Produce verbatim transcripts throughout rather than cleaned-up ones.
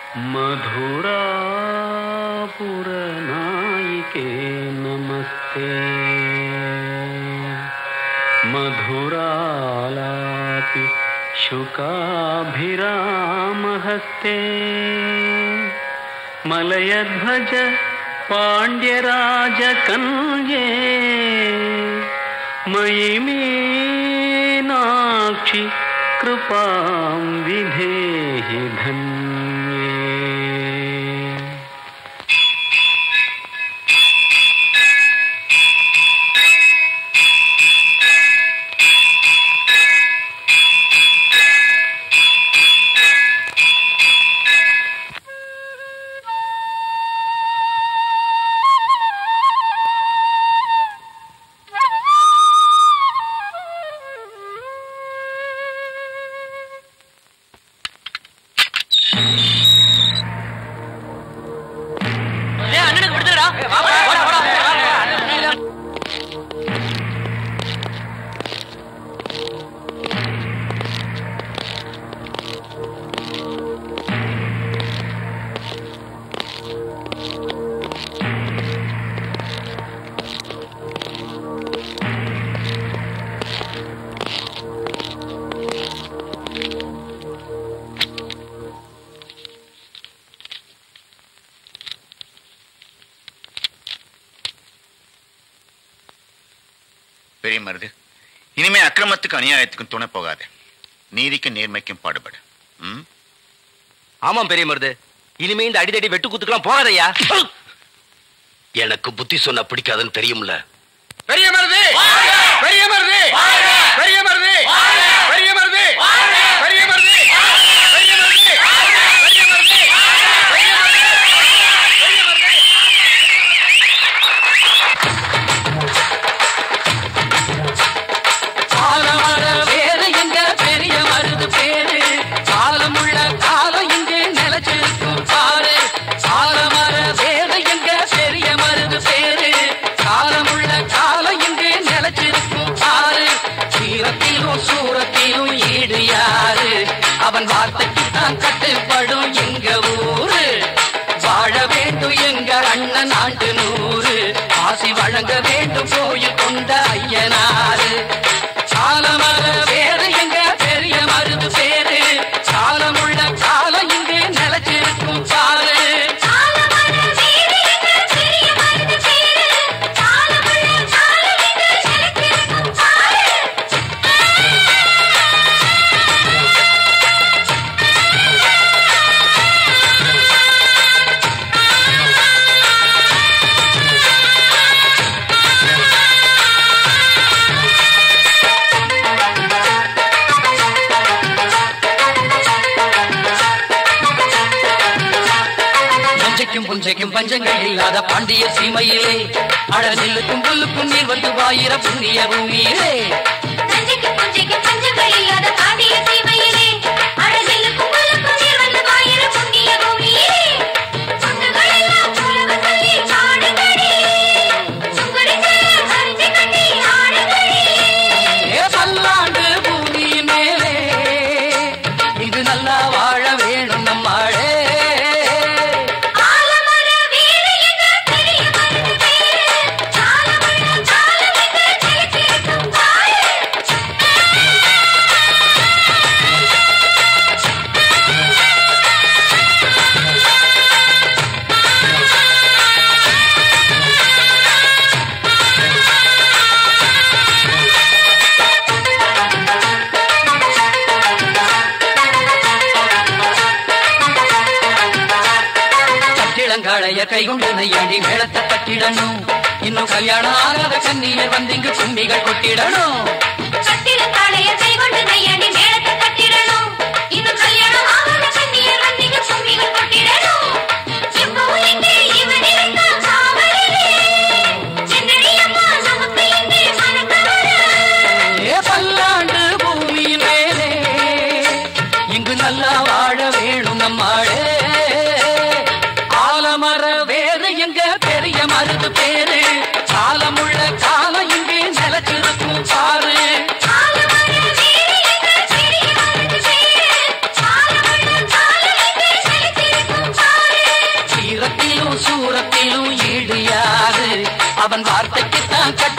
मधुरापुर नायिके नमस्ते मधुरालापि शुकाभिरामहस्ते मलयध्वज पाण्ड्यराजकन्ये मयि मीनाक्षि कृपां विधेहि धन्ये। பெரிய மருது, இனிமே அக்கிரமத்துக்கு அநியாயத்துக்கும் துணை போகாது. நீதிக்கும் நேர்மைக்கும் பாடுபடு. ஆமாம் பெரிய மருது, இனிமே இந்த அடிதடி வெட்டு குத்துக்கெல்லாம் போகாதையா. எனக்கு புத்தி சொன்ன பிடிக்காதுன்னு தெரியும்ல. பெரிய மருது, பெரிய மருது, பெரிய மருது, பெரிய மருது, பெரிய மருது, பெரிய மருது, பெரிய மருது, சூரத்திலும் ஈடு யாரு? அவன் வார்த்தைக்கு தான் கட்டுப்படும் எங்க ஊரு. வாழ வேண்டும் எங்க அண்ணன் ஆண்டு நூறு. ஆசி வழங்க வேண்டும் கோயில் கொண்ட ஐயனாரு. சாலமர வேறு எங்க பெரிய மருது பேரு. சாலமுள்ள காலம் இங்கு நிலச்சிருக்கும் பாரு. புஞ்சைக்கும் பஞ்சங்கள் இல்லாத பாண்டிய சீமையிலே அட நெல்லுக்கும் புல்லுக்கும் நீர் வந்து வாயிர புண்ணிய பூமியிலே. பல்லாண்டு பூமியின் மேலே இது நல்லா வாழ வேணும் நம்மாழே. களைய கைகொண்டு நையாடி மேளத்தை கட்டிடணும். இன்னும் கல்யாணம் ஆகாத கன்னியர் வந்து இங்கு கும்பிகள் கொட்டிடணும். பல்லாண்டு பூமியின் மேலே இங்கு நல்லா வாழ வேணும் நம்மாளே. எங்க பெரிய மருது பேரு. காலமுள்ள காலம் இங்கே நிலச்சிருக்கும் பாரு.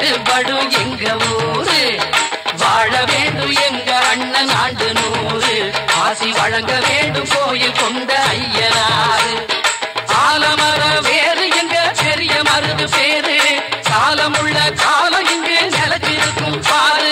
பாட்டுப்படும் எங்க ஊரு. வாழ வேண்டும் எங்க அண்ணன் ஆண்டு நூறு. ஆசி வழங்க வேண்டும் கோயில் கொண்ட ஐயனாரு. ஆலமர வேறு எங்க பெரிய மருது பேரு. காலமுள்ள காலம் இங்கு நிலத்திருக்கும் பாரு.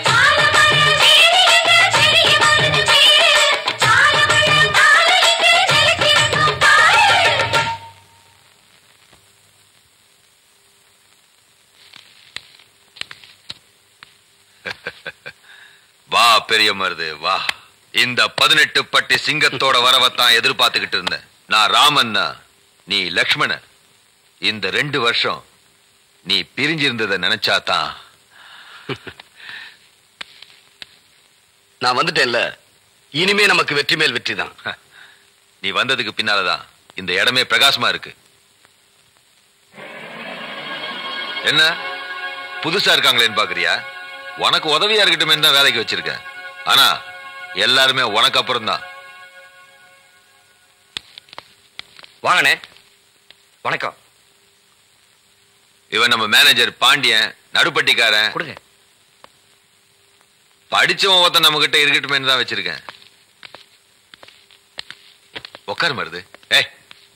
வா பெரிய மருது வா. இந்த பதினெட்டு பட்டி சிங்கத்தோட வரவத்தான் எதிர்பார்த்துக்கிட்டு இருந்தேன். நான் ராமன்னா, நீ லக்ஷ்மண. இந்த ரெண்டு வருஷம் நீ பிரிஞ்சிருந்ததை நினைச்சாதான். நான் வந்துட்டேன்ல, இனிமே நமக்கு வெற்றி மேல் வெற்றி தான். நீ வந்ததுக்கு பின்னாலதான் இந்த இடமே பிரகாசமா இருக்கு. என்ன புதுசா இருக்காங்களேன்னு பாக்குறியா? உனக்கு உதவியா இருக்கட்டுமே தான் வேலைக்கு வச்சிருக்கேன். ஆனா எல்லாருமே உனக்கு அப்புறம் தான். வாங்கண்ணே. வணக்கம். இவன் நம்ம மேனேஜர் பாண்டியன், நடுப்பட்டிக்காரன். கொடுங்க. படிச்சவன் ஒருத்தன் நம்ம கிட்ட இருக்கட்டுமே தான் வச்சிருக்கேன். உட்காரு மருது. ஏய்,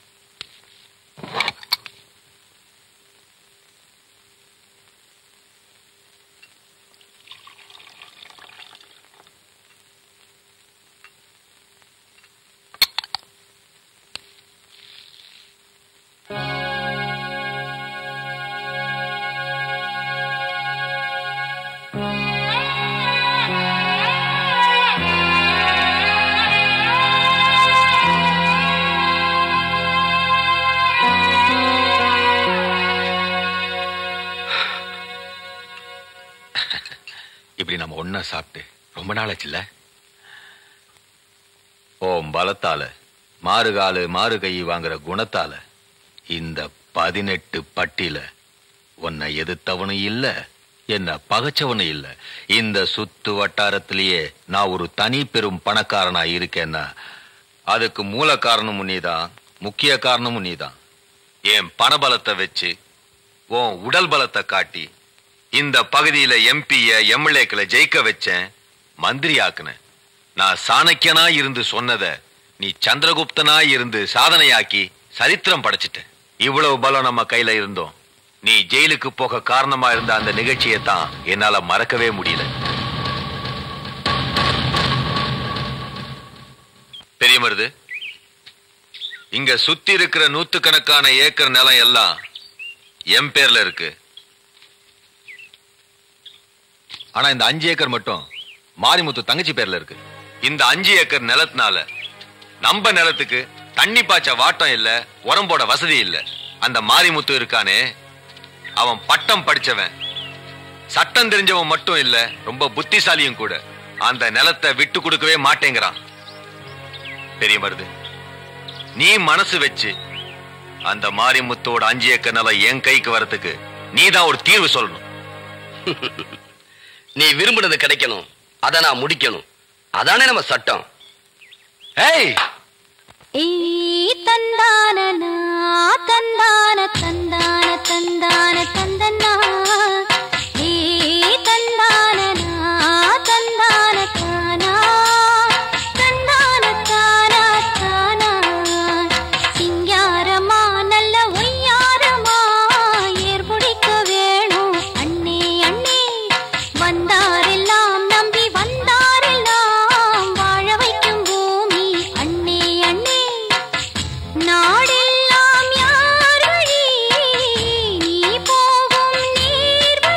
இப்படி நம்ம ஒன்னா சாப்பிட்டு ரொம்ப நாளாச்சுல்ல? ஓம் பலத்தால மாறுகாலு மாறு கை வாங்குற குணத்தால இந்த பதினெட்டு பட்டியில உன்னை எதிர்த்தவனும் இல்ல, என்ன பகைச்சவனும் இல்ல. இந்த சுத்து வட்டாரத்திலேயே நான் ஒரு தனி பெரும் பணக்காரனா இருக்கேன்னா அதுக்கு மூல காரணமும் நீதான், முக்கிய காரணமும் நீதான். என் பணபலத்தை வச்சு உன் உடல் பலத்தை காட்டி இந்த பகுதியில எம்பிய எம்எல்ஏக்களை ஜெயிக்க வச்சேன், மந்திரி ஆக்குனேன். நான் சாணக்கியனா இருந்து சொன்னத நீ சந்திரகுப்தனா இருந்து சாதனையாக்கி சரித்திரம் படைச்சிட்ட. இவ்வளவு பலம் நம்ம கையில இருந்தோம். நீ ஜெயிலுக்கு போக காரணமா இருந்த அந்த நிகழ்ச்சியை தான் என்னால மறக்கவே முடியல. பெரிய மருது, இங்க சுத்தி இருக்கிற நூத்துக்கணக்கான ஏக்கர் நிலம் எல்லாம் என் பேர்ல இருக்கு. ஆனா இந்த அஞ்சு ஏக்கர் மட்டும் மாரிமுத்து தங்கச்சி பேர்ல இருக்கு. இந்த அஞ்சு ஏக்கர் நிலத்தினால நம்ம நிலத்துக்கு தண்ணி பாய்ச்ச வாட்டம் இல்ல, உரம்போட வசதி இல்ல. அந்த மாரிமுத்து இருக்கானே, அவன் பட்டம் படிச்சவன், சட்டம் தெரிஞ்சவன் மட்டும் இல்ல, ரொம்ப புத்திசாலியும் கூட. அந்த நிலத்தை விட்டு கொடுக்கவே மாட்டேங்கிறான். பெரிய மருது, நீ மனசு வச்சு அந்த மாரிமுத்தோட அஞ்சு ஏக்கர் நிலம் என் கைக்கு வரத்துக்கு நீதான் ஒரு தீர்வு சொல்லணும். நீ விரும்பினது கிடைக்கணும், அதை நான் முடிக்கணும். அதானே நம்ம சட்டம். ஏய், தந்தான தந்தான தந்தான தந்தான தந்தனா ஏ தந்தான தந்தான தானா தந்தான தானா தானா சிங்காரமா நல்ல ஒய்யாரமா ஏற்புடிக்க வேணும் அண்ணே அண்ணே வந்தாரெல்லாம் நம்பி வந்தாரெல்லாம் வாழ வைக்கும் பூமி அண்ணே அண்ணே நாடெல்லாம் யார் வழி நீ போகும் நீர்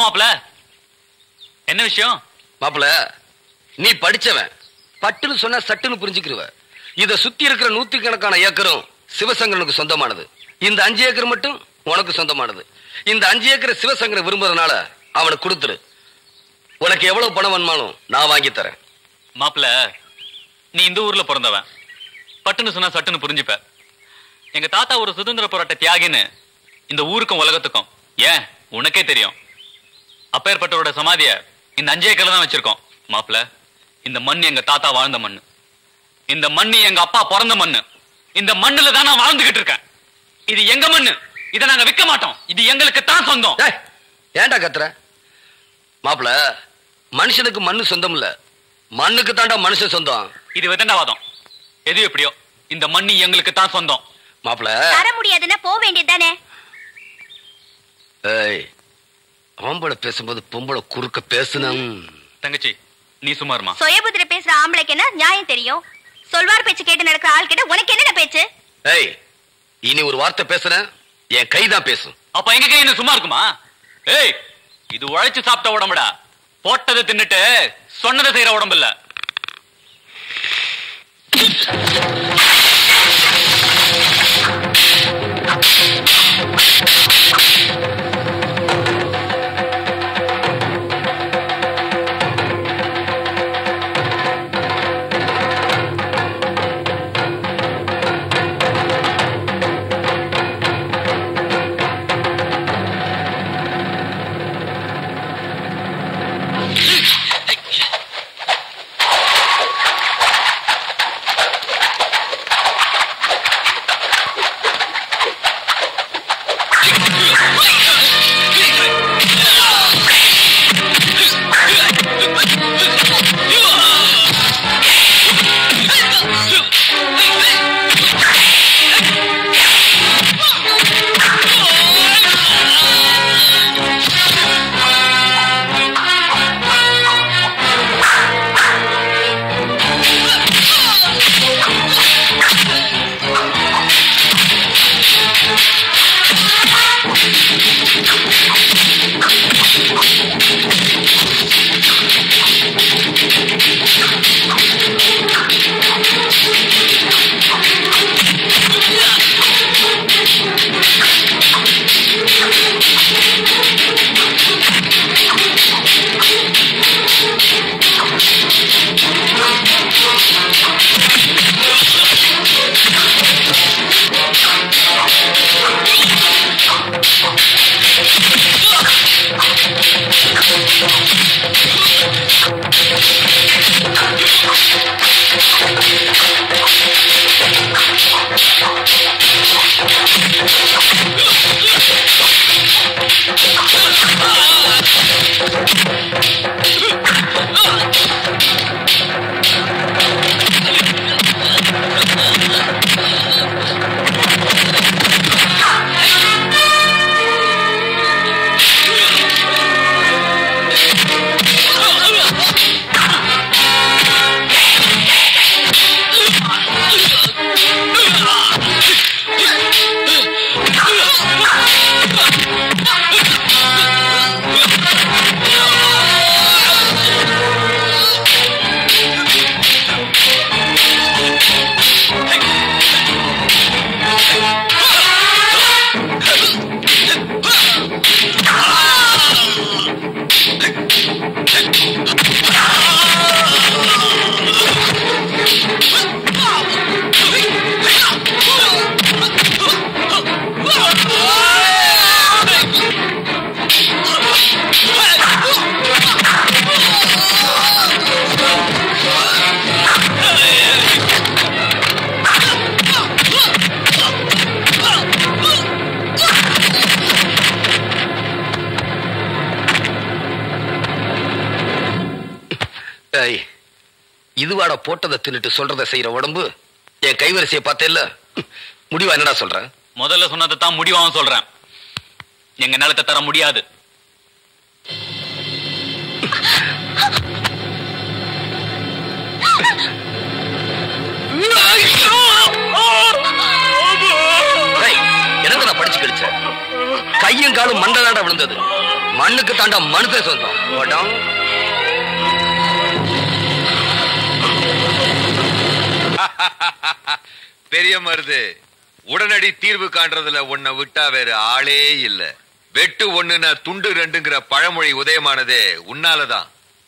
மாப்பிள, என்ன விஷயம்? மாப்பிள, நீ படிச்சவன், பட்டுன்னு சொன்னா சட்டுன்னு புரிஞ்சுக்கிருவ. இத சுத்தி இருக்கிற நூத்தி கணக்கான ஏக்கரும் சிவசங்கரனுக்கு சொந்தமானது. இந்த அஞ்சு ஏக்கர் மட்டும் உனக்கு சொந்தமானது. இந்த அஞ்சு ஏக்கர் சிவசங்கரன் விரும்புறதுனால அவனுக்கு கொடுத்துரு. உனக்கு எவ்வளவு பணம் வேணுமாலும் நான் வாங்கி தரேன். மாப்பிள, நீ இந்த ஊர்ல பிறந்தவன், பட்டுன்னு சொன்னா சட்டுன்னு புரிஞ்சுப்ப. எங்க தாத்தா ஒரு சுதந்திர போராட்ட தியாகின்னு இந்த ஊருக்கும் உலகத்துக்கும் ஏன் உனக்கே தெரியும். அப்பேற்பட்டவரோட சமாதிய இந்த அஞ்சு ஏக்கர்ல தான் வச்சிருக்கோம். மாப்பிள, இந்த மண் எங்க தாத்தா வாழ்ந்த மண்ணு, இந்த மண்ணு எங்க அப்பா பிறந்த மண்ணு. இந்த மண்ணுல தான் நான் வாழ்ந்துகிட்டு இருக்கேன். இது எங்க மண்ணு, இதை நாங்க விற்க மாட்டோம். இது எங்களுக்கு தான் சொந்தம். ஏன்டா கத்துற? மாப்பிள, மனுஷனுக்கு மண்ணு சொந்தம் இல்ல, மண்ணுக்கு தாண்டா மனுஷன் சொந்தம். இது விதண்டாவாதம். எது எப்படியோ இந்த மண்ணு எங்களுக்கு தான் சொந்தம். மாப்பிள, தர முடியாதுன்னா போக வேண்டியதுதானே? ஏய், ஆம்பளை பேசும்போது பொம்பளை குறுக்க பேசணும். தங்கச்சி, நீ சும்மாருமா. சுயபுத்திர பேசுற ஆம்பளைக்கு என்ன நியாயம் தெரியும்? சொல்வார் பேச்சு கேட்டு நடக்கிற ஆள் கிட்ட உனக்கு என்ன பேச்சு? ஏய், இனி ஒரு வார்த்தை பேசுற என் கைதான் பேசும். அப்ப எங்க கை என்ன சும்மா இருக்குமா? ஏய், இது உழைச்சு சாப்பிட்ட உடம்புடா. போட்டதை தின்னுட்டு சொன்னதை செய்யற உடம்பு இல்ல. இதுவாட போட்டதை தின்னுட்டு சொல்றதை செய்யற உடம்பு என் கைவரிசையை பார்த்தேல்ல, முடிவா என்னடா சொல்ற? முதல்ல சொன்னதை தான் முடிவாவும் சொல்றேன். எங்க நிலத்தை தர முடியாது. என்னங்க நான் படிச்சு கழிச்ச கையும் காலும் மண்டலாட விழுந்தது. மண்ணுக்கு தாண்டா மனுஷன் சொந்தம். ஓடம் பெரிய மருது, உடனடி தீர்வு காண்றதுல உன்னை விட்டா வேற ஆளே இல்ல. வெட்டு ஒண்ணுன்னா துண்டு ரெண்டுங்கிற பழமொழி உதயமானதே உன்னாலதான்.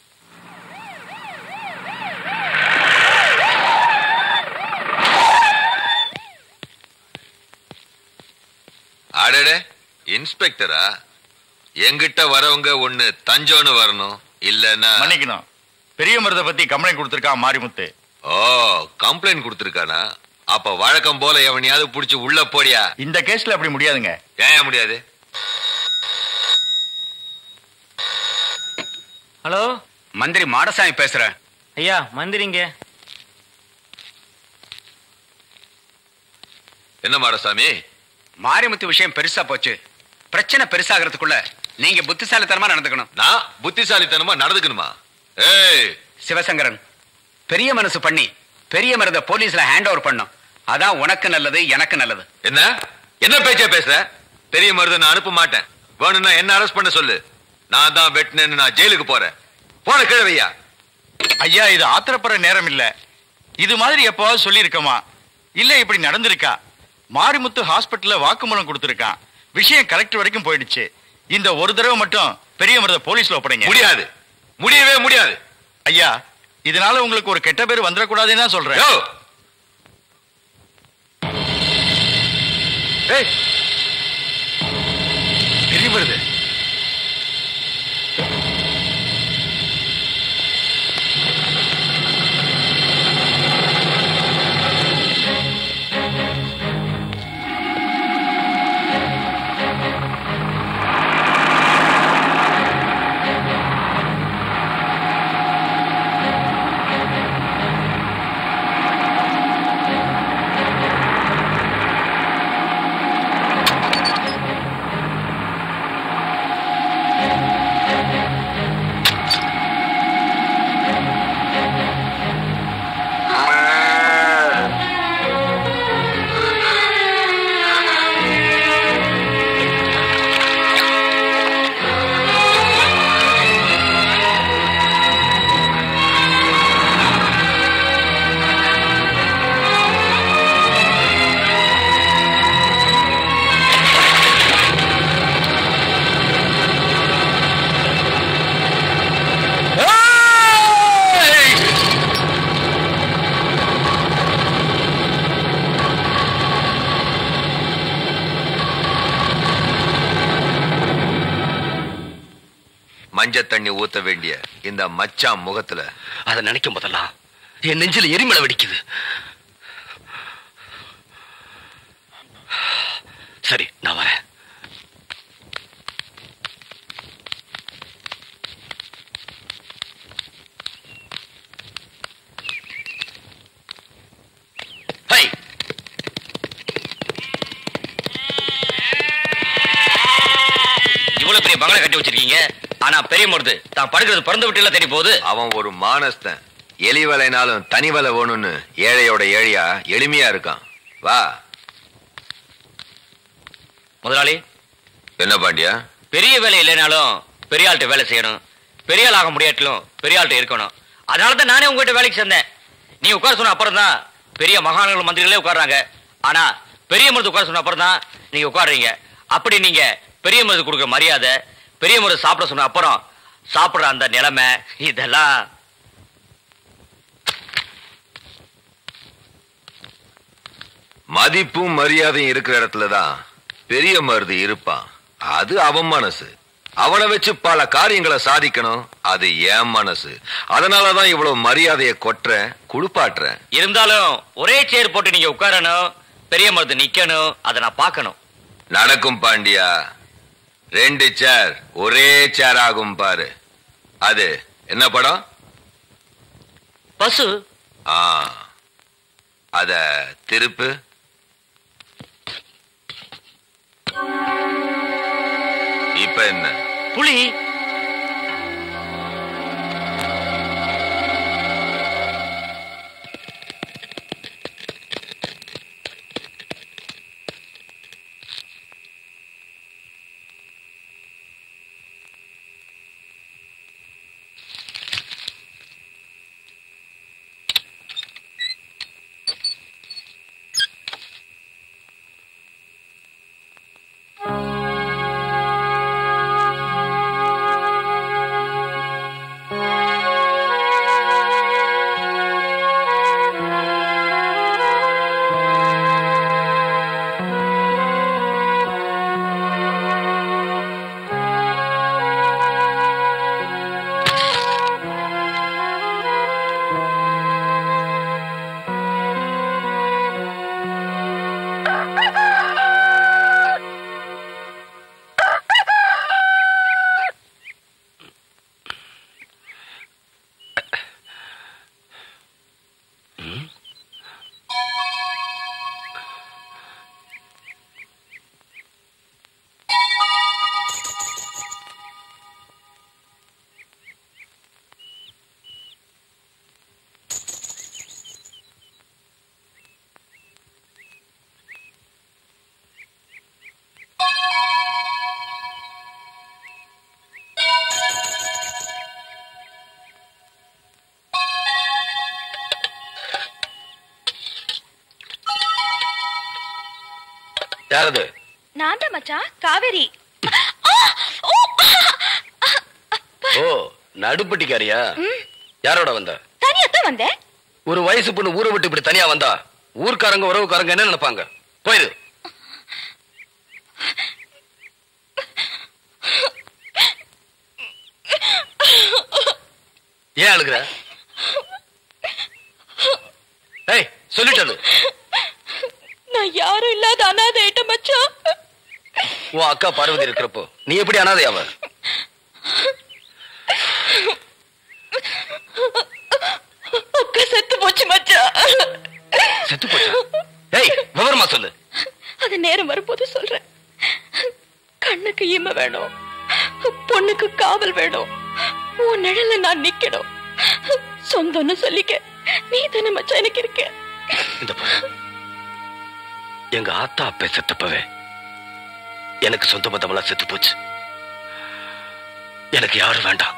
அடடே, இன்ஸ்பெக்டரா? எங்கிட்ட வரவங்க ஒண்ணு தஞ்சோன்னு வரணும், இல்லன்னா மன்னிக்கணும். பெரிய மருதை பத்தி கம்ப்ளைண்ட் கொடுத்திருக்கான் மாரிமுத்து. ஓ, கம்ப்ளைண்ட் கொடுத்திருக்கானா? அப்ப வழக்கம் போல எவனையாவது புடிச்சு உள்ள போடியா. இந்த கேஸ்ல அப்படி முடியாதுங்க. ஏன் முடியாது? ஹலோ, மந்திரி மாடசாமி பேசுறேன். ஐயா மந்திரிங்க. என்ன மாடசாமி? மாரிமுத்து விஷயம் பெருசா போச்சு. பிரச்சனை பெருசாகிறதுக்குள்ள நீங்க புத்திசாலித்தனமா நடந்துக்கணும். நான் புத்திசாலித்தனமா நடந்துக்கணுமா? ஏய் சிவசங்கரன், பெரிய மனசு பண்ணி பெரிய மருத போலீஸ்ல ஹேண்ட் ஓவர் பண்ணும். அதான் உனக்கு நல்லது, எனக்கு நல்லது. என்ன என்ன பேச்சா பேசுற? பெரிய மருத நான் அனுப்ப மாட்டேன். வேணும்னா என்ன அரெஸ்ட் பண்ண சொல்லு. நான் தான் வெட்டினேன்னு நான் ஜெயிலுக்கு போறேன். போன கிழவையா. ஐயா, இது ஆத்திரப்படுற நேரம் இல்ல. இது மாதிரி எப்பவாவது சொல்லி இருக்கமா? இல்ல இப்படி நடந்திருக்கா? மாரிமுத்து ஹாஸ்பிட்டல்ல வாக்குமூலம் கொடுத்திருக்கான். விஷயம் கலெக்டர் வரைக்கும் போயிடுச்சு. இந்த ஒரு தடவை மட்டும் பெரிய மருத போலீஸ்ல ஒப்படைங்க. முடியாது, முடியவே முடியாது. ஐயா, இதனால உங்களுக்கு ஒரு கெட்ட பேர் வந்துடக்கூடாதுன்னு தான் சொல்றேன். பெரிய மருது, மஞ்ச தண்ணி ஊத்த வேண்டிய இந்த மச்சான் முகத்துல அதை நினைக்கும் போதெல்லாம் என் நெஞ்சில எரிமலை வெடிக்குது. சரி, நான் வரேன். இவ்வளவு பெரிய பங்களா கட்டி வச்சிருக்கீங்க, ஆனா பெரிய மருது தான் படுக்கிறது பிறந்து விட்டு தேடி போகுது. அவன் ஒரு மானஸ்தன். எலி வலைனாலும் தனி வலை வேணும்னு ஏழையோட ஏழையா எளிமையா இருக்கான். வா முதலாளி. என்ன பாண்டியா? பெரிய வேலை இல்லைனாலும் பெரிய ஆள்கிட்ட வேலை செய்யணும், பெரிய ஆள் ஆக முடியாட்டிலும் பெரிய ஆள்கிட்ட இருக்கணும். அதனாலதான் நானே உங்ககிட்ட வேலைக்கு சேர்ந்தேன். நீ உட்கார சொன்ன அப்புறம் தான் பெரிய மகாநகர மந்திரிகளே உட்கார்றாங்க. ஆனா பெரிய மருது உட்கார சொன்ன அப்புறம் தான் நீங்க உட்காடுறீங்க. அப்படி நீங்க பெரிய மருது கொடுக்குற மரியாதை, பெரிய மருது சாப்பிட சொன்ன அப்புறம் சாப்பிடுற அந்த நிலைமை, இதெல்லாம் மதிப்பும் மரியாதையும் இருக்கிற இடத்துலதான் பெரிய மருது இருப்பான். அது அவன் மனசு. அவனை வச்சு பல காரியங்களை சாதிக்கணும். அது என் மனசு. அதனாலதான் இவ்வளவு மரியாதையை கொட்டுற குளிப்பாட்டுற. இருந்தாலும் ஒரே சேர் போட்டு நீங்க உட்காரணும், பெரிய மருது நிக்கணும். அதை நான் பார்க்கணும். நடக்கும் பாண்டியா. ரெண்டு சேர் ஒரே சேர் ஆகும் பாரு. அது என்ன படம்? பசு. ஆ, அத திருப்பு. இப்ப என்ன? புலி. யாரது? நான் தான் மச்சான், காவேரி. ஓ, நடுப்பட்டிக்காரியா? யாரோட வந்த? தனியாத்தான் வந்தேன். ஒரு வயசு பொண்ணு ஊரை விட்டு இப்படி தனியா வந்தா ஊர்க்காரங்க உறவுக்காரங்க என்ன நினைப்பாங்க? போயிரு. ஏன் அழுகுற? ஏய், சொல்லிட்டது. நான் யாரும் இல்லாத அனாதை ஆயிட்ட மச்சான். உன் அக்கா பார்வதி இருக்கிறப்போ நீ எப்படி அனாதையாவ? அக்கா செத்து போச்சு மச்சான். செத்து போச்சா? ஏய், விவரமா சொல்லு. அது நேரம் வரும்போது சொல்றேன். கண்ணுக்கு ஈம வேணும், பொண்ணுக்கு காவல் வேணும், உன் நிழல நான் நிக்கணும். சொந்தம்னு சொல்லிக்க நீ தானே மச்சான் எனக்கு இருக்க. இந்த பாரு, எங்க ஆத்தா அப்ப செத்தப்பவே எனக்கு சொந்த பந்தமெல்லாம் செத்து போச்சு. எனக்கு யாரும் வேண்டாம்.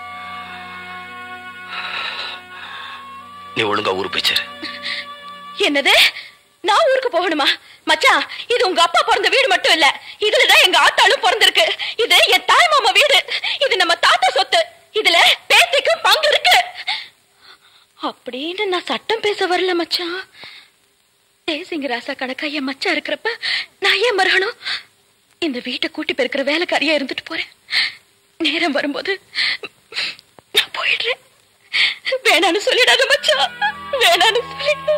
நீ ஒழுங்கா ஊரு போய்ச்சேரு. என்னது? நான் ஊருக்கு போகணுமா? மச்சான், இது உங்க அப்பா பிறந்த வீடு மட்டும் இல்ல, இதுலதான் எங்க ஆத்தாளும் பிறந்திருக்கு. இது என் தாய் மாமா வீடு. இது நம்ம தாத்தா சொத்து. இதுல பேத்திக்கு பங்கு இருக்கு. அப்படின்னு நான் சட்டம் பேச வரல மச்சான். தேசிங்க ராசா கணக்கா என் மச்சான் இருக்கிறப்ப நான் ஏன் மறக்கணும்? இந்த வீட்டை கூட்டி பெருக்கிற வேலைக்காரியா இருந்துட்டு போறேன். நேரம் வரும்போது நான் போயிடுறேன். வேணான்னு சொல்லிடாத மச்சான், வேணான்னு சொல்லிடாத.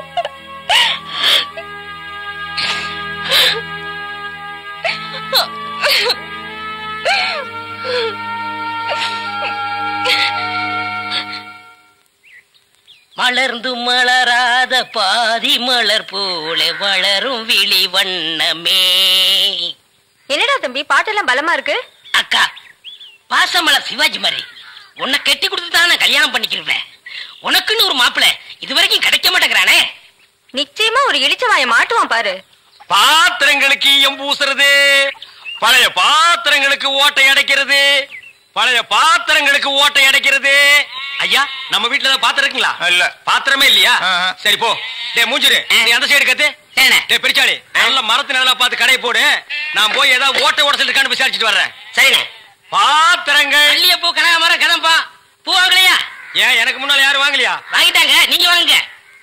மலர்ந்து மலராத பாதி மலர் போல வளரும் விழி வண்ணமே. என்னடா தம்பி, பாட்டெல்லாம் பலமா இருக்கு. அக்கா, பாசமலர் சிவாஜி மாதிரி உன்னை கட்டி கொடுத்து தான் நான் கல்யாணம் பண்ணிக்கிறேன். உனக்குன்னு ஒரு மாப்பிள்ளை இதுவரைக்கும் கிடைக்க மாட்டேங்கிறானே. நிச்சயமா ஒரு இளிச்சவாய மாட்டுவான் பாரு. பாத்திரங்களுக்கு ஈயம் பூசுறது, பழைய பாத்திரங்களுக்கு ஓட்டை அடைக்கிறது, பழைய பாத்திரங்களுக்கு ஓட்டை அடைக்கிறது. ஐயா, நம்ம வீட்டுல ஏதாவது பாத்திரம் இருக்குங்களா? இல்ல. பாத்திரமே இல்லையா? சரி போ. டே மூஞ்சிரு, நீ அந்த சைடு கத்து. டே பெரிச்சாளி, நல்ல மரத்து நல்லா பார்த்து கடையை போடு. நான் போய் ஏதாவது ஓட்டை உடச்சல் இருக்கான்னு விசாரிச்சுட்டு வர்றேன். சரிண்ணே. பாத்திரங்கள் மல்லிய பூ கனகாமரம் கதம்பா பூ வாங்கலையா? ஏன் எனக்கு முன்னால யாரும் வாங்கலையா? வாங்கிட்டாங்க, நீங்க வாங்குங்க.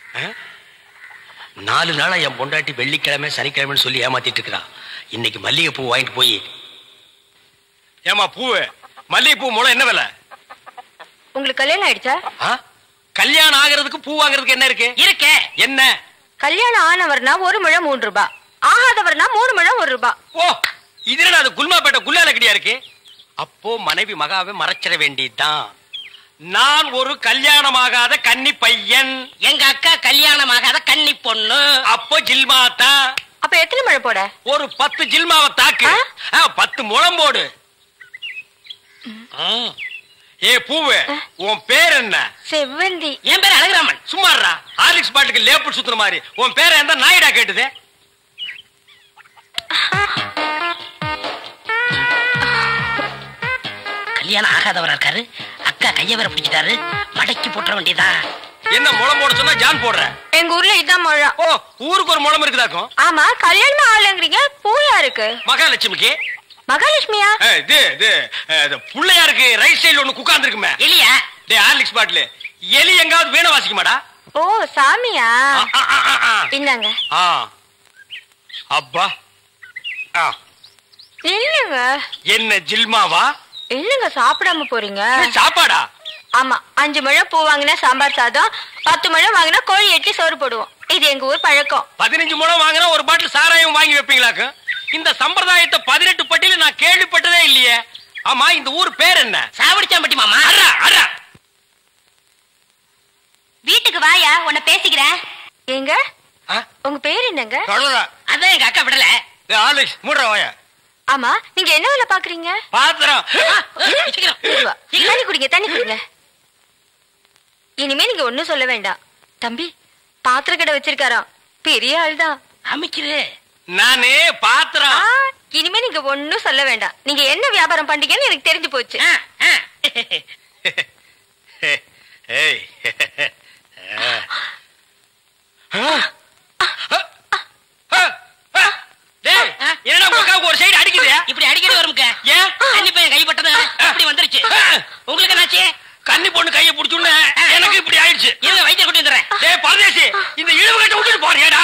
நாலு நாளா என் பொண்டாட்டி வெள்ளிக்கிழமை சனிக்கிழமைன்னு சொல்லி ஏமாத்திட்டு இருக்கிறான். இன்னைக்கு மல்லிகை பூ வாங்கிட்டு போய். ஏமா பூவு, மல்லிகை பூ மூலம் என்ன விலை? உங்களுக்கு கல்யாணம் ஆயிடுச்சா? கல்யாணம் ஆகிறதுக்கு பூ வாங்குறதுக்கு என்ன இருக்கு? இருக்கே. என்ன? கல்யாணம் ஆனவர்னா ஒரு முழம் மூன்று ரூபாய், ஆகாதவர்னா மூணு முழம் ஒரு ரூபாய். ஓ, இதுல அது குல்மாப்பேட்டை குல்லால கடியா இருக்கு. அப்போ மனைவி மகாவை மறைச்சிட வேண்டியதுதான். நான் ஒரு கல்யாணமாகாத கன்னி பையன், எங்க அக்கா கல்யாணமாகாத கன்னி பொண்ணு. அப்போ ஜில்மாத்தா. அப்ப எத்தனை மழை போட? ஒரு பத்து ஜில்மாவை தாக்கு. பத்து முழம் போடு. ஏ பூவு, உன் பேர் என்ன? செவ்வந்தி. என் பேர் அழகுராமன். சும்மாறா, ஹார்லிக்ஸ் பாட்டுக்கு லேபிள் சுத்துற மாதிரி. உன் பேரை எந்த நாயிடா கேட்டுது? கல்யாணம் ஆகாதவரா இருக்காரு. அக்கா கைய வேற பிடிச்சிட்டாரு. மடக்கி போட்டுற வேண்டியதா. என்ன முளம் போட சொன்னா ஜான் போடுற? எங்க ஊர்ல இதான் முழம். ஓ, ஊருக்கு ஒரு முளம் இருக்குதாக்கும். ஆமா, கல்யாணம் ஆகலங்கிறீங்க. பூயா இருக்கு. மகாலட்சுமிக்கு. மகாலட்சுமியா? இது இது புள்ளையாருக்கு ரைட் சைடுல ஒண்ணு குக்காந்து இருக்குமே. எலியா? டே ஹார்லிக்ஸ் பாட்டில் எலி எங்காவது வீணை வாசிக்க மாடா? ஓ, சாமியா? இந்தாங்க. அப்பா இல்லங்க. என்ன ஜில்மாவா? இல்லங்க, சாப்பிடாம போறீங்க. சாப்பாடா? ஆமா, அஞ்சு முழம் பூ வாங்கினா சாம்பார் சாதம், பத்து முழம் வாங்கினா கோழி எட்டி சோறு போடுவோம். இது எங்க ஊர் பழக்கம். பதினஞ்சு முழம் வாங்கினா ஒரு பாட்டில் சாராயம் வாங்கி வைப்பீங்களாக்கு? இந்த சம்பிரதாயத்தை பதினெட்டு பட்டியல நான் கேள்விப்பட்டதே இல்லையே. ஆமா, இந்த ஊர் பேர் என்ன? சாவடிச்சாம்பட்டி மாமா. அரா அரா. வீட்டுக்கு வாயா, உன்னை பேசிக்கிறேன். எங்க உங்க பேர் என்னங்க? அதான் எங்க அக்கா விடல. ஆலிக்ஸ் மூடுற வாயா. ஆமா, நீங்க என்ன வேலை பாக்குறீங்க? பாத்திரம். தண்ணி குடிங்க, தண்ணி குடிங்க. இனிமே நீங்க ஒண்ணும் சொல்ல வேண்டாம். தம்பி பாத்திர கடை வச்சிருக்காராம், பெரிய ஆள் தான். அமைக்கிறே நானே பாத்திரம். இனிமே நீங்க ஒண்ணும் சொல்ல வேண்டாம். நீங்க என்ன வியாபாரம் பண்றீங்கன்னு எனக்கு தெரிஞ்சு போச்சு. இப்படி அடிக்கடி வரும்க்க. ஏன் கன்னி பையன் கைப்பட்டது அப்படி வந்துருச்சு. உங்களுக்கு என்னாச்சு? கன்னி பொண்ணு கையை பிடிச்சுன்னு எனக்கு இப்படி ஆயிடுச்சு. இருங்க வைத்தியம் கொண்டு வந்துடுறேன். டேய் பரதேசி, இந்த இழுவு கட்ட விட்டுட்டு போறியாடா?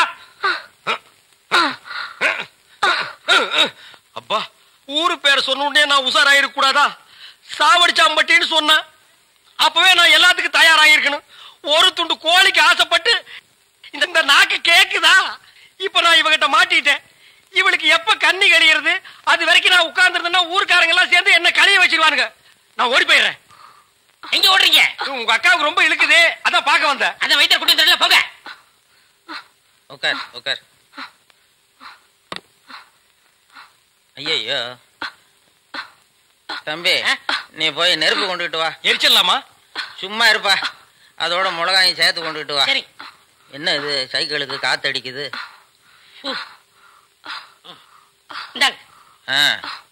அப்பா, ஊரு பேர் சொன்ன உடனே நான் உசாராயிருக்க கூடாதா? சாவடிச்சாம்பட்டின்னு சொன்னேன். அப்பவே நான் எல்லாத்துக்கும் தயாராகிருக்கணும். ஒரு துண்டு கோழிக்கு ஆசைப்பட்டு இந்த நாக்கு கேக்குதா? இப்ப நான் இவகிட்ட மாட்டிட்டேன். இவளுக்கு எப்ப கண்ணி கழியிறது அது வரைக்கும் நான் உட்கார்ந்துருந்தேன்னா ஊருக்காரங்க எல்லாம் சேர்ந்து என்ன கழிய வச்சிருவானுங்க. நான் ஓடி போயிடுறேன். எங்க ஓடுறீங்க? உங்க அக்காவுக்கு ரொம்ப இழுக்குது, அதான் பார்க்க வந்தேன். அதான் வைத்தியம் கொண்டு வந்துடல, போங்க. உட்கார் உட்கார். ஐயோ தம்பி, நீ போய் நெருப்பு கொண்டுகிட்டு வா. எரிச்சிடலாமா? சும்மா இருப்பா. அதோட மிளகாயும் சேர்த்து கொண்டுகிட்டு வா. சரி. என்ன இது சைக்கிளுக்கு காத்து அடிக்குது? இந்தாங்க. ஆ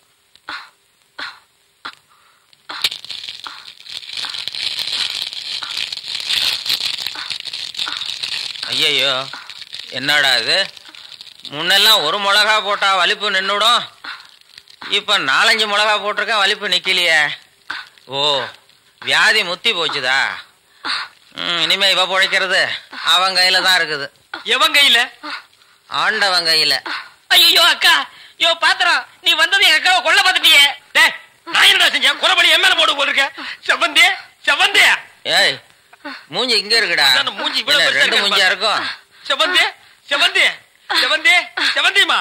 ஐயோ என்னடா இது? முன்னெல்லாம் ஒரு மிளகா போட்டா வலிப்பு நின்னுடும். இப்ப நாலஞ்சு மிளகா போட்டிருக்க வலிப்பு நிக்கலையே. ஓ, வியாதி முத்தி போச்சுதா? ம், இனிமே இவ பொழைக்கிறது அவன் கையில தான் இருக்குது. எவன் கையில? ஆண்டவன் கையில. ஐயோ அக்கா, யோ பாத்திரம், நீ வந்தது எங்க அக்காவை கொல்ல பார்த்துட்டியே. டேய், நான் என்னடா செஞ்சேன்? குறபடி என் மேல போட்டு போட்டிருக்க. செவந்தே செவந்தே. ஏய், மூஞ்சி இங்க இருக்குடா. மூஞ்சி இவ்வளவு பெருசா ரெண்டு இருக்கு மூஞ்சியா இருக்கும். செவந்தே செவந்தே செவந்தே செவந்திமா.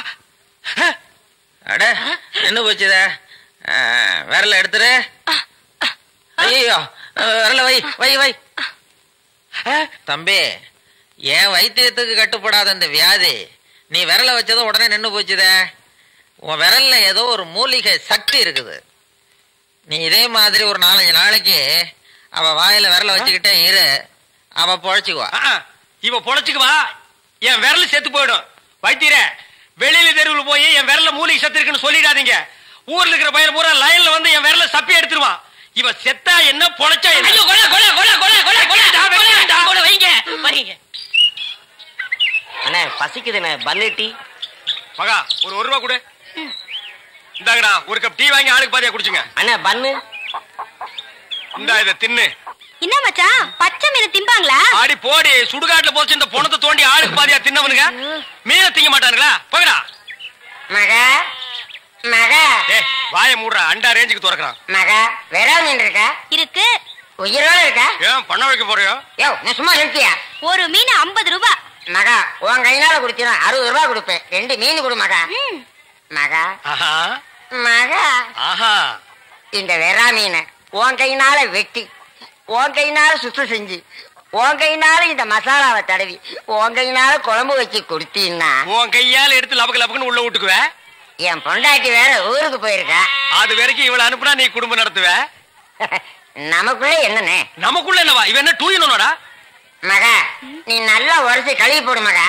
அட என்ன போச்சுத? விரல எடுத்துரு. ஐயோ, விரல வை வை வை. தம்பி, என் வைத்தியத்துக்கு கட்டுப்படாத இந்த வியாதி நீ விரல வச்சதும் உடனே நின்னு போச்சுத. உன் விரல்ல ஏதோ ஒரு மூலிகை சக்தி இருக்குது. நீ இதே மாதிரி ஒரு நாலஞ்சு நாளைக்கு அவ வாயில விரல வச்சுக்கிட்டே இரு, அவ பொழைச்சுக்குவா. இவ பொழைச்சுக்குவா, என் விரல் செத்து போயிடும். வைத்தியரே, வெளியில தெருவில் போய் என் விரல்ல மூலிகை சத்து இருக்குன்னு சொல்லிடாதீங்க. ஊர்ல இருக்கிற பையன் பூரா லைன்ல வந்து என் விரல சப்பி எடுத்துருவான். இவ செத்தா என்ன பொழைச்சா என்ன? ஐயோ கொலை கொலை கொலை கொலை கொலை கொலை கொலை வைங்க வரீங்க. அண்ணே பசிக்குதுண்ணே, பன்னெட்டி மகா ஒரு ஒரு ரூபா கொடு. இந்தாங்கடா, ஒரு கப் டீ வாங்கி ஆளுக்கு பாதியா குடிச்சுங்க. அண்ணே பன்னு. இந்தா இத தின்னு. என்ன மச்சான், பச்சை மீன் திம்பாங்களா? ஆடி போடி, சுடுகாட்டுல போச்சு இந்த பொணத்தை தோண்டி ஆளுக்கு பாதியா தின்னவனுங்க மீனை திங்க மாட்டானுங்களா? போகடா. மகா மகா ஏய், வாயை மூடுறா, அண்டா ரேஞ்சுக்கு துறக்குறான். மகா வேற மீன் இருக்கா? இருக்கு. உயிரோட இருக்கா? ஏன் பண்ண வைக்க போறியோ? யோ, நீ சும்மா நிறுத்தியா? ஒரு மீன் ஐம்பது ரூபாய். மகா, உன் கையினால குடிச்சினா அறுபது ரூபாய் கொடுப்பேன். ரெண்டு மீன் கொடு மகா. மகா ஆஹா மகா, ஆஹா, இந்த வெறா மீனை உன் கையினால வெட்டி, உன் கையினால சுத்தம் செஞ்சு, உன் கையினால இந்த மசாலாவை தடவி, உன் கையினால குழம்பு வச்சு கொடுத்தீன்னா உன் கையால எடுத்து லபக்கு லபக்குன்னு உள்ள விட்டுக்குவ. என் பொண்டாட்டி வேற ஊருக்கு போயிருக்கா. அது வரைக்கும் இவளை அனுப்புனா நீ குடும்பம் நடத்துவ. நமக்குள்ள என்னன்னு? நமக்குள்ள என்னவா? இவன் என்ன டூ இனோடா? மகா, நீ நல்லா உரைச்சு கழுவி போடு மகா.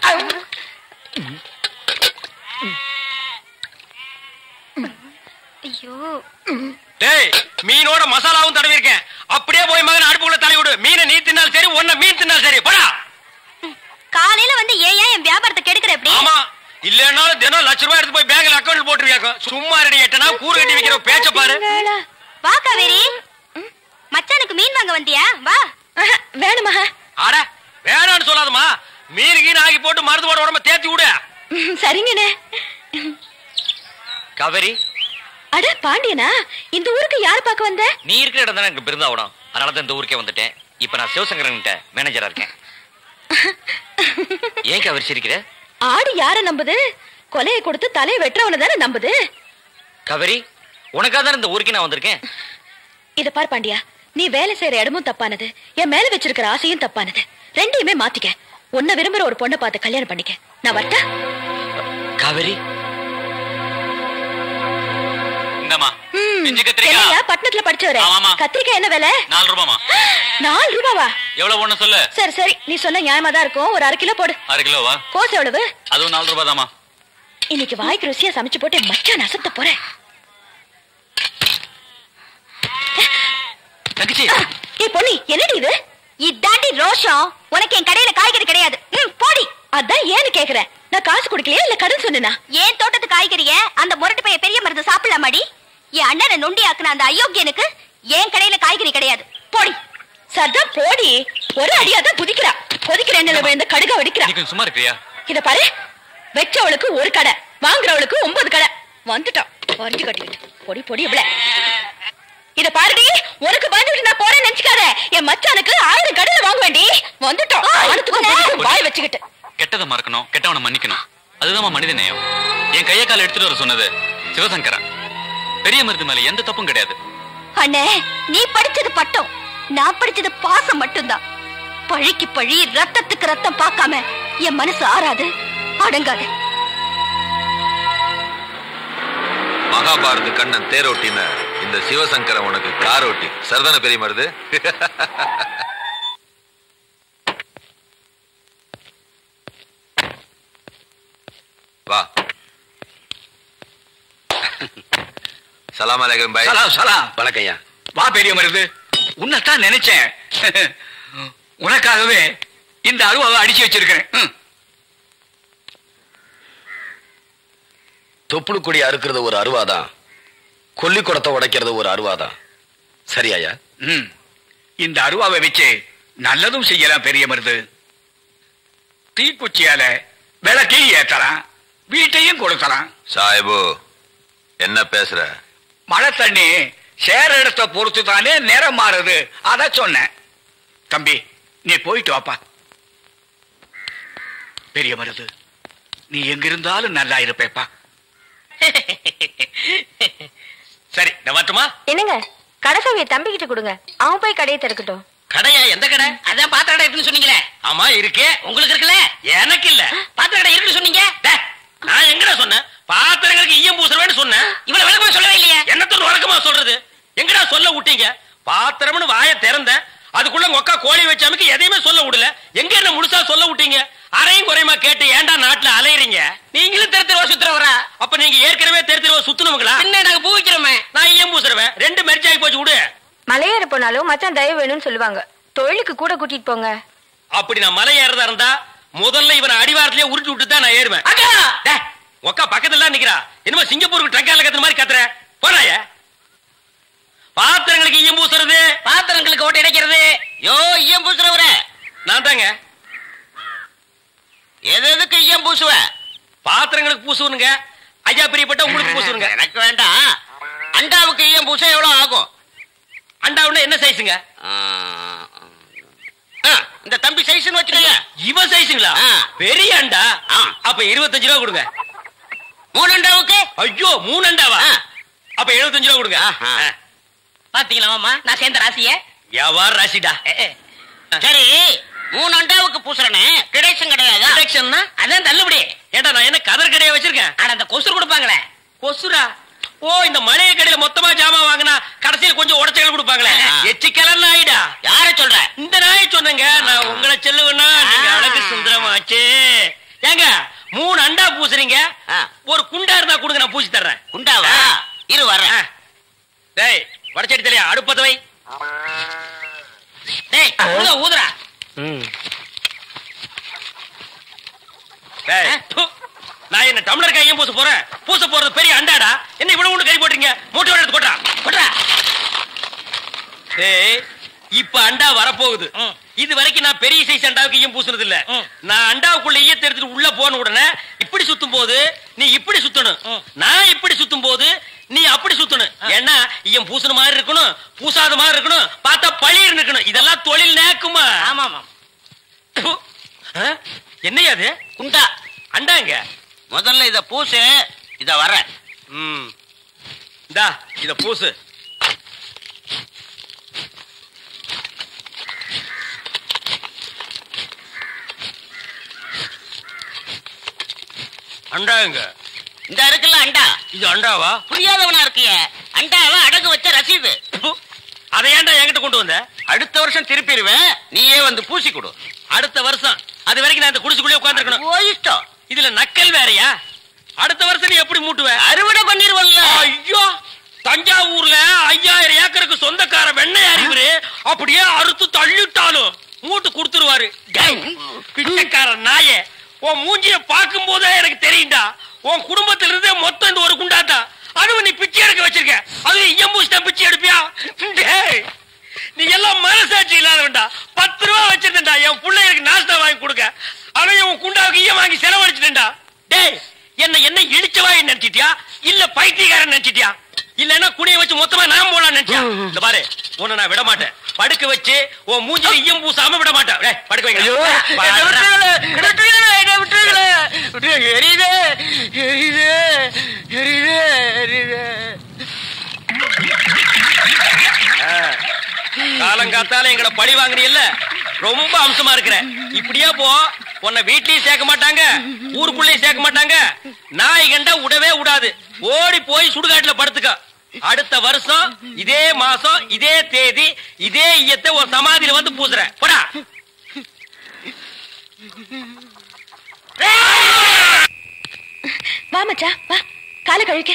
ஐயோ, டேய், மீனோட மசாலாவும் தடவி இருக்கேன். அப்படியே போய் மகன் அடுப்புக்குள்ள தலை விடு. மீனை நீ தின்னாலும் சரி, ஒன்ன மீன் தின்னாலும் சரி. போடா. காலையில வந்து ஏன் என் வியாபாரத்தை கெடுக்கிற எப்படி? ஆமா, இல்லன்னாலும் தினம் லட்ச ரூபாய் எடுத்து போய் பேங்க்ல அக்கௌண்ட் போட்டுருவியாக்கும். சும்மா ரெடி எட்டனா கூறு கட்டி வைக்கிற பேச்ச பாரு. வா காவேரி, மச்சானுக்கு மீன் வாங்க வந்தியா? வா. வேணுமா? அட வேணான்னு சொல்லாதமா. மீன் கீன் ஆகி போட்டு மருந்து போட உடம்ப தேத்தி விடு. சரிங்கண்ணே. காவேரி, அட பாண்டியனா, இந்த ஊருக்கு யார் பார்க்க வந்த? நீ இருக்கிற இடம் தானே எனக்கு பிருந்தாவனம். அதனால தான் இந்த ஊருக்கே வந்துட்டேன். இப்ப நான் சிவசங்கரன் மேனேஜரா இருக்கேன். ஏன் காவேரி சிரிக்கிற? ஆடு யார நம்புது? கொலையை கொடுத்து தலையை வெட்டுறவன தானே நம்புது. காவேரி, உனக்காக தான் இந்த ஊருக்கே நான் வந்திருக்கேன். இத பார் பாண்டியா, நீ வேலை செய்யற இடமும் தப்பானது, என் மேல வச்சிருக்கிற ஆசையும் தப்பானது. ரெண்டையுமே மாத்திக்க. உன்னை விரும்புற ஒரு பொண்ணை பார்த்து கல்யாணம் பண்ணிக்க. நான் வரட்டா? காவேரி, இந்தமா பட்டணத்துல படிச்சவரே. கத்திரிக்காய் என்ன விலை? நாலு ரூபாமா. நாலு ரூபாவா? எவ்வளவு ஒண்ணு சொல்லு. சரி சரி, நீ சொன்ன நியாயமா தான் இருக்கும். ஒரு அரை கிலோ போடு. அரை கிலோவா? கோஸ் எவ்வளவு? அதுவும் நாலு ரூபாய் தாமா. இன்னைக்கு வாய்க்கு ருசியா சமைச்சு போட்டு மச்சான் அசத்த போறேன். தங்கச்சி, ஏ பொன்னி, என்னடி இது? இதாண்டி ரோஷம். உனக்கு என் கடையில காய்கறி கிடையாது. போடி. அதான் ஏன்னு கேக்குறேன். நான் காசு கொடுக்கலையா இல்ல கடன் சொன்னா? ஏன் தோட்டத்து காய்கறிய அந்த முரட்டு பைய பெரிய மருந்து சாப்பிடலாமாடி? என் அண்ணனை நொண்டி ஆக்குன அந்த அயோக்கியனுக்கு ஏன் கடையில காய்கறி கிடையாது. போடி சர்தா போடி. ஒரு அடியாதான் குதிக்கிறா. கொதிக்கிற எண்ணெயில விழுந்த கடுக வெடிக்கிறா. நீ சும்மா இருக்கிறியா? இத பாரு, வெச்சவளுக்கு ஒரு கடை, வாங்குறவளுக்கு ஒன்பது கடை. வந்துட்டான் வரைஞ்சு கட்டிக்கிட்டு. பொடி பொடி இவ்வள. இத பாருடி, உனக்கு பயந்துட்டு நான் போறேன்னு நினைச்சுக்காத. என் மச்சானுக்கு ஆயிரம் கடையில வாங்க வேண்டி வந்துட்டோம். வாய் வச்சுக்கிட்டு கெட்டதை மறக்கணும், கெட்டவனை மன்னிக்கணும். அதுதான் மனித நேயம். என் கைய கால எடுத்துட்டு வர சொன்னது சிவசங்கரன். பெரிய மருது மேல எந்த தப்பும் கிடையாது. அண்ணே, நீ படிச்சது பட்டம், நான் படிச்சது பாசம் மட்டும்தான். பழிக்கு பழி, ரத்தத்துக்கு ரத்தம் பார்க்காம என் மனசு ஆறாது, அடங்காது. மகாபாரத கண்ணன் தேரோட்டின இந்த சிவசங்கரன் உனக்கு காரோட்டி. சரிதான பெரிய மருது? வா. சலாம் அலைக்கும் பாய். சலாம் சலாம். வணக்கம் ஐயா. வா பெரிய மருது, உன்னைத்தான் நினைச்சேன். உனக்காகவே இந்த அருவாவை அடிச்சு வச்சிருக்கிறேன். தொப்புளு கொடி அறுக்கிறது ஒரு அருவாதான், கொல்லி குடத்தை உடைக்கிறது ஒரு அருவாதான். சரியாயா? ம், இந்த அருவாவை வச்சு நல்லதும் செய்யலாம் பெரிய மருது. தீக்குச்சியால விளக்கையும் ஏத்தலாம், வீட்டையும் கொடுக்கலாம். சாஹிபு என்ன பேசுற? மழை தண்ணி சேர இடத்தை பொறுத்து தானே நேரம் மாறுது, அத சொன்னேன். தம்பி நீ போயிட்டு வாப்பா. பெரிய மருது, நீ எங்கிருந்தாலும் நல்லா இருப்பேப்பா. சரி, நான் வரட்டுமா? என்னங்க, கடைசாவிய தம்பி கிட்ட கொடுங்க, அவன் போய் கடையை திறக்கட்டும். கடையா? எந்த கடை? அதான் பாத்திர கடை இருக்குன்னு சொன்னீங்களே. ஆமா இருக்கு. உங்களுக்கு இருக்குல்ல? எனக்கு இல்ல. பாத்திர கடை இருக்குன்னு சொன்னீங்க. நான் எங்கடா சொன்னேன்? பாத்திரங்களுக்கு ஈயம் பூசுறவேன்னு சொன்னேன். இவ்வளவு விளக்கமா சொல்லவே இல்லையா? என்னத்தோட வழக்கமா சொல்றது? எங்கடா சொல்ல விட்டீங்க? பாத்திரம்னு வாய திறந்த அதுக்குள்ள மொக்கா கோழி வச்சாமுக்கு எதையுமே சொல்ல விடல. எங்க என்ன முழுசா சொல்ல விட்டீங்க? அரையும் குறையுமா கேட்டு ஏன்டா நாட்டுல அலையறீங்க? நீங்களும் தெரு தெருவா சுத்துறவரா? அப்ப நீங்க ஏற்கனவே தெரு தெருவா சுத்துனவங்களா? என்ன நாங்க பூ வைக்கிறோமே, நான் ஈயம் பூசுறவன். ரெண்டு மெரிச்சாகி போச்சு விடு. மலையேற போனாலும் மச்சான் தயவு வேணும்னு சொல்லுவாங்க. தொழிலுக்கு கூட கூட்டிட்டு போங்க. அப்படி நான் மலை ஏறதா இருந்தா முதல்ல இவனை அடிவாரத்திலேயே உருட்டி விட்டு தான் நான் ஏறுவேன். ஒக்கா பக்கத்துல தான் நிக்கிறா. என்னமோ சிங்கப்பூருக்கு ட்ரக்கால கத்துற மாதிரி கத்துற. போறாய பாத்திரங்களுக்கு ஈயம் பூசுறது, பாத்திரங்களுக்கு ஓட்டை அடைக்கிறது. யோ ஈயம் பூசுறவர நான் தாங்க. எது எதுக்கு ஈயம் பூசுவ? பாத்திரங்களுக்கு பூசுவனுங்க. ஐயா பிரியப்பட்ட உங்களுக்கு பூசுவனுங்க. எனக்கு வேண்டாம். அண்டாவுக்கு ஈயம் பூச எவ்வளவு ஆகும்? அண்டாவுன்னா என்ன சைஸுங்க? இந்த தம்பி சைஸ் வச்சுக்கோங்க. இவன் சைஸுங்களா? பெரிய அண்டா. அப்ப இருபத்தஞ்சு ரூபா கொடுங்க. மூணு அண்டாவுக்கு? ஐயோ மூணு அண்டாவா? அப்ப எழுபத்தஞ்சு ரூபா கொடுங்க. பாத்தீங்களா மாமா, நான் சேர்ந்த ராசிய வியாபார ராசிடா. சரி, மூணு அண்டாவுக்கு பூசுறனே டிடக்ஷன் கிடையாது. டிடக்ஷன்னா அதான் தள்ளுபடி. ஏண்டா நான் என்ன கதர் கடையை வச்சிருக்கேன்? ஆனா அந்த கொசுறு கொடுப்பாங்களே. கொசுரா? ஓ, இந்த மளிகை கடையில மொத்தமா ஜாமான் வாங்கினா கடைசியில் கொஞ்சம் உடச்சல் கொடுப்பாங்களே, எச்சி கலர் நாயிடா. யார சொல்ற? இந்த நாயை சொன்னங்க. நான் உங்களை செல்லுவேன்னா நீங்க அழகு சுந்தரமாச்சு. ஏங்க மூணு அண்டா பூசுறீங்க, ஒரு குண்டா இருந்தா கொடுங்க, நான் பூசி தர்றேன். குண்டாவா? இரு வர்றேன். டேய் வடச்சடி தலையா, அடுப்பத வை. டேய் ஊதுற ஊதுற. டேய் நான் என்ன டம்ளர் கையும் பூச போறேன்? பூச போறது பெரிய அண்டாடா. என்ன இவ்வளவு ஒண்ணு கை போட்டீங்க? மூட்டை எடுத்து போட்டா போட்டா. டேய் இப்ப அண்டா வரப்போகுது. இது வரைக்கும் நான் பெரிய சைஸ் அண்டாவுக்கு ஈயம் பூசுனது இல்ல. நான் அண்டாவுக்குள்ள ஈயத்தை எடுத்துட்டு உள்ள போன உடனே இப்படி சுத்தும் போது நீ இப்படி சுத்தணும், நான் இப்படி சுத்தும் போது நீ அப்படி சுத்தணும். ஏன்னா ஈயம் பூசுன மாதிரி இருக்கணும், பூசாத மாதிரி இருக்கணும், பார்த்தா பழிர் இருக்கணும். இதெல்லாம் தொழில் நேக்குமா? ஆமா ஆமா. என்னையா அது? குண்டா அண்டாங்க. முதல்ல இத பூசு. இத வர. ம் இந்தா இத பூசு. அண்டாங்க. இந்த இருக்குல்ல அண்டா, இது அண்டாவா? புரியாதவனா இருக்கிய. அண்டாவா அடகு வச்ச ரசீது. அதை ஏன்டா என்கிட்ட கொண்டு வந்த? அடுத்த வருஷம் திருப்பிடுவேன், நீயே வந்து பூசி கொடு. அடுத்த வருஷம்? அது வரைக்கும் நான் இந்த குடிசுக்குள்ளே உட்கார்ந்து இருக்கணும். இதுல நக்கல் வேறையா? அடுத்த வருஷம் நீ எப்படி மூட்டுவ? அறுவடை பண்ணிருவல்ல. ஐயோ, தஞ்சாவூர்ல ஐயாயிரம் ஏக்கருக்கு சொந்தக்கார வெண்ணெய் அறிவுரு அப்படியே அறுத்து தள்ளிட்டாலும் மூட்டு கொடுத்துருவாரு. பிச்சைக்கார நாயே, உன் மூஞ்சிய பார்க்கும் போதே எனக்கு தெரியும்டா உன் குடும்பத்துல இருந்தே மொத்தம் இந்த ஒரு குண்டாதான். அதுவும் நீ பிச்சை எடுக்க வச்சிருக்க. அது எம்பூசிட்ட பிச்சை எடுப்பியா? நீ எல்லாம் மனசாட்சி இல்லாதவன்டா. பத்து ரூபா வச்சிருந்தா என் பிள்ளைகளுக்கு நாஸ்தா வாங்கி கொடுக்க. அவன் உன் குண்டாவுக்கு ஈய வாங்கி செலவழிச்சுட்டா. டேய் என்ன என்ன இடிச்சவா நினைச்சிட்டியா இல்ல பைத்தியக்காரன் நினைச்சிட்டியா இல்லன்னா குடிய வச்சு மொத்தமா நான் போலாம் நினைச்சியா? இந்த பாரு உன்னை நான் விட மாட்டேன். படுக்க வச்சு உன் மூஞ்சில ஈயம் பூசாம விட மாட்டேன். படுக்க வைங்க. காலங்காத்தால எங்கட பழி வாங்குறீல்ல ரொம்ப அம்சமா இருக்கிற. இப்படியே போ உன்னை வீட்லயும் சேர்க்க மாட்டாங்க ஊருக்குள்ளேயும் சேர்க்க மாட்டாங்க. நாய் கண்டா விடவே விடாது. ஓடி போய் சுடுகாட்டுல படுத்துக்க. அடுத்த வருஷம் இதே மாசம் இதே தேதி இதே ஈயத்தை ஒரு சமாதியில வந்து பூசுறேன். போடா. வா மச்சா வா கால கழிக்க.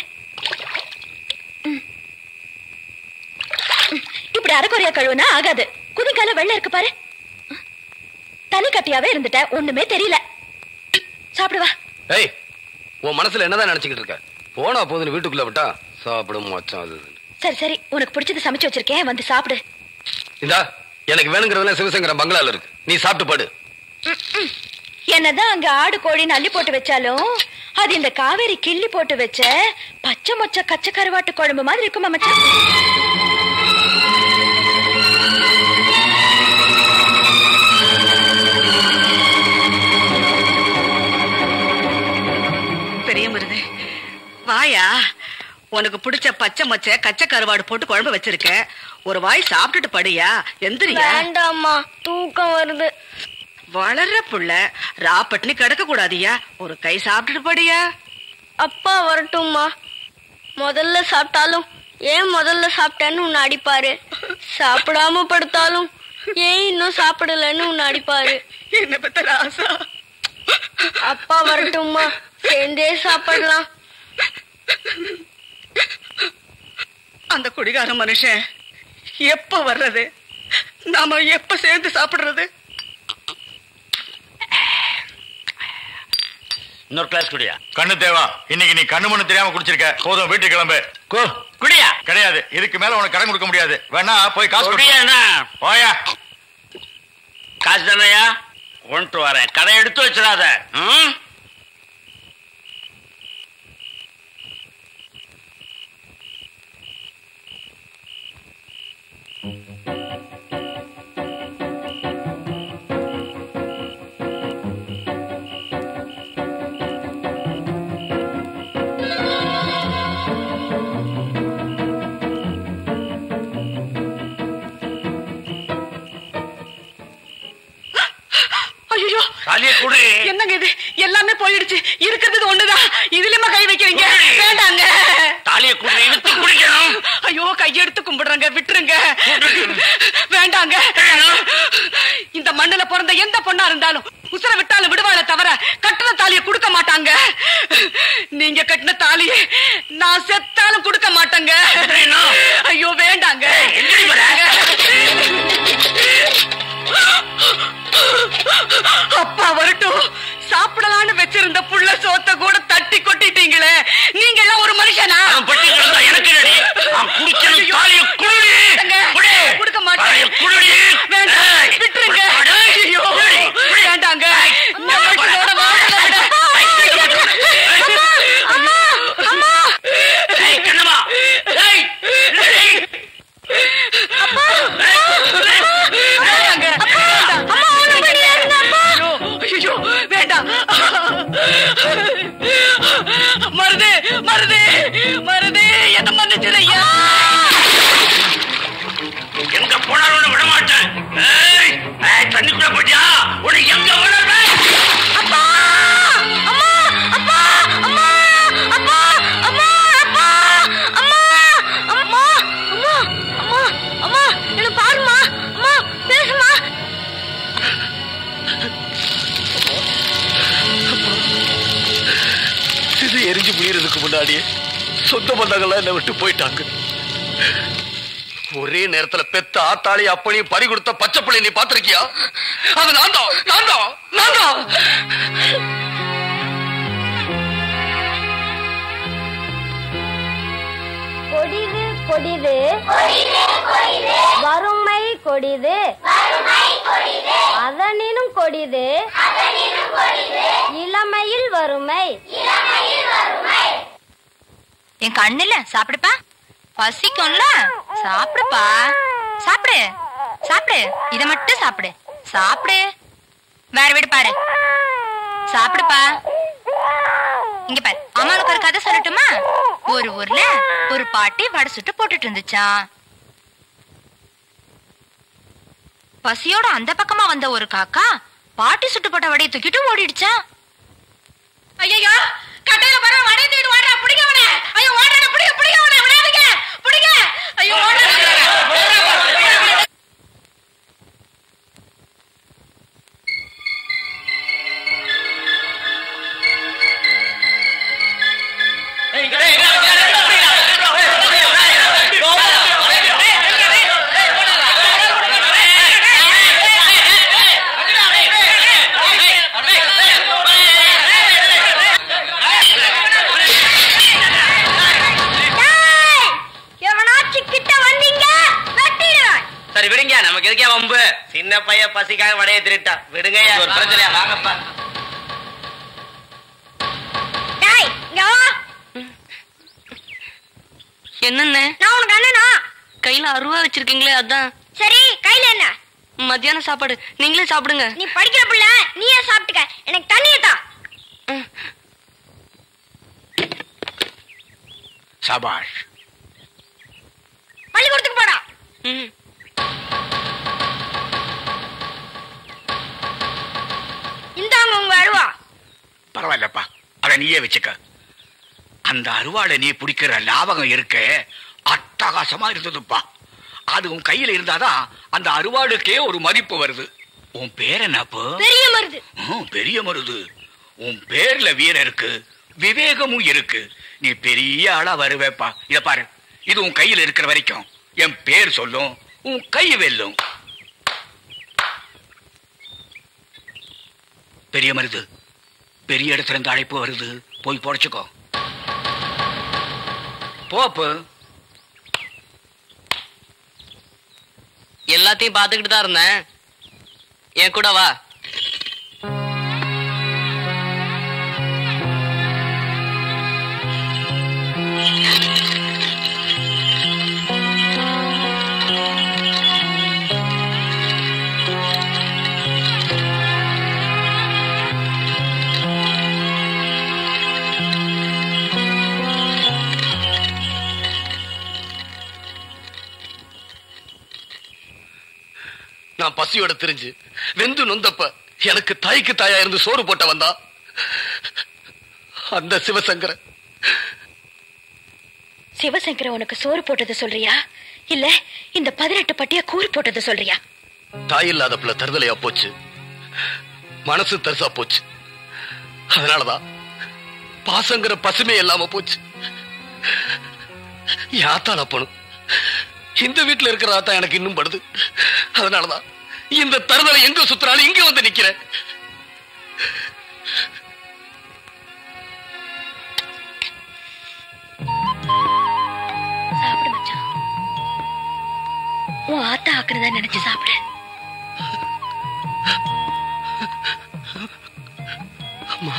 இப்படி அரைக்குறையா கழுவுனா ஆகாது. குதிக்கால வெள்ளம் இருக்கு பாரு. தனி கட்டியாவே இருந்துட்ட ஒண்ணுமே தெரியல. சாப்பிடுவா. ஏய் உன் மனசுல என்னதான் நினைச்சுக்கிட்டு இருக்க? போனா போதுன்னு வீட்டுக்குள்ள விட்டா சாப்பிடும் மச்சான். அது சரி சரி உனக்கு பிடிச்சது சமைச்சு வச்சிருக்கேன் வந்து சாப்பிடு. இந்தா எனக்கு வேணுங்கிறதுல சிவசங்கரம் பங்களால இருக்கு. நீ சாப்பிட்டு பாடு. என்னதான் அங்க ஆடு கோழின்னு அள்ளி போட்டு வச்சாலும் அது இந்த காவேரி கிள்ளி போட்டு வச்ச பச்சை மொச்ச கச்ச கருவாட்டு குழம்பு மாதிரி இருக்குமா மச்சான்? பெரிய மருது வாயா. உனக்கு பிடிச்ச பச்சை மொச்ச கச்ச கருவாடு போட்டு குழம்பு வச்சிருக்க. ஒரு வாய் சாப்பிட்டுட்டு படுயா. எந்திரியா. வேண்டாம்மா தூக்கம் வருது. வளர்ற புள்ள ராப்பட்டினி கிடக்க கூடாதியா. ஒரு கை சாப்பிட்டுட்டு படியா. அப்பா வரட்டும்மா. முதல்ல சாப்பிட்டாலும் ஏன் முதல்ல சாப்பிட்டேன்னு உன்னை அடிப்பாரு. சாப்பிடாம படுத்தாலும் ஏன் இன்னும் சாப்பிடலன்னு உன்னை அடிப்பாரு. என்ன பத்த ராசா. அப்பா வரட்டும்மா சேர்ந்தே சாப்பிடலாம். அந்த குடிகார மனுஷன் எப்ப வர்றது? நாம எப்ப சேர்ந்து சாப்பிடுறது? இன்னொரு கிளாஸ் குடியா. கண்ணு தேவா இன்னைக்கு நீ கண்ணு மண்ணு தெரியாம குடிச்சிருக்க. போதும் வீட்டுக்கு கிளம்பு. குடியா கிடையாது. இதுக்கு மேல உனக்கு கடன் கொடுக்க முடியாது. வேணா போய் காசு போயா. காசு தானையா கொண்டு வரேன். கடை எடுத்து வச்சிடாத. என்னங்க இது எல்லாமே போயிடுச்சு. இருக்கிறது ஒண்ணுதான். இதுலயுமா கை வைக்கிறீங்க? வேண்டாங்க. தாலியை குடிக்கணும். ஐயோ கையெடுத்து கும்பிடுறாங்க. விட்டுருங்க. வேண்டாங்க. இந்த மண்ணுல பிறந்த எந்த பொண்ணா இருந்தாலும் உசுர விட்டாலும் விடுவாளை தவிர கட்டின தாலியை கொடுக்க மாட்டாங்க. நீங்க கட்டின தாலியை நான் செத்தாலும் கொடுக்க மாட்டேங்க. ஐயோ வேண்டாங்க. அப்பா வரட்டும். சாப்பிடலான்னு வச்சிருந்த புள்ள சோத்த கூட தட்டி கொட்டிட்டீங்களே. நீங்க எல்லாம் ஒரு மனுஷனா? கொடுக்க மாட்டேன். விட்டுருங்க. வேண்டாங்க. மருது மருது மருது என்ன மன்னிச்சிடையா. எங்க போனாலும் விட மாட்டேன். தண்ணிக்குள்ள போட்டியா உன்னை எங்க விடுறேன். அப்பா அம்மா அப்பா அம்மா அப்பா அம்மா அப்பா அம்மா அம்மா அம்மா அம்மா அம்மா என்ன பாருமா. அம்மா பேசுமா. சிறு எரிஞ்சு முடியறதுக்கு முன்னாடியே சொந்த பந்தங்கள்லாம் என்னை விட்டு போயிட்டாங்க. ஒரே நேரத்துல பெத்த ஆத்தாளி அப்பனையும் பறி கொடுத்த பச்சை பிள்ளை நீ பாத்திருக்கியா? அது நான் தான் நான் தான் நான் தான். கொடிது கொடிது வறுமை கொடிது அதனினும் கொடிது இளமையில் வறுமை. என் கண்ணுல சாப்பிடுப்பா, பசிக்கும்ல, சாப்பிடுப்பா, சாப்பிடு சாப்பிடு, இத மட்டும் சாப்பிடு சாப்பிடு. வேற வீடு பாரு, சாப்பிடுப்பா. இங்க பாரு, அம்மாவுக்கு ஒரு கதை சொல்லட்டுமா? ஒரு ஊர்ல ஒரு பாட்டி வடை சுட்டு போட்டுட்டு இருந்துச்சான். பசியோட அந்த பக்கமா வந்த ஒரு காக்கா பாட்டி சுட்டு போட்ட வடையை தூக்கிட்டு ஓடிடுச்சான். ஐயோ, கட்டையில பாரு, வடை தூக்கிட்டு ஓடுறா, பிடிக்க அவனை. ஐயோ, ஓடுறா, பிடிக்க பிடிக்க அவனை, விடாதீங்க, பிடிக்க. ஐயோ, ஓடுறா. சரி விடுங்க, நமக்கு எதுக்கே வம்பு? சின்ன பையன் பசிக்காக வடைய திருட்டா விடுங்க. ஒரு பிரச்சனையா? வாங்கப்பா. என்னன்னு நான் உனக்கு அண்ணனா? கையில அருவா வச்சிருக்கீங்களே, அதான். சரி, கையில என்ன? மத்தியான சாப்பாடு, நீங்களே சாப்பிடுங்க. நீ படிக்கிற பிள்ளை, நீயே சாப்பிட்டுக்க. எனக்கு தண்ணியை தா. சபாஷ். பள்ளிக்கூடத்துக்கு போடா. இந்தாங்க உங்க அருவா. பரவாயில்லப்பா, அத நீயே வச்சுக்க. அந்த அருவாளை நீ பிடிக்கிற லாபகம் இருக்க அட்டகாசமா இருந்ததுப்பா. அது உன் கையில இருந்தாதான் அந்த அருவாளுக்கே ஒரு மதிப்பு வருது. உன் பேர் என்னப்போ? பெரிய மருது. பெரிய மருது. உன் பேர்ல வீரம் இருக்கு, விவேகமும் இருக்கு. நீ பெரிய ஆளா வருவேப்பா. இத பாரு, இது உன் கையில இருக்கிற வரைக்கும் என் பேர் சொல்லும், உன் கை வெல்லும். பெரிய மருது, பெரிய இடத்துல இருந்து அழைப்பு வருது, போய் பொழைச்சுக்கோ. போப்பு. எல்லாத்தையும் பாத்துக்கிட்டு தான் இருந்தேன், என் கூட வா. நான் பசியோட தெரிஞ்சு வெந்து நொந்தப்ப எனக்கு தாய்க்கு தாயா இருந்து சோறு போட்ட வந்தா அந்த சிவசங்கர. சிவசங்கர உனக்கு சோறு போட்டது சொல்றியா, இல்ல இந்த பதினெட்டு பட்டிய கூறு போட்டது சொல்றியா? தாய் இல்லாத பிள்ளை தருதலையா போச்சு, மனசு தரிசா போச்சு. அதனாலதான் பாசங்கிற பசுமே இல்லாம போச்சு. யாத்தான் அப்பனும் இந்த வீட்டுல இருக்கிற ஆத்தா எனக்கு இன்னும் படுது. அதனாலதான் இந்த தருதலை எங்க சுத்தினாலும் இங்க வந்து நிக்கிறேன். சாப்பிடு மச்சான், உன் ஆத்தா ஆக்குறதா நினைச்சு சாப்பிடு. அம்மா,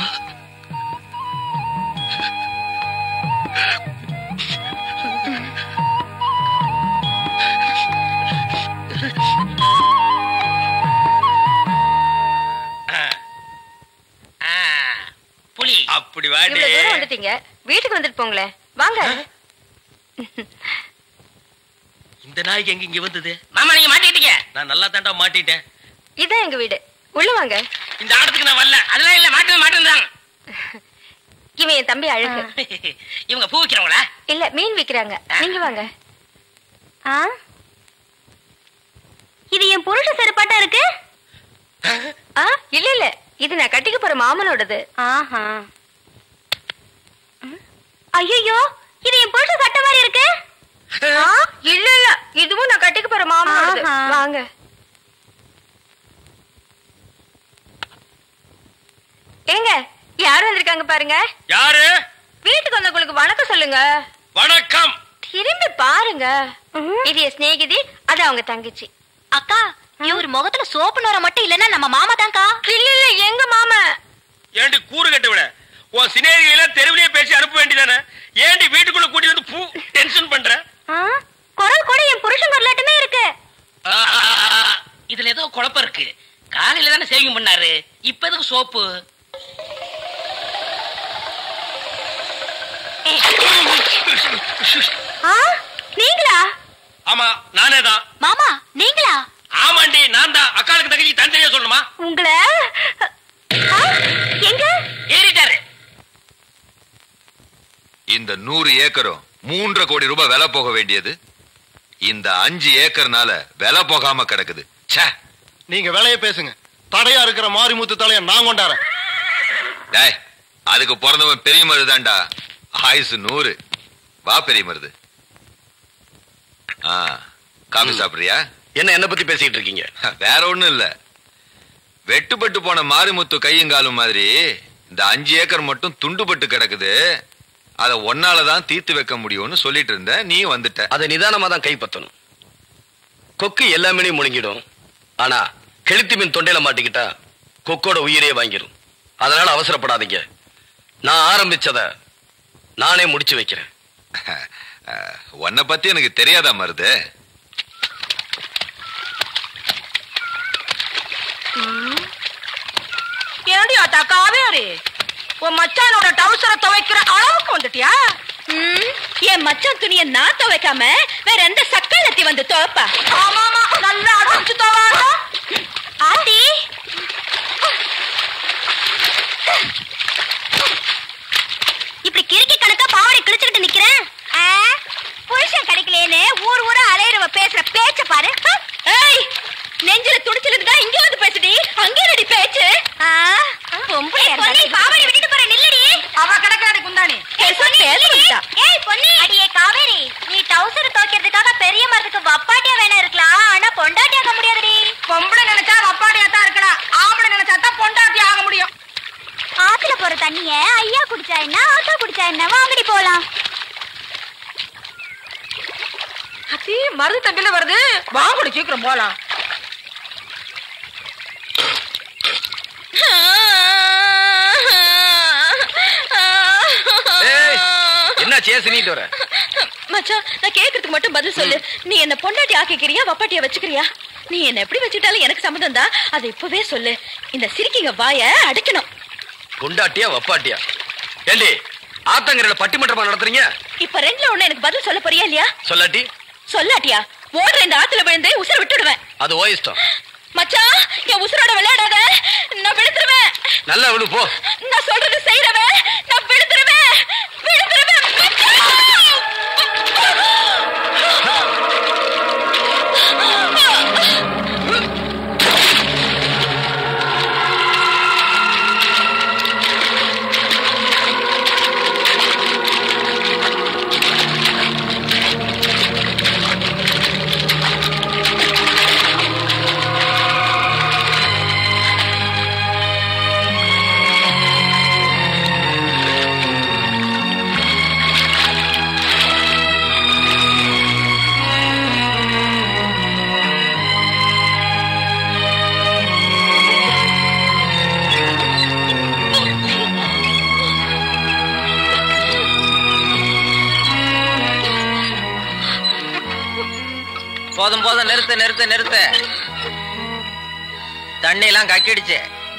புலி அப்படி வாடி. இவ்வளவு தூரம் வந்துட்டீங்க, வீட்டுக்கு வந்துட்டு போங்களேன். வாங்க. இந்த நாய்க்கு எங்க இங்க வந்தது? மாமா நீங்க மாட்டிட்டீங்க. நான் நல்லா தாண்டா மாட்டிட்டேன். இதான் எங்க வீடு, உள்ள வாங்க. இந்த ஆடத்துக்கு நான் வரல. அதெல்லாம் இல்ல, மாட்டு மாட்டுதான். இவன் என் தம்பி அழகு. இவங்க பூ விக்கிறவங்களா? இல்ல, மீன் விக்கிறாங்க. நீங்க வாங்க. இது என் புருஷ செருப்பாட்டா இருக்கு. இல்ல இல்ல, இது நான் கட்டிக்க போற மாமனோடது. ஆஹா. ஐயோ, இது என் புருஷ சட்டை மாதிரி இருக்கு. இல்ல இல்ல, இது இதுவும் நான் கட்டிக்க போற மாமா வாங்க. ஏங்க யாரும் வந்திருக்காங்க பாருங்க. யாரு? வீட்டுக்கு வந்தவங்களுக்கு வணக்கம் சொல்லுங்க. வணக்கம். திரும்பி பாருங்க. இது என் சிநேகிதி, அது அவங்க தங்கச்சி. அக்கா இவர் முகத்துல சோப்பு நோர மட்டும் இல்லன்னா நம்ம மாமா தான்க்கா. இல்ல இல்ல எங்க மாமா. ஏண்டி கூறு கட்டு விட உன் சிநேகிதிகளை தெருவிலேயே பேசி அனுப்ப வேண்டியதானே? ஏண்டி வீட்டுக்குள்ள கூட்டி வந்து பூ டென்ஷன் பண்ற? குரல் கூட என் புருஷன் குரலாட்டமே இருக்கு. இதுல ஏதோ குழப்பம் இருக்கு. காலையில தானே சேவிங் பண்ணாரு, இப்ப எதுக்கு சோப்பு? நீங்களா? ஆமா நானே தான். மாமா நீங்களா? ஆமாண்டி நான் தான். அக்காளுக்கு தங்கச்சி தனித்தனியா சொல்லணுமா? உங்களை எங்க ஏறிட்டாரு. இந்த நூறு ஏக்கரும் மூன்றரை கோடி ரூபாய் விலை போக வேண்டியது இந்த அஞ்சு ஏக்கர்னால விலை போகாம கிடக்குது. நீங்க விலைய பேசுங்க. தடையா இருக்கிற மாரிமுத்து தலைய நான் கொண்டாறேன். டேய், அதுக்கு பிறந்தவன் பெரிய மருதாண்டா. ஆயுசு நூறு. வா பெரிய மருது. ஆ, காபி சாப்பிடுறியா? என்ன என்ன பத்தி பேசிட்டு இருக்கீங்க? வேற ஒண்ணும் இல்ல. வெட்டுப்பட்டு போன மாரிமுத்து கையுங்காலும் மாதிரி இந்த அஞ்சு ஏக்கர் மட்டும் துண்டுபட்டு கிடக்குது. அத ஒன்னாலதான் தீர்த்து வைக்க முடியும்னு சொல்லிட்டு இருந்த, நீ வந்துட்ட. அதை நிதானமா தான் கைப்பற்றணும். கொக்கு எல்லாமே முழுங்கிடும். ஆனா கெளுத்தி மீன் தொண்டையில மாட்டிக்கிட்டா கொக்கோட உயிரே வாங்கிடும். அதனால அவசரப்படாதீங்க. நான் ஆரம்பிச்சத நானே முடிச்சு வைக்கிறேன். உன்னை பத்தி எனக்கு தெரியாதா மருது? ஏண்டி அத்தா காவேரி, உன் மச்சானோட டவுசரை துவைக்கிற அளவுக்கு வந்துட்டியா? என் மச்சான் துணிய நான் துவைக்காம வேற எந்த சக்காலத்தி வந்து துவைப்பா? ஆமாமா, நல்லா அடிச்சு துவாங்க. ஆத்தி இப்படி கிறுக்கி கணக்கா பாவடை கிழிச்சுக்கிட்டு நிக்கிறேன். புருஷன் கிடைக்கலேன்னு ஊர் ஊரா அலையிறவ பேசுற பேச்ச பாரு. ஏய், நெஞ்சில துடிச்சிருந்தா இங்க வந்து பேசுடி. அங்க ரெடி பேச்சு. பாவடை விட்டுட்டு போற நில்லடி. அவ கிடக்காடி குந்தாணி. ஏய் பொன்னி, அடியே காவேரி, நீ டவுசர் துவைக்கிறதுக்காக பெரிய மரத்துக்கு வப்பாட்டியா வேணா இருக்கலாம், ஆனா பொண்டாட்டி ஆக முடியாதுடி. பொம்பளை நினைச்சா வப்பாட்டியா தான் இருக்கலாம், ஆம்பளை நினைச்சா தான் பொண்டாட்டி ஆக முடியும். ஆத்துல போற தண்ணிய ஐயா குடிச்சா என்ன, ஆத்தா குடிச்சா என்ன, வாங்கடி போலாம். அத்தி மருது தம்பில வருது, வாங்கடி சீக்கிரம் போலாம். என்ன சேசினிட்டு வர? மச்சான், நான் கேக்குறதுக்கு மட்டும் பதில் சொல்லு. நீ என்ன பொண்டாட்டி ஆக்கிக்கிறியா, வப்பாட்டியா வச்சுக்கிறியா? நீ என்ன எப்படி வச்சுட்டாலும் எனக்கு சம்மதம் தான். அதை இப்பவே சொல்லு. இந்த சிரிக்கிங்க வாய அடைக்கணும். பொண்டாட்டியா வப்பாட்டியா? ஏண்டி ஆத்தங்கரையில பட்டிமன்றமா நடத்துறீங்க? இப்ப ரெண்டுல ஒண்ணு எனக்கு பதில் சொல்ல போறியா இல்லையா? சொல்லாட்டி? சொல்லாட்டியா ஓடுற இந்த ஆத்துல விழுந்து உசுர விட்டுடுவேன். அது ஓ இஷ்டம். மச்சான், என் உசுரோட விளையாடாத, நான் விழுந்துருவேன். நல்லா விழு போ. நான் சொல்றது செய்யறவன், நான் விழுந்துருவேன் விழுந்துருவேன். போதும் போதும், நிறுத்து நிறுத்து நிறுத்து. தண்ணி எல்லாம் கக்கிடுச்சு.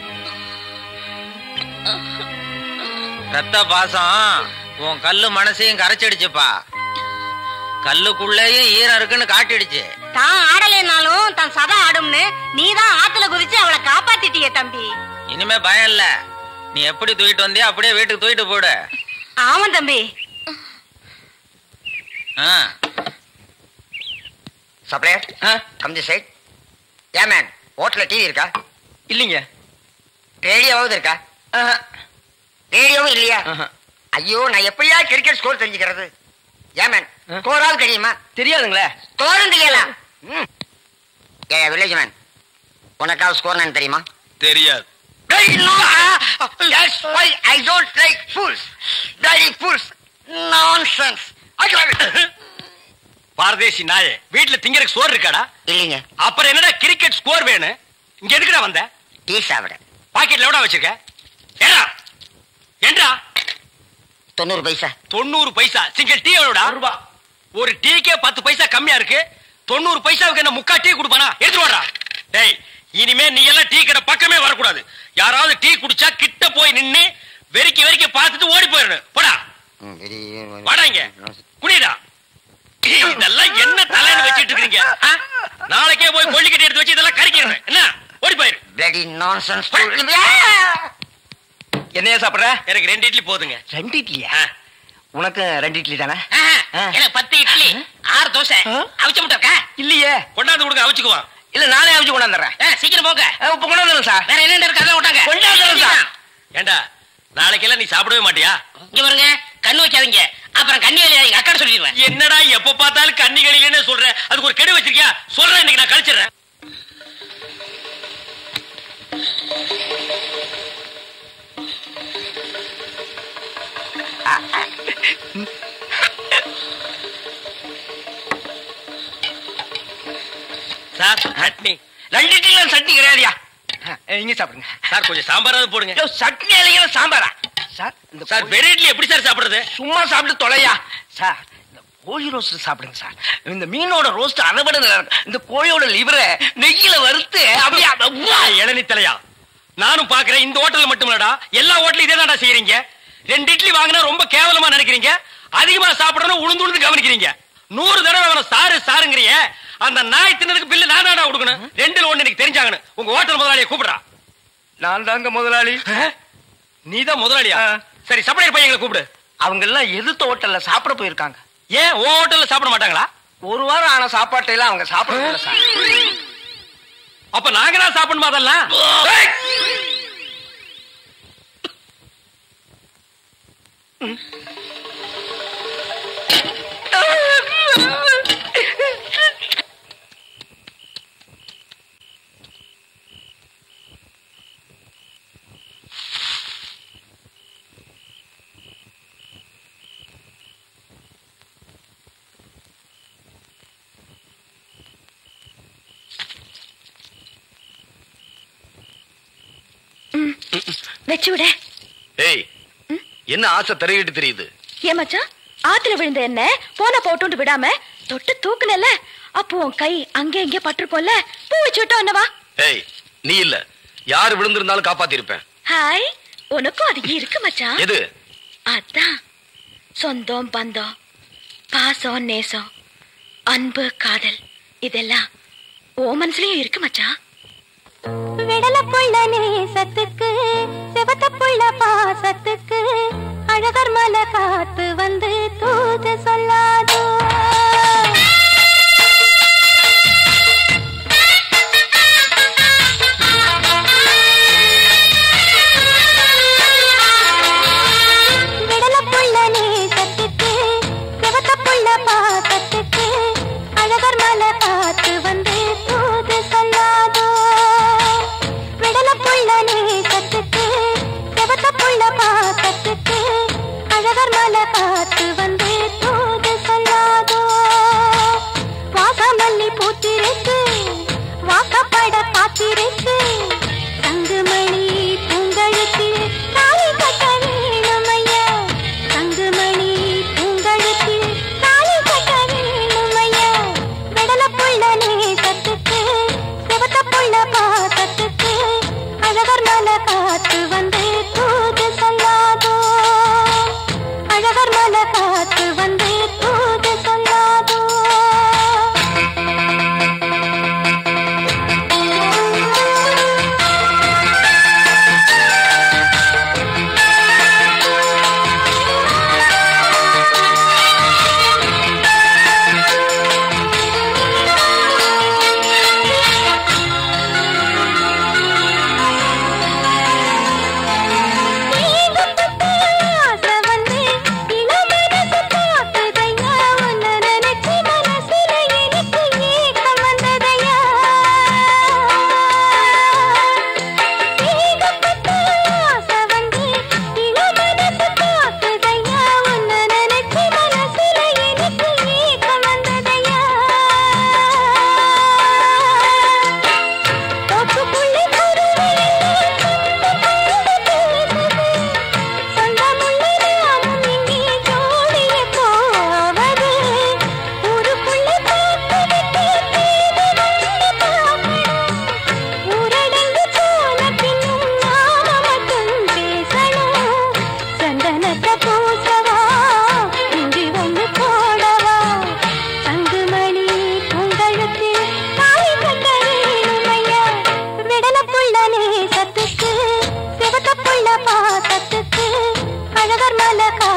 ரத்த பாசம் உன் கல்லு மனசையும் கரைச்சிடுச்சுப்பா. கல்லுக்குள்ளேயும் ஈரம் இருக்குன்னு காட்டிடுச்சு. தான் ஆடலைனாலும் தன் சதா ஆடும்னு நீதான் ஆத்துல குதிச்சு அவளை காப்பாத்திட்டிய தம்பி. இனிமே பயம் இல்ல. நீ எப்படி தூக்கிட்டு வந்தியோ அப்படியே வீட்டுக்கு தூக்கிட்டு போடு. ஆமா தம்பி. Supplier come the side. ஏன் மேன், ஹோட்டல்ல டிவி இருக்கா? இல்லைங்க. ரேடியோவாவது இருக்கா? ரேடியோவும் இல்லையா? ஐயோ, நான் எப்படியா கிரிக்கெட் ஸ்கோர் தெரிஞ்சுக்கிறது? ஏமன் ஸ்கோரால் தெரியுமா? தெரியாதுங்களே. ஸ்கோரும் தெரியல. ஏ வில்லேஜ் மேன், உனக்காவது ஸ்கோர் நான் தெரியுமா? தெரியாது. That's why I don't like fools. Bloody fools. Nonsense. பாரதேசி நாயே, வீட்டுல திங்கறதுக்கு சோறு இருக்காடா? இல்லைங்க. அப்புறம் என்னடா கிரிக்கெட் ஸ்கோர் வேணும்? இங்க எதுக்குடா வந்த? டீ சாப்பிட. பாக்கெட்ல எவ்வளவு வச்சிருக்க? ஏடா ஏண்டா? தொண்ணூறு பைசா. தொண்ணூறு பைசா. Single tea எவ்வளவுடா? ரூபா. ஒரு டீக்கே பத்து பைசா கம்மியா இருக்கு. தொண்ணூறு பைசாவுக்கு என்ன முக்கா டீ கொடுப்பானா? எடுத்து வாடா. டேய், இனிமே நீ எல்லாம் டீ கடை பக்கமே வரக்கூடாது. யாராவது டீ குடிச்சா கிட்ட போய் நின்னு வெறிக்கி வெறிக்கி பார்த்துட்டு ஓடி போயிடணும். போடா வாடா, இங்க குடிடா. இதெல்லாம் என்ன தலைன்னு வச்சிட்டு இருக்கீங்க? நாளைக்கே போய் கொள்ளிக்கட்டி எடுத்து வச்சு இதெல்லாம் கறிக்கிறேன். என்ன ஓடி போயிரு. Bloody nonsense. என்னையா சாப்பிடுற? எனக்கு ரெண்டு இட்லி போதுங்க. ரெண்டு இட்லியா? உனக்கு ரெண்டு இட்லி தானே? எனக்கு பத்து இட்லி, ஆறு தோசை. அவிச்ச முட்டை இருக்கா? இல்லையே. கொண்டாந்து கொடுங்க, அவிச்சுக்குவான். இல்ல நானே அவிச்சு கொண்டாந்துறேன். சீக்கிரம் போங்க. இப்ப கொண்டாந்துறேன் சார். வேற என்ன இருக்கு அதான் விட்டாங்க. கொண்டாந்துறேன் சார். ஏண்டா நாளைக்கெல்லாம் நீ சாப்பிடவே மாட்டியா? இங்க பாருங்க, கண்ணு வைக்காதீங்க, அப்புறம் கண்ணி வேலையா எங்க அக்கா சொல்லிடுவேன். என்னடா எப்ப பார்த்தாலும் கண்ணி கழிலன்னு சொல்ற? அதுக்கு ஒரு கெடு வச்சிருக்கியா? சொல்றேன், இன்னைக்கு நான் கழிச்சிடுறேன். சார் சட்னி. ரெண்டு இட்லி சட்னி கிடையாதுயா. இங்க சாப்பிடுங்க சார். கொஞ்சம் சாம்பாராவது போடுங்க. சட்னி இல்லைங்க சாம்பாரா சார்? சார் வெறும் இட்லி எப்படி சார் சாப்பிடுறது? சும்மா சாப்பிட்டு தொலையா சார். இந்த கோழி ரோஸ்ட் சாப்பிடுங்க சார். இந்த மீனோட ரோஸ்ட் அதை விட இந்த கோழியோட லிவரை நெய்யில வறுத்து அப்படியே. இளநி தலையா, நானும் பாக்குறேன். இந்த ஹோட்டல்ல மட்டும் இல்லடா, எல்லா ஹோட்டலும் இதே தான்டா செய்யறீங்க. ரெண்டு இட்லி வாங்கினா ரொம்ப கேவலமா நினைக்கிறீங்க. அதிகமா சாப்பிடணும் உளுந்து உளுந்து கவனிக்கிறீங்க. நூறு தடவை அவனை சாரு சாருங்கிறிய. அந்த நாய் தின்னதுக்கு பில்லு நானாடா கொடுக்கணும். ரெண்டுல ஒண்ணு எனக்கு தெரிஞ்சாங்கன்னு உங்க ஹோட்டல் முதலாளியை கூப்பிடுறா. நான் தாங்க முதலாளி. நீதான் முதலாளியா? சரி, சப்ளையர் பையங்களை கூப்பிடு. அவங்க எல்லாம் எதிர்த்த ஹோட்டல்ல சாப்பிட போயிருக்காங்க. ஏன் ஓ ஹோட்டல்ல சாப்பிட மாட்டாங்களா? ஒரு வாரம் ஆன சாப்பாட்டை எல்லாம் அவங்க சாப்பிட சார். அப்ப நாங்க தான் சாப்பிடணுமா அதெல்லாம்? வெச்சு விட. ஏய், என்ன ஆசை தருகிட்டு தெரியுது? ஏன் மச்சான், ஆத்துல விழுந்த என்ன போன போட்டு விடாம தொட்டு தூக்குனல, அப்போ உன் கை அங்கே இங்கே பட்டிருக்கோம்ல, பூ வச்சு விட்டோம் என்னவா? ஏய், நீ இல்ல, யாரு விழுந்திருந்தாலும் காப்பாத்தி இருப்பேன். ஹாய், உனக்கும் அது இருக்கு மச்சான். எது? அதான் சொந்தம், பந்தம், பாசம், நேசம், அன்பு, காதல், இதெல்லாம் ஓ மனசுலயும் இருக்கு மச்சான். விடல புள்ள நேசத்துக்கு, சிவத்த புள்ள பாசத்துக்கு, அழகர் மலை காத்து வந்து தூது சொல்லாதோ. விடல புள்ள நேசத்துக்கு, சிவத்த புள்ள பாசத்துக்கு, அழகர் மலை காத்து வந்து தூது சொல்லாதோ. விடல புள்ள நேசத்துக்கு, சிவத்த புள்ள பாசத்துக்கு, அழகர் மலை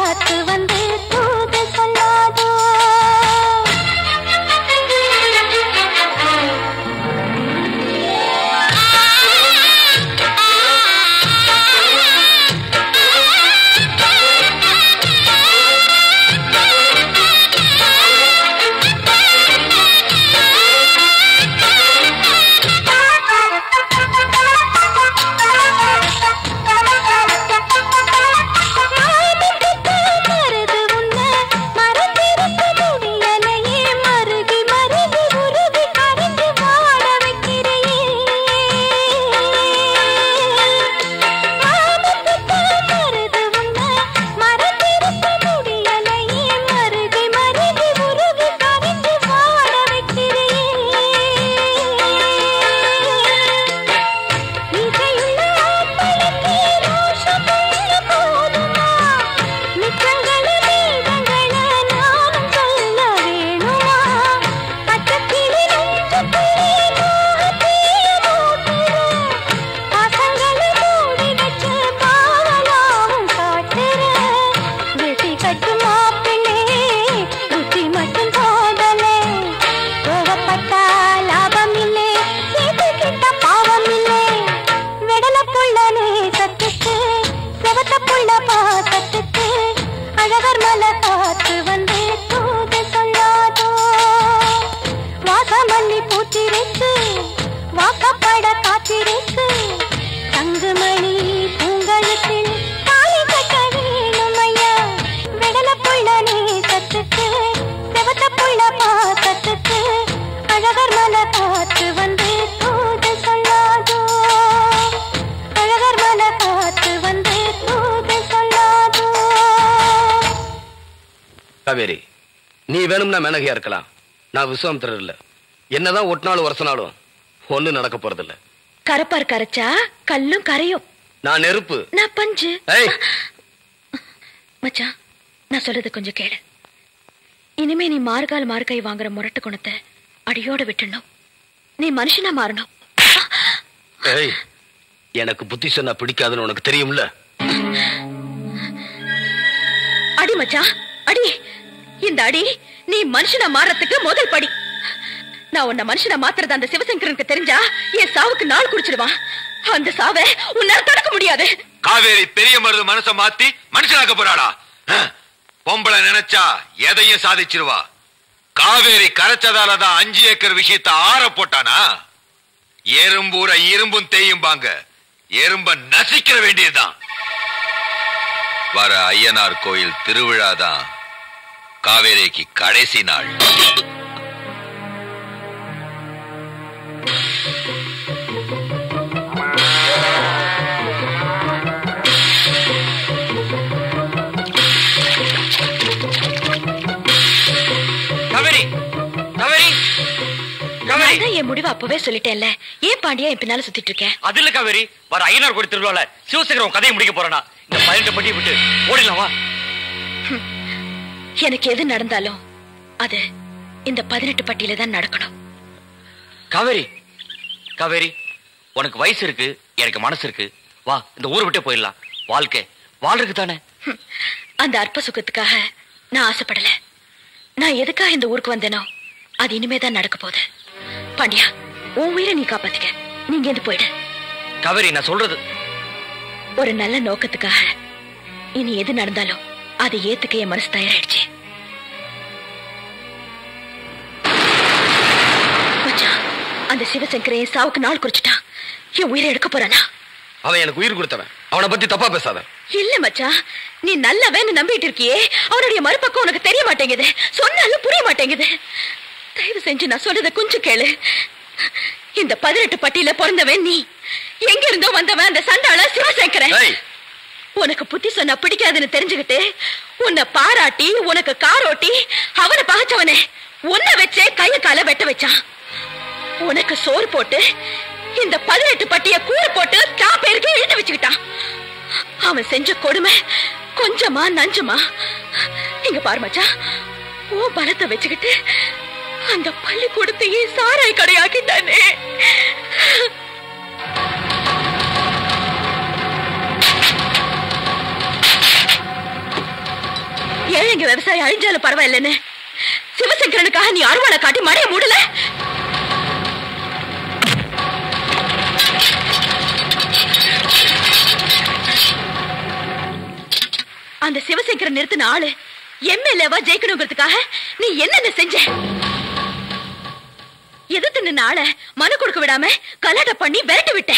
காத்து வந்து தூது சொல்லாதோ காவேரி, நீ வேணும்னா மேனகையா இருக்கலாம். நான் விஸ்வாமித்திரர் இல்ல. என்னதான் ஒட்டினாலும் வருஷனாலும் ஒண்ணு நடக்க போறதில்ல. கரப்பார் கரைச்சா கல்லும் கரையும். நான் நெருப்பு. நான் பஞ்சு. ஏய் மச்சான், நான் சொல்றது கொஞ்சம் கேளு. இனிமே நீ மார்கால் மார்கை வாங்குற முரட்டு குணத்தை அடியோட விட்டுணும். நீ மனுஷனா மாறணும். ஏய், எனக்கு புத்தி சொன்னா பிடிக்காதுன்னு உனக்கு தெரியும்ல. அடி மச்சான், அடி. இந்த அடி நீ மனுஷனா மாறத்துக்கு முதல் படி. நான் உன்னை மனுஷனா மாத்துறது அந்த சிவசங்கரனுக்கு தெரிஞ்சா என் சாவுக்கு நாள் குடிச்சிடுவான். அந்த சாவை உன்னால தடுக்க முடியாது. காவேரி பெரிய மருது மனச மாத்தி மனுஷனாக்க போறாளா? பொம்பளை நினைச்சா எதையும் சாதிச்சிருவா. காவேரி கரைச்சதாலதான் அஞ்சு ஏக்கர் விஷயத்தை ஆற போட்டானா? எறும்பூர இரும்பும் தேயும்பாங்க. எறும்ப நசிக்கிற வேண்டியதுதான். வர ஐயனார் கோயில் திருவிழாதான் காவேரிக்கு கடைசி நாள். காவேரி, காவேரி, காவேரி. என் முடிவு அப்பவே சொல்லிட்டேன்ல. ஏன் பாண்டியா என் பின்னால சுத்திட்டு இருக்கேன்? அது இல்ல காவேரி, வர ஐயனார் கோயில் திருவிழால சிவசங்கரன் கதையை முடிக்க போறானா? இந்த பதினெட்டு பட்டி விட்டு ஓடிடலாமா? எனக்கு எது நடந்தாலும் அது இந்த பதினெட்டு பட்டியில தான் நடக்கணும். காவேரி, காவேரி, உனக்கு வயசு இருக்கு, எனக்கு மனசு இருக்கு. வா, இந்த ஊரை விட்டே போயிடலாம். வாழ்க்கை வாழ்றதுக்கு தானே. அந்த அற்ப சுகத்துக்காக நான் ஆசைப்படல. நான் எதுக்காக இந்த ஊருக்கு வந்தேனோ அது இனிமேதான் நடக்க போகுது. பாண்டியா, உன் உயிரை நீ காப்பாத்துக்க. நீங்க இருந்து போயிடு. காவேரி, நான் சொல்றது ஒரு நல்ல நோக்கத்துக்காக இனி எது நடந்தாலும் அதை ஏத்துக்க என் மனசு தயாராயிடுச்சு. அந்த சிவசங்கரையும் சாவுக்கு நாள் குறிச்சிட்டான். என் உயிரை எடுக்க போறானா? அவன் எனக்கு உயிர் கொடுத்தவன். அவனை பத்தி தப்பா பேசாத. இல்ல மச்சான், நீ நல்லவன்னு நம்பிட்டு இருக்கியே, அவனுடைய மறுபக்கம் உனக்கு தெரிய மாட்டேங்குது. சொன்னாலும் புரிய மாட்டேங்குது. தயவு செஞ்சு நான் சொல்றத கொஞ்சம் கேளு. இந்த பதினெட்டு பட்டியல பிறந்தவன் நீ. எங்க இருந்தோ வந்தவன் அந்த சண்டாள சிவசங்கரன். உனக்கு புத்தி சொன்னா பிடிக்காதுன்னு தெரிஞ்சுக்கிட்டு உன்னை பாராட்டி உனக்கு காரோட்டி அவனை பகைச்சவனே உன்னை வச்சே கைய கால வெட்ட வச்சான். உனக்கு சோறு போட்டு இந்த பதினெட்டு பட்டிய கூறு போட்டு தான் பேருக்கு எழுத வச்சுக்கிட்டான். அவன் செஞ்ச கொடுமை கொஞ்சமா நஞ்சமா? இங்க பாரு மச்சான், ஓ பலத்தை வச்சுக்கிட்டு அந்த பள்ளிக்கூடத்தையே சாராய் கடையாக்கிட்டானே. ஏழைங்க விவசாயம் அழிஞ்சாலும் பரவாயில்லன்னு சிவசங்கரனுக்காக நீ அருவாளை காட்டி மடைய மூடல. அந்த சிவசங்கரன் நிறுத்தின ஆளு எம்எல்ஏவா ஜெயிக்கணுங்கிறதுக்காக நீ என்னென்ன செஞ்ச? எதிர்த்து நின்ன ஆள மனு கொடுக்க விடாம கலாட்ட பண்ணி விரட்டி விட்ட.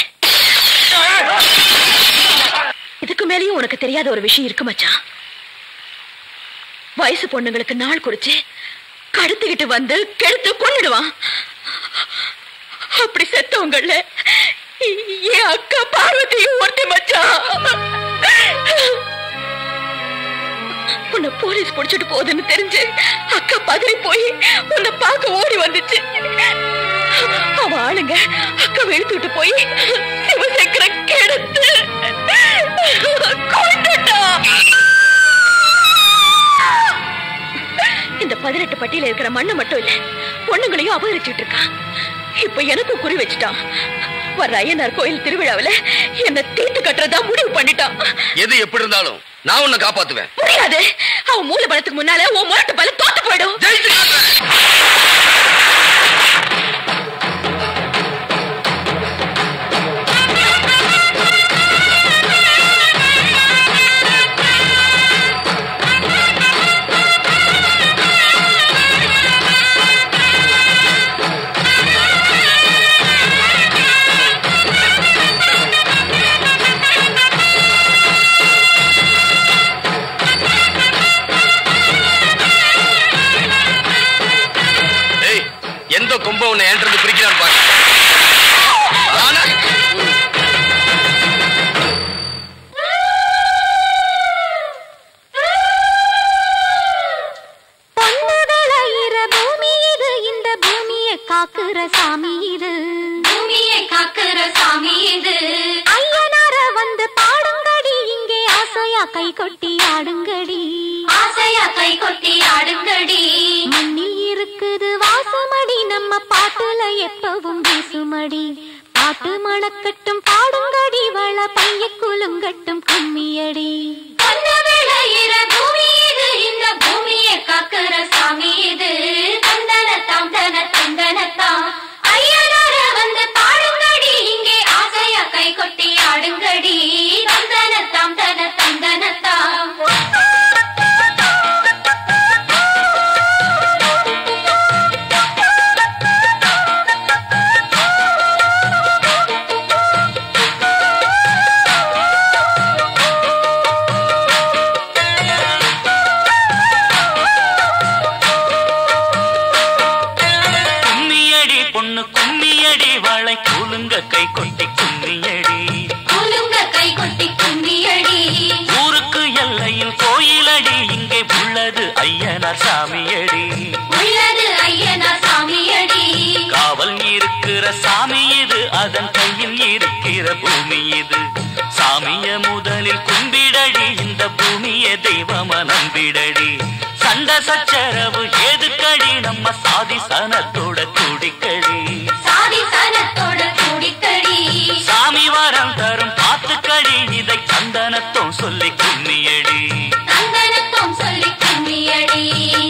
இதுக்கு மேலேயும் உனக்கு தெரியாத ஒரு விஷயம் இருக்கு மச்சான். வயசு பொண்ணுங்களுக்கு நாள் குறிச்சு கடத்திக்கிட்டு வந்து கெடுத்து கொன்னுடுவான். அப்படி செத்தவங்கள என் அக்கா பார்வதியும் ஒருத்தி மச்சான். உன்னை போலீஸ் புடிச்சிட்டு போகுதுன்னு தெரிஞ்சு அக்கா பதறி போய் உன்னை பார்க்க ஓடி வந்துச்சு. அவ ஆளுங்க அக்கா வெளுத்துட்டு போய் சிவசங்கர கெடுத்து கொன்னுட்டான். இந்த பதினெட்டு பட்டியல இருக்கிற மண்ணு மட்டும் இல்ல, பொண்ணுங்களையும் அபகரிச்சுட்டு இருக்கான். இப்ப எனக்கும் குறி வச்சுட்டான். வர்ற ஐயனார் கோயில் திருவிழாவில என்ன தீர்த்து கட்டுறதா முடிவு பண்ணிட்டான். எது எப்படி இருந்தாலும் நான் உன்னை காப்பாத்துவேன். முடியாது. அவன் மூல பலத்துக்கு முன்னால உன் முரட்டு பலம் தோத்து போயிடும். எந்த கொம்ப உன்னை ஏன்றது பிரிக்கிறான் பாரு. பூமி இது, இந்த பூமியை காக்குற சாமி இது, பூமியை காக்குற சாமி இது. ஐயனார வந்து பாடுங்கடி, இங்கே ஆசையா கை கொட்டி ஆடுங்கடி, ஆசையா கை கொட்டி ஆடுங்கடி. மண்ணில் இருக்குது வாசமடி, நம்ம பாட்டுல எப்பவும் வீசுமடி. பாட்டு மணக்கட்டும் பாடுங்கடி, வள பைய குலுங்கட்டும் கும்மியடி. விளையிற பூமி இது, இந்த பூமியை காக்குற சாமி இது. தந்தனத்தாம் தன தந்தனத்தாம் ஐயனார வந்து பாடுங்கடி, இங்கே ஆசையா கை கொட்டி ஆடுங்கடி. தந்தனத்தாம் தன தந்தனத்தாம். கை கொட்டி கும்மியடி, குலுங்க கை கொட்டி கும்மியடி. ஊருக்கு எல்லையில் கோயிலடி, இங்கே உள்ளது ஐயனார் சாமியடி, உள்ளது ஐயனார் சாமியடி. காவல் இருக்கிற சாமி இது, அதன் கையில் இருக்கிற பூமி இது. சாமிய முதலில் கும்பிடடி, இந்த பூமிய தெய்வம நம்பிடடி. சண்ட சச்சரவு எதுக்கடி, நம்ம சாதி சனத்தோட குடிக்கடி, சாதி சனத்தோட குடிக்கடி. சாமி வரம் தரும் பாத்துக்கடி, இதை சந்தனத்தோம் சொல்லி கும்மியடி, சந்தனத்தோம் சொல்லி கும்மியடி.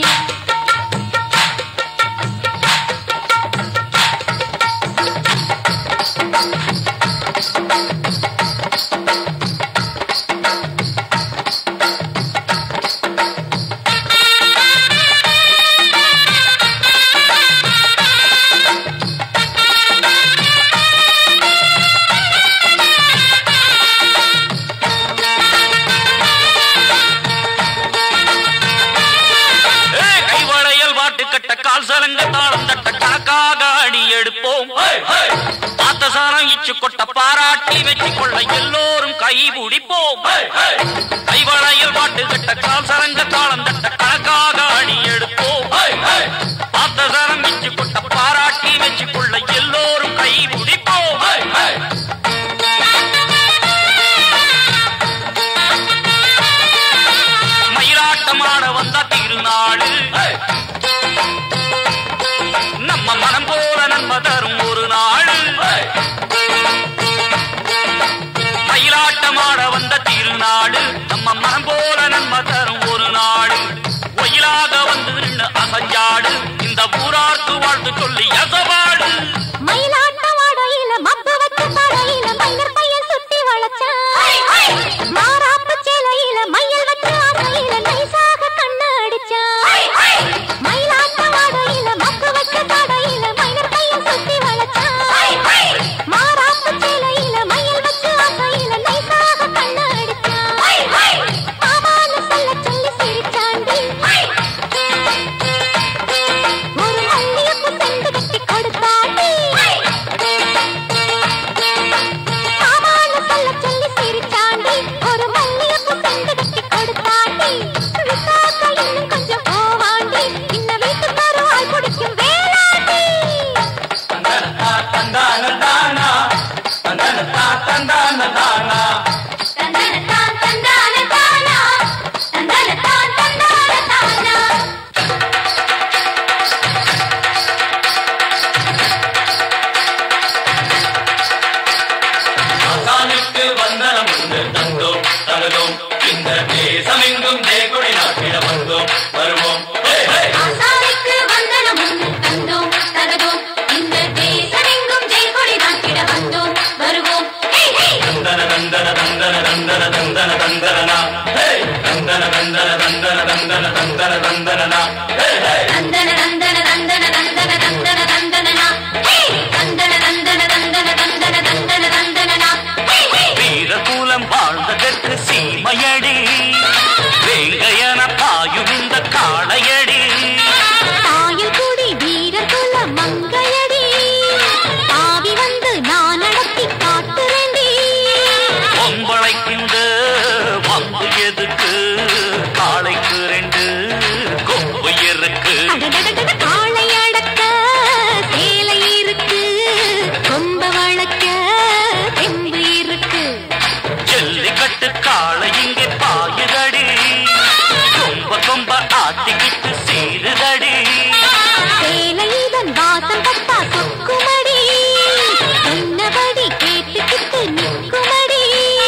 கொட்ட பாராட்டி வெற்றி கொள்ள எல்லோரும் கை பிடிப்போம். கைவளையில் பாட்டு கட்ட கால் சரங்க தாளம் தட்ட கணக்காக அணி எடுப்போம். பார்த்த சரம் வச்சு கொட்ட பாராட்டி வெற்றி கொள்ள எல்லோரும் கை பிடிப்போம். மயிலாட்டமாட வந்த திருநாடு, நம்ம மனம் போல நன்மை தரும் ஒரு நாடு. மயிலாட்டமாட வந்த திருநாடு, நம்ம மனம் போல நன்மை தரும் ஒரு நாடு. பாட்டு சொல்லி அசவாடு மயிலாட்ட வாடையில மப்பு வச்ச படையில மயிலர் பையன் சுத்தி வளச்சா மாறாப்பு சேலையில மயில் வச்ச ஆசையில நைசாக கண்ண அடிச்சா மயிலாட்ட வாடையில மப்பு வச்ச படையில மயிலர் பையன் சுத்தி வளச்சா மாறாப்பு சேலையில மயில் வச்ச ஆசையில நைசாக கண்ண அடிச்சா மாமான்னு சொல்ல சொல்லி சிரிச்சாண்டி ஒரு மல்லியப்பு செண்டு கட்டி கொடுத்தாண்டி மாமான்னு சொல்ல சொல்லி சிரிச்சாண்டி ஒரு மல்லியப்பு செண்டு கட்டி கொடுத்தாண்டி விசாக்கா இன்னும் கொஞ்சம் போவாண்டி இன்ன வீட்டுக்கார ஆள் பிடிக்கும் வேளாண்டி தந்தனத்தான் தந்தான தானா தந்தனத்தான் தந்தான தானா ஆசானுக்கு வந்தனம் ஒன்று தந்தோம் தகதோம் இந்த தேசமெங்கும் தேகொடி நாட்டிட வந்தோம் வருவோம் ஆசானுக்கு வந்தனம் ஒன்று தந்தோம் தகதோம் இந்த தேசமெங்கும் ஜெயக்கொடி நாட்டிட வந்தோம் வருவோம் தந்தன தந்தன தந்தன தந்தன தந்தன தந்தனா தந்தன தந்தன தந்தன தந்தன தந்தன தந்தனா தந்தன தந்தன தந்தன தந்தன தந்தன தந்தனா தந்தன தந்தன தந்தன தந்தன தந்தன தந்தனா வீரகூலம் வாழ்ந்ததற்கு சீமையடி வேங்கையன பாயும் இந்த காளையடி தாயில் கூடி வீரர் குல மங்கையடி தாவி வந்து நான் நடத்தி காட்டுறேண்டி பொம்பளைக்கிண்டு வந்து எதுக்கு காளைக்கு ரெண்டு கொம்பு இருக்கு காளை அடக்க சேலை இருக்கு கொம்ப வளர்க்க தெம்பு இருக்கு ஜல்லிக்கட்டு காளை இங்கே பாயுதடி கொம்ப கொம்ப ஆத்திக்கிட்டு சீருதடி சேலை இதன் வாசம் பட்டா சொக்குமடி சொன்னபடி கேட்டுக்கிட்டு நிற்குமடி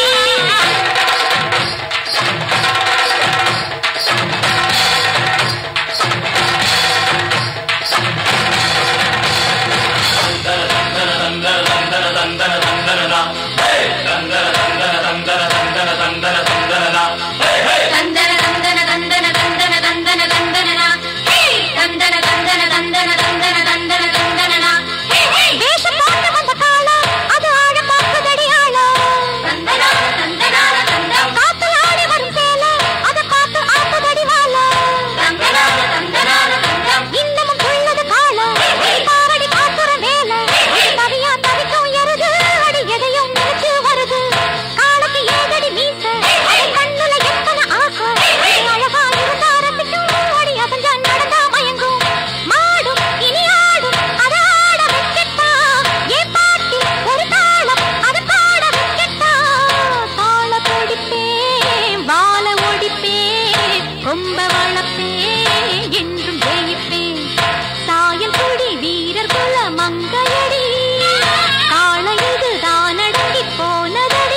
தந்தன தந்தன தந்தன தந்தன தந்தன தந்தனா தந்தன தந்தன தந்தன தந்தன தந்தன தந்தனா வேஷம் பார்த்து வந்த காலம் அது ஆழ பார்க்குதடி ஆழம் தந்தனா தந்தனா தந்தம் காத்து ஆடி வரும் சேலை அதை பார்த்து ஆட்டுதடி வாழம் தந்தனா தந்தனா தந்தம் இன்னமும் உள்ளது காலம் பாவடி காத்துற வேலை தவியா தவிக்கும் எருது அடி எதையும் நினைச்சு வருது காலக்கு ஏதடி மீச அதை கண்ணுல எத்தனை ஆசை அழகா இருந்தா ரசிக்கும் ஓடி அசஞ்சா நடந்தா மயங்கும் மாடும் இனி ஆடும் அதை ஆட வைக்கட்டா ஏன் பாட்டி ஒரு தாளம் அதை பாட வைக்கட்டா தாள பிடிப்பேன் வாழ ஒடிப்பேன் கொம்ப வளப்பேன் என்றும் ஜெயிப்பேன் சாயல் குடி வீரர் குல மங்கையடி காளை இது தான் அடங்கி போனதடி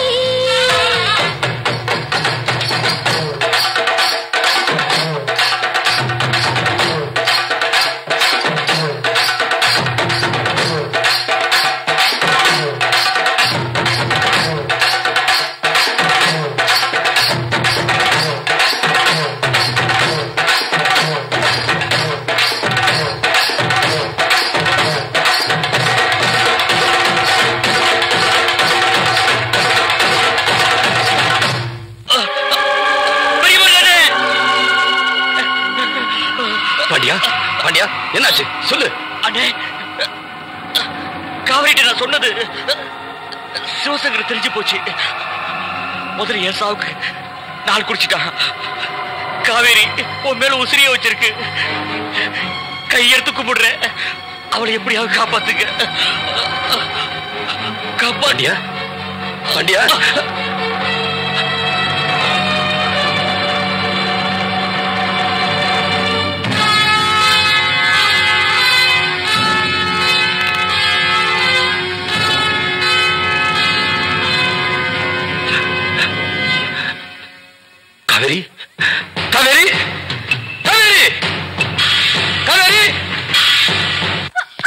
பாண்டியா பாண்டியா என்னாச்சு சொல்லு. அண்ணே காவிரிட்ட நான் சொன்னது சிவசங்கர் தெரிஞ்சு போச்சு. முதல்ல என் சாவுக்கு நாள் குடிச்சிட்டான். காவேரி உன் மேல உசிரியா வச்சிருக்கு. கையெடுத்து கும்பிடுற, அவளை எப்படியாவது காப்பாத்துங்க. பாண்டியா பாண்டியா காவேரி காவேரி காவேரி காவேரி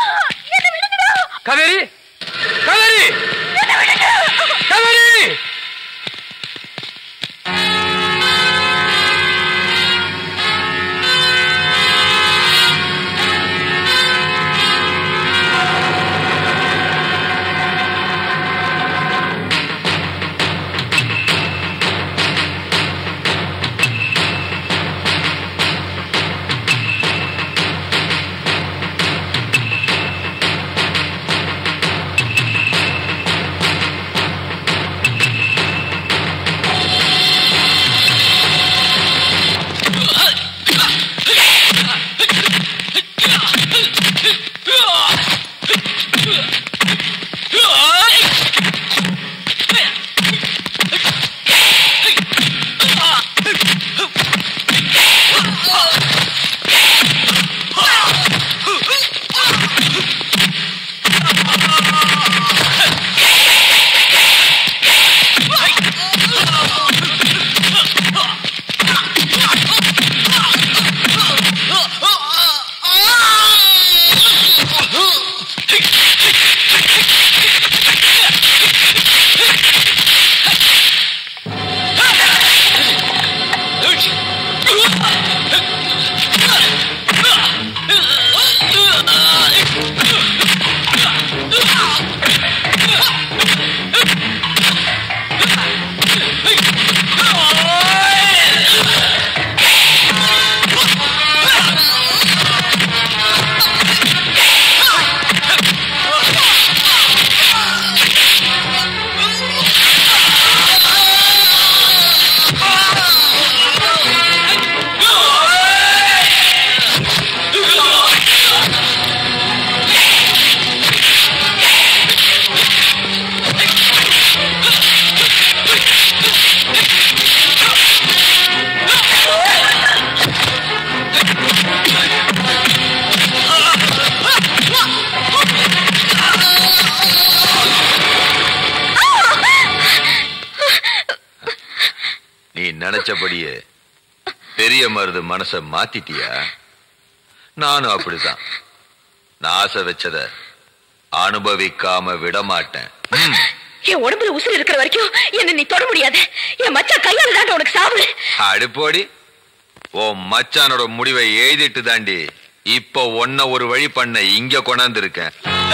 வாழறது மனச மாத்திட்டியா? நானும் அப்படிதான். நான் ஆசை வச்சத அனுபவிக்காம விட மாட்டேன். என் உடம்புல உசுறு இருக்கிற வரைக்கும் என்ன நீ தொட முடியாது. என் மச்சான் கையால தாண்ட உனக்கு சாவு. அடுப்போடி ஓ மச்சானோட முடிவை எழுதிட்டு தாண்டி இப்ப ஒன்ன ஒரு வழி பண்ண இங்க கொண்டாந்து இருக்கேன்.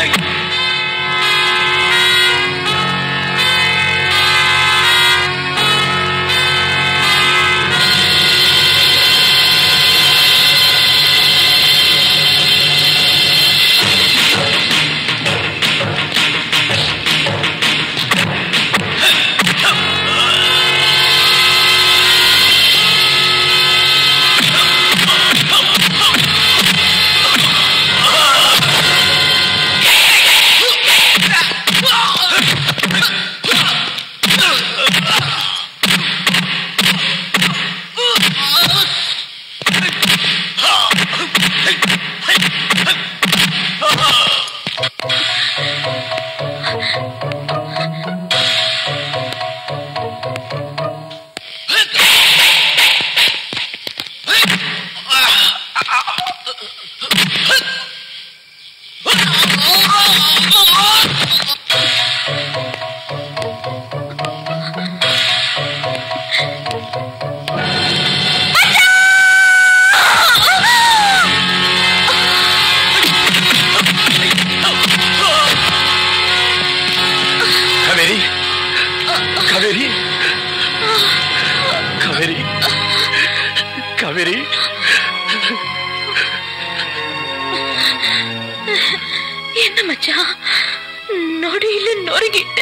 என்ன மச்சான் நொடியில நொறுங்கிட்ட?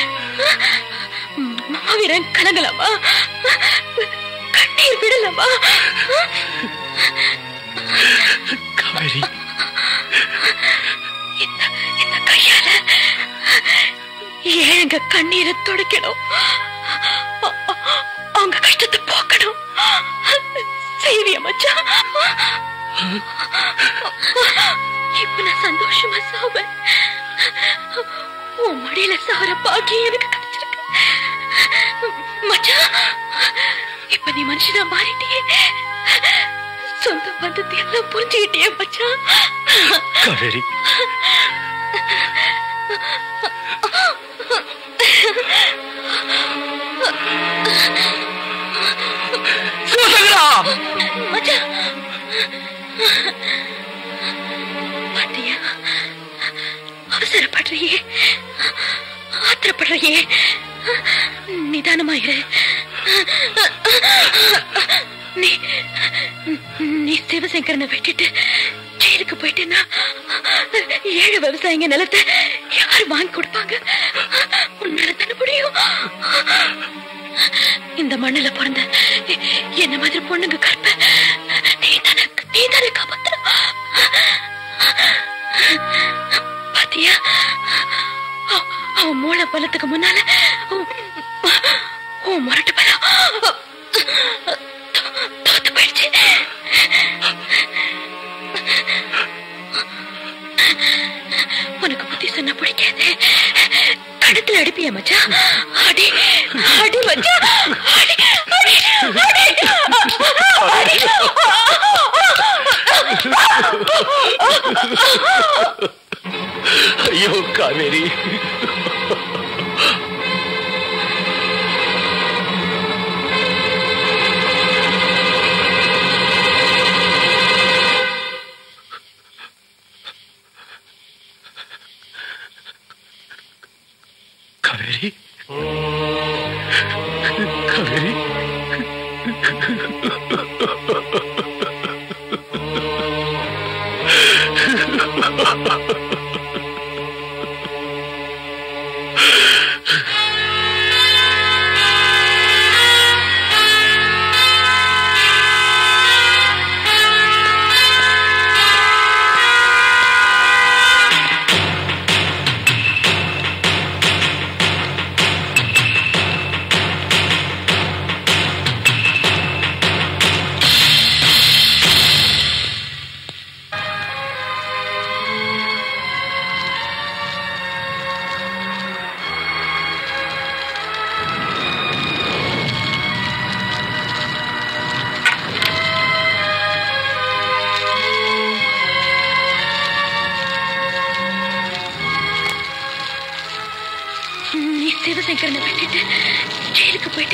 மாவீரன் கலங்கலாமா? கண்ணீர் விடலாமா? காவேரி, இந்த இந்த கையால ஏங்க கண்ணீரை துடைக்கணும், அவங்க கஷ்டத்தை போக்கணும். செய்வியா மச்சான்? இப்ப நான் சந்தோஷமா சாவேன். உன் மடியில சாவர பாக்கியம் எனக்கு கிடைச்சிருக்கு மச்சான். இப்ப நீ மனுஷனா மாறிட்டியே, சொந்த பந்தத்தை எல்லாம் புரிஞ்சுக்கிட்டியே மச்சான். காவேரி, மச்சான் பாத்தியா, அவசரப்படுறியே, ஆத்திரப்படுறியே, நிதானமாயிரு. நீ நீ சிவசங்கரனை வெட்டிட்டு ஜெயிலுக்கு போயிட்டேன்னா ஏழு விவசாயிங்க நிலத்தை யாரு வாங்கி கொடுப்பாங்க? உன்னால தானே முடியும். இந்த மண்ணில பிறந்த என்ன மாதிரி பொண்ணுங்க கற்ப நீ தானே நீ தானே காப்பாத்தணும். பாத்தியா, அவன் மூளை பலத்துக்கு முன்னால உன் முரட்டு பலம் தோத்து போயிடுச்சு. உனக்கு புத்தி சொன்ன பிடிக்காது, கணத்துல அடிப்பியா மச்சான்? அடி அடி மச்சான், அடி அடி அடி. ஐயோ காவேரி, காவேரி, காவேரி,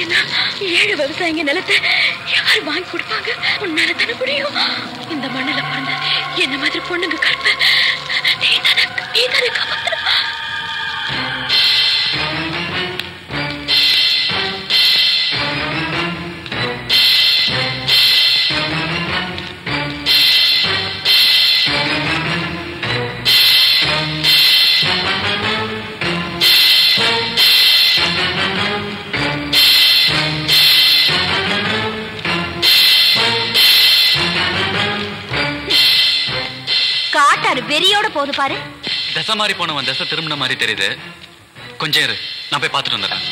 ஏன்னா ஏழு விவசாயிங்க நிலத்தை யாரு வாங்கி கொடுப்பாங்க? உன்னால தானே முடியும். இந்த மண்ணில பிறந்த என்ன மாதிரி பொண்ணுங்க கற்ப நீ தானே நீ தானே காப்பாத்தணும். காட்டாரு வெறியோட போது பாரு. தசை மாதிரி போனவன் தசை திரும்பின மாதிரி தெரியுது. கொஞ்சம் இரு, நான் போய் பார்த்துட்டு வந்துடுறேன்.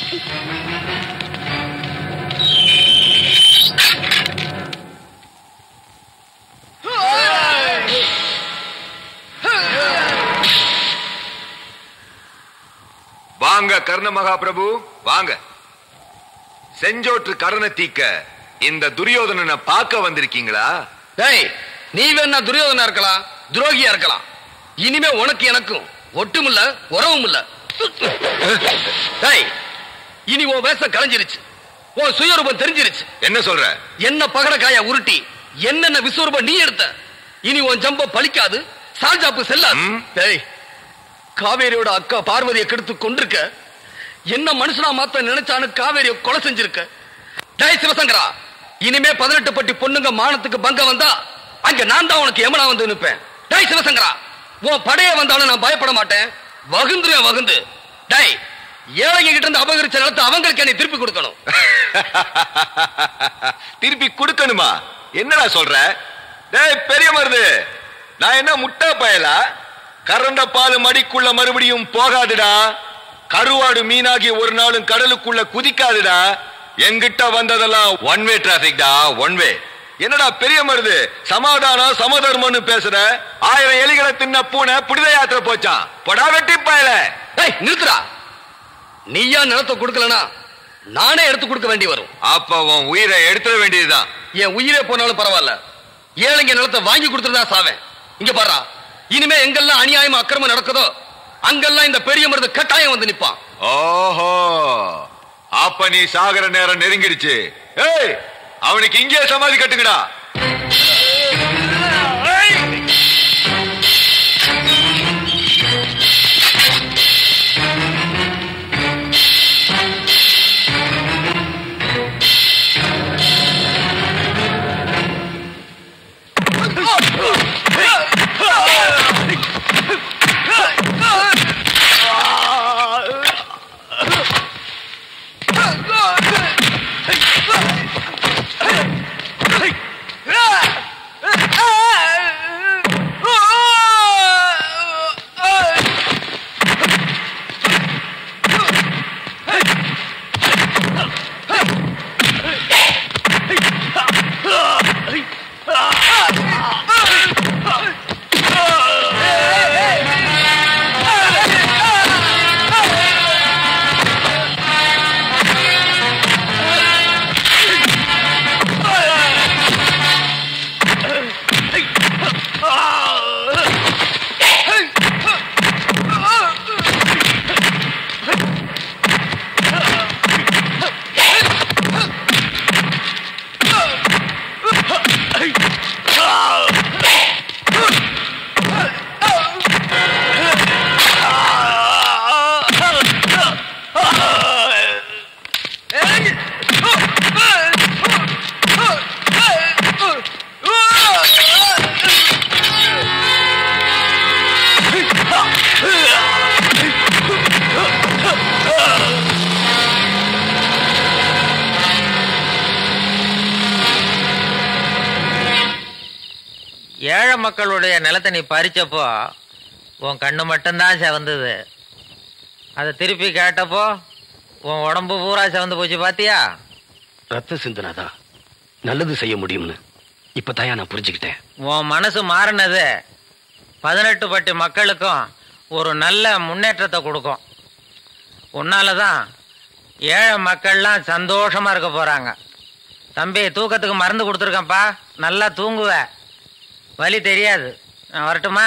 வாங்க கர்ண மகாபிரபு வாங்க. செஞ்சோற்று கரண தீக்க இந்த துரியோதனனை பார்க்க வந்திருக்கீங்களா? டேய், நீ வேணா துரியோதனா இருக்கலாம், துரோகியா இருக்கலாம். இனிமே உனக்கு எனக்கும் ஒட்டும் இல்ல உறவும் இல்ல. டேய், இனி உன் வேஷம் கலைஞ்சிருச்சு, உன் சுயரூபம் தெரிஞ்சிருச்சு. என்ன சொல்ற? என்ன பகடக்காயா உருட்டி என்னென்ன விஸ்வரூபம் நீ எடுத்த. இனி உன் ஜம்ப பலிக்காது, சால்ஜாப்பு செல்லாது. டேய், காவேரியோட அக்கா பார்வதியை கெடுத்து கொண்டிருக்க, என்ன மனுஷனா மாத்த நினைச்சானு காவேரியை கொலை செஞ்சிருக்க. டேய் சிவசங்கரா, இனிமே பதினெட்டு பட்டி பொண்ணுங்க மானத்துக்கு பங்க வந்தா அங்க நான் தான் உனக்கு எமனா வந்து நிற்பேன். டேய் சிவசங்கரா, உன் படைய வந்தாலும் நான் பயப்பட மாட்டேன். வகுந்துருவேன் வகுந்து. டேய், ஏழைங்க கிட்ட இருந்து அபகரிச்ச நிலத்தை அவங்களுக்கு என்னை திருப்பி கொடுக்கணும். திருப்பி கொடுக்கணுமா? என்னடா சொல்ற? டேய் பெரிய மருது, நான் என்ன முட்டா பயலா? கரண்ட பால் மடிக்குள்ள மறுபடியும் போகாதுடா. கருவாடு மீனாகி ஒரு நாளும் கடலுக்குள்ள குதிக்காதுடா. எங்கிட்ட வந்ததெல்லாம் ஒன் வே டிராபிக் டா, ஒன் வே. என்னடா பெரிய மருது, சமாதானம் சமதர்மம்னு பேசுற? ஆயிரம் எலிகளை தின்ன பூனை புனித யாத்திரை போச்சான். பொடா வெட்டி பயல. டேய் நிறுத்துடா. நீயா நிலத்தை கொடுக்கலனா நானே எடுத்து கொடுக்க வேண்டி வரும். அப்ப உன் உயிரை எடுத்துட வேண்டியதுதான். என் உயிரே போனாலும் பரவாயில்ல, ஏழைங்க நிலத்தை வாங்கி கொடுத்துருந்தா சாவேன். இங்க பாரா, இனிமே எங்கெல்லாம் அநியாயமா அக்கிரமம் நடக்குதோ அங்கெல்லாம் இந்த பெரிய மருது கட்டாயம் வந்து நிப்பான். ஓஹோ, அப்ப நீ சாகர நேரம் நெருங்கிடுச்சு. ஏய், அவனுக்கு இங்கே சமாதி கட்டுங்கடா. ஏழை மக்களுடைய நிலத்தை நீ பறிச்சப்போ உன் கண்ணு மட்டும்தான் செவந்தது. அதை திருப்பி கேட்டப்போ உன் உடம்பு பூரா செவந்து போச்சு. பாத்தியா? ரத்த சிந்தனாதா நல்லது செய்ய முடியும்னு இப்ப தாயா நான் புரிஞ்சுக்கிட்டேன். உன் மனசு மாறினது பதினெட்டு பட்டி மக்களுக்கும் ஒரு நல்ல முன்னேற்றத்தை கொடுக்கும். உன்னாலதான் ஏழை மக்கள்லாம் சந்தோஷமா இருக்க போறாங்க. தம்பி, தூக்கத்துக்கு மருந்து கொடுத்துருக்கேன்ப்பா, நல்லா தூங்குவ, வலி தெரியாது. நான் வரட்டுமா?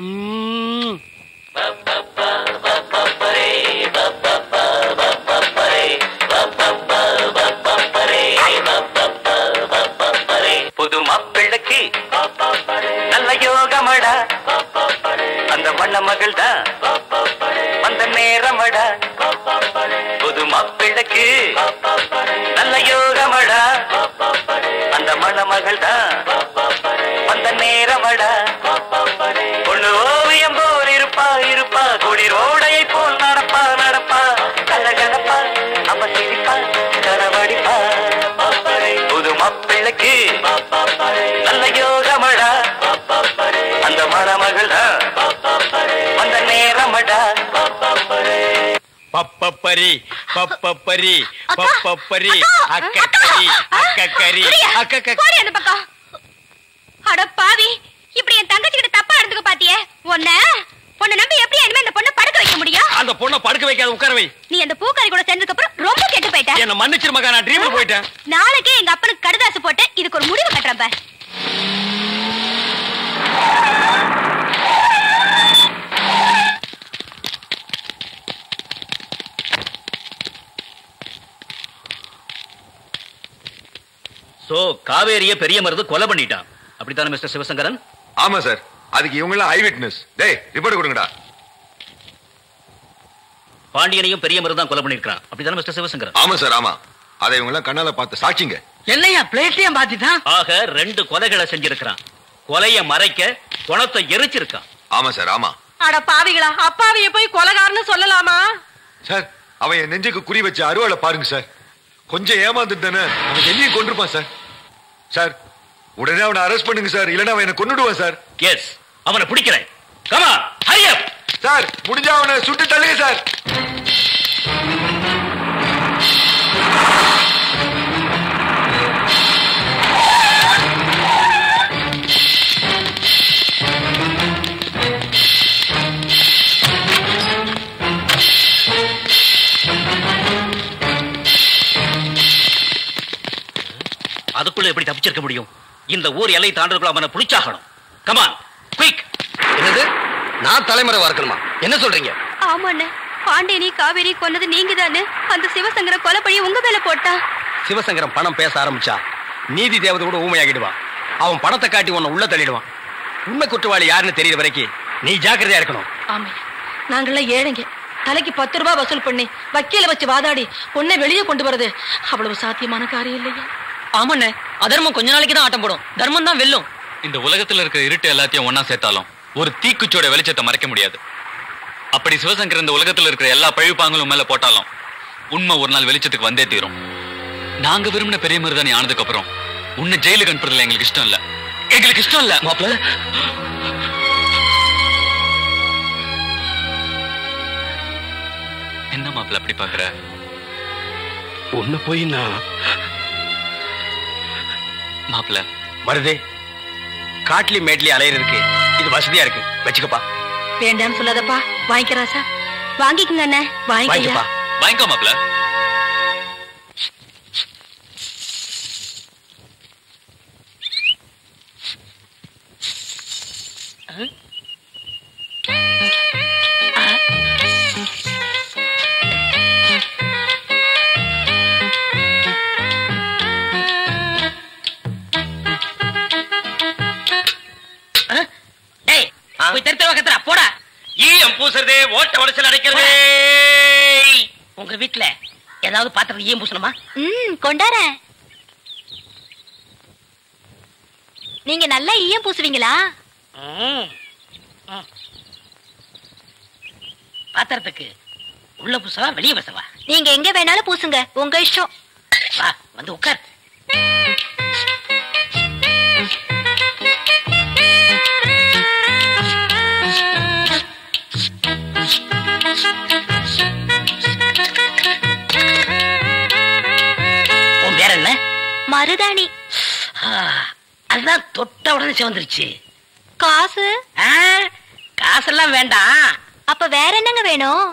புது மாப்பிள்ளைக்கு நல்ல யோகமடா, அந்த வண்ண மகள் தான் வந்த நேரமடா. புது மாப்பிள்ளைக்கு நல்ல யோகமடா, அந்த மண மகள் தான் வந்த நேரமடா. பொண்ணு ஓவியம் போல் இருப்பா இருப்பா, குளிர் ஓடையை போல் நடப்பா நடப்பா, கலகலப்பா அவ சிரிப்பா கரவடிப்பா. புது மாப்பிள்ளைக்கு நல்ல யோகமடா, அந்த மணமகள் தான் வந்த நேரமடா. பப்பப்பரி பப்பப்பரி பப்பப்பரி அக்கக்கரி அக்கக்கரி போடி அந்த பக்கம். அட பாவி, இப்படி என் தங்கச்சி கிட்ட தப்பா நடந்துக்க பாத்தியே. உன்ன பொண்ணை நம்பி எப்படி இனிமே இந்த பொண்ணை படுக்க வைக்க முடியும்? அந்த பொண்ணை படுக்க வைக்காத உட்கார வை. நீ அந்த பூக்காரி கூட சேர்ந்ததுக்கு அப்புறம் ரொம்ப கெட்டு போயிட்ட. என்ன மன்னிச்சிரு மகா, நான் ட்ரீம்ல போயிட்டேன். நாளைக்கே எங்க அப்பனுக்கு கடுதாசு போட்டு இதுக்கு ஒரு முடிவு கட்டுறேன் பார். சோ காவேரிய பெரிய மருது கொலை பண்ணிட்டான், அப்படித்தானே மிஸ்டர் சிவசங்கரன்? ஆமா சார், அதுக்கு இவங்க எல்லாம் ஐ விட்னஸ். டேய் ரிப்போர்ட் கொடுங்கடா. பாண்டியனையும் பெரிய மருது தான் கொலை பண்ணிருக்கான், அப்படித்தானே மிஸ்டர் சிவசங்கரன்? ஆமா சார், ஆமா. அதை இவங்க எல்லாம் கண்ணால பார்த்து சாட்சிங்க. என்னையா பிளேட்லயும் பாத்துட்டான்? ஆக ரெண்டு கொலைகளை செஞ்சிருக்கான். கொலைய மறைக்க குணத்தை எரிச்சிருக்கான். ஆமா சார், ஆமா. அட பாவிகளா, அப்பாவிய போய் கொலைகாரன்னு சொல்லலாமா? சார், அவன் என் நெஞ்சுக்கு குறி வச்ச அருவாளை பாருங்க சார். கொஞ்சம் ஏமாந்துட்டு தானே அவன் என்னையும் கொண்டிருப்பான் சார். சார், உடனே அவனை அரெஸ்ட் பண்ணுங்க சார், இல்லைன்னா அவன் என்ன கொன்னுடுவான் சார். எஸ், அவனை பிடிக்கிறேன். Come on, hurry up. Sir, முடிஞ்சா அவனை சுட்டு தள்ளுங்க சார். அதுக்குள்ள எப்படி தப்பிச்சிருக்க முடியும்? இந்த ஊர் எல்லை தாண்டதுக்குள்ள அவனை பிடிச்சாகணும். Come on, quick. என்னது, நான் தலைமுறை வார்க்கணுமா? என்ன சொல்றீங்க? ஆமாண்ணே, பாண்டியனி காவேரி கொன்னது நீங்க தானே. அந்த சிவசங்கர கொலை பழி உங்க மேல போட்டா. சிவசங்கரம் பணம் பேச ஆரம்பிச்சா நீதி தேவதை கூட ஊமையாகிடுவான். அவன் பணத்தை காட்டி உன்னை உள்ள தள்ளிடுவான். உண்மை குற்றவாளி யாருன்னு தெரியற வரைக்கும் நீ ஜாக்கிரதையா இருக்கணும். ஆமா, நாங்களாம் ஏழைங்க. தலைக்கு பத்து ரூபாய் வசூல் பண்ணி வக்கீல வச்சு வாதாடி பொண்ணை வெளியே கொண்டு வரது அவ்வளவு சாத்தியமான காரியம் இல்லையா? ஆமாண்ணே, அதர்மம் கொஞ்ச நாளைக்கு தான் ஆட்டம் போடும், தர்மம் தான் வெல்லும். இந்த உலகத்துல இருக்கிற இருட்டு எல்லாத்தையும் ஒன்னா சேர்த்தாலும் ஒரு தீக்குச்சோட வெளிச்சத்தை மறைக்க முடியாது. அப்படி சிவசங்கர் இந்த உலகத்துல இருக்கிற எல்லா பழிப்பாங்களும் மேல போட்டாலும் உண்மை ஒரு நாள் வெளிச்சத்துக்கு வந்தே தீரும். நாங்க விரும்பின பெரிய மருதாணி ஆனதுக்கு அப்புறம் உன்னை ஜெயிலுக்கு அனுப்புறதுல எங்களுக்கு இஷ்டம் இல்ல. எங்களுக்கு இஷ்டம் இல்ல மாப்பிள்ள. என்ன மாப்பிள்ள அப்படி பாக்குற? உன்னை போய் நான் மாப்பிள்ள மருதே, காட்லி மேட்லி அலையிறதுக்கு இது வசதியா இருக்கு, வச்சுக்கப்பா. வேண்டாம்னு சொல்லாதப்பா, வாங்கிக்கிறா சார். வாங்கிக்கங்க அண்ணே. வாங்கிக்கப்பா. வாங்கிக்கோ மாப்பிள்ள. போடா. ஈயம் பூசுறதே, ஓட்ட உடச்சல் அடைக்கிறதே. உங்க வீட்டுல ஏதாவது பாத்திரம் ஈயம் பூசணுமா? ம், கொண்டாரேன். நீங்க நல்லா ஈயம் பூசுவீங்களா? பாத்திரத்துக்கு உள்ள பூசவா வெளியே பூசவா? நீங்க எங்க வேணாலும் பூசுங்க, உங்க இஷ்டம். வா, வந்து உட்கார். உன் பேர் என்ன? மருதாணி. அதுதான் தொட்ட உடனே சிவந்துருச்சு. காசு? காசெல்லாம் வேண்டாம். அப்ப வேற என்னங்க வேணும்?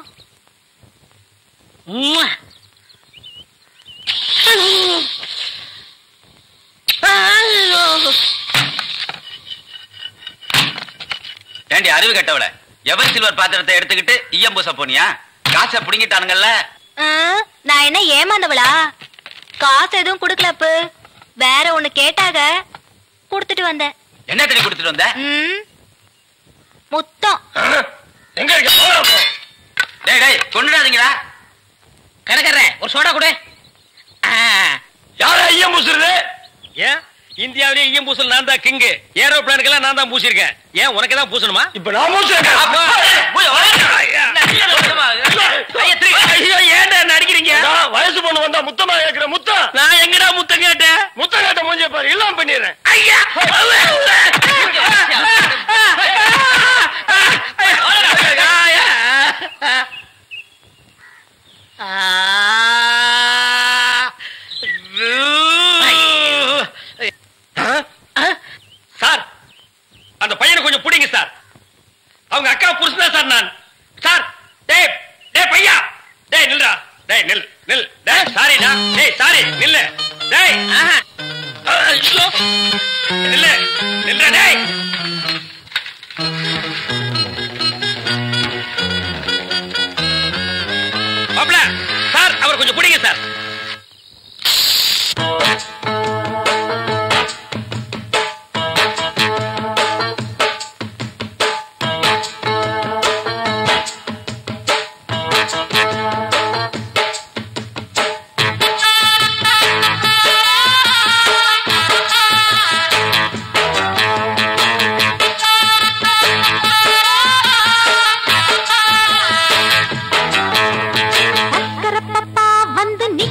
ஏண்டி அறிவு கட்டவள எவர் சில்வர் பாத்திரத்தை எடுத்துக்கிட்டு ஈயம் பூச போனியா? காசை புடுங்கிட்டானுங்கல்ல. நான் என்ன ஏமாந்தவளா? காசு எதுவும் குடுக்கலப்பு, வேற ஒண்ணு கேட்டாக குடுத்துட்டு வந்தேன். என்ன தண்ணி குடுத்துட்டு வந்த? முத்தம். எங்க இருக்க? டேய் டேய் கொண்டுடாதீங்கடா. கணக்கற ஒரு சோடா கொடு. யாரா ஈயம் பூசுறது? ஏன் இந்தியாவிலே ஈயம் பூசல் நான் தான் கிங்கு. ஏரோப்ளானுக்கெல்லாம் நான் தான் பூசிருக்கேன். ஏன் உனக்கு தான் பூசணுமா? இப்ப நான் பூசுறேன். ஏன்டா நடிக்கிறீங்க? வயசு பொண்ணு வந்தா முத்தமா கேக்குற முத்தம். நான் எங்கடா முத்தம் கேட்டேன்? முத்தம் கேட்ட மூஞ்சிய பாரு, எல்லாம் பண்ணிடுறேன். ஐயா சார், அந்த பையனை கொஞ்சம் பிடிங்க சார். அவங்க அக்கா புருஷனா சார் நான். சார் டேய் டேய் பையா, டேய் நில்றா. டேய் நில் நில். டேய் சாரிடா. டேய் சாரி நில்லு. டேய் ஐயோ நில்லு நில்றா. டேய் மாப்ள சார், அவர் கொஞ்சம் பிடிங்க சார். வந்து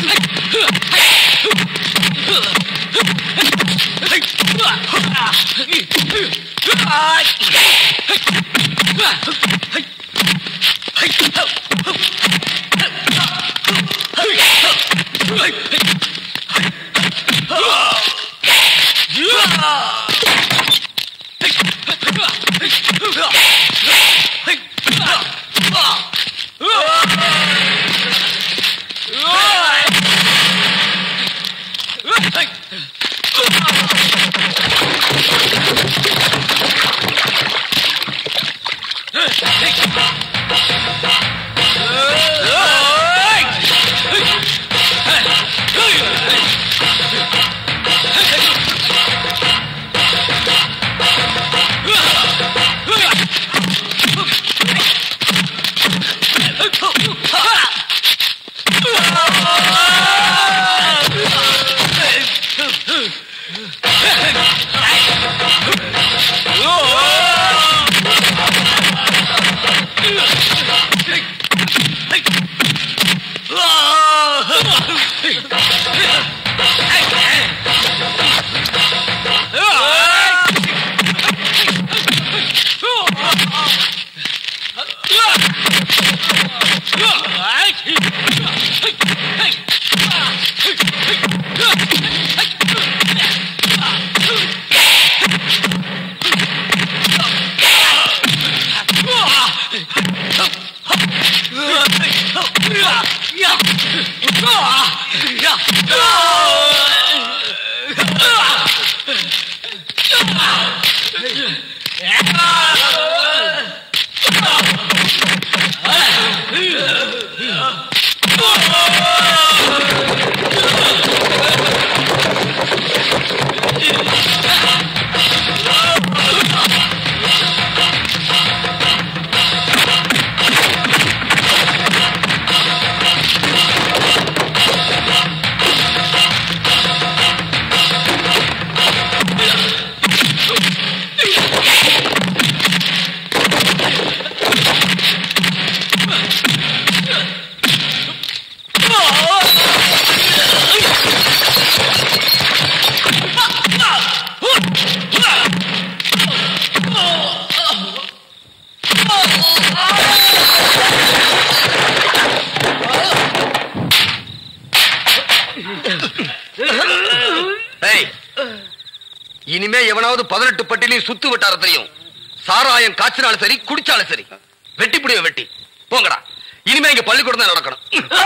இனிமே எவனாவது பதினெட்டு பட்டிலையும் சுத்து விட்டார தெரியும். சாராயம் காய்ச்சினாலும் சரி, குடிச்சாலும் சரி, வெட்டி புடிய வெட்டி போங்கடா. இனிமே இங்க பள்ளிக்கூடம் தான் நடக்கணும்.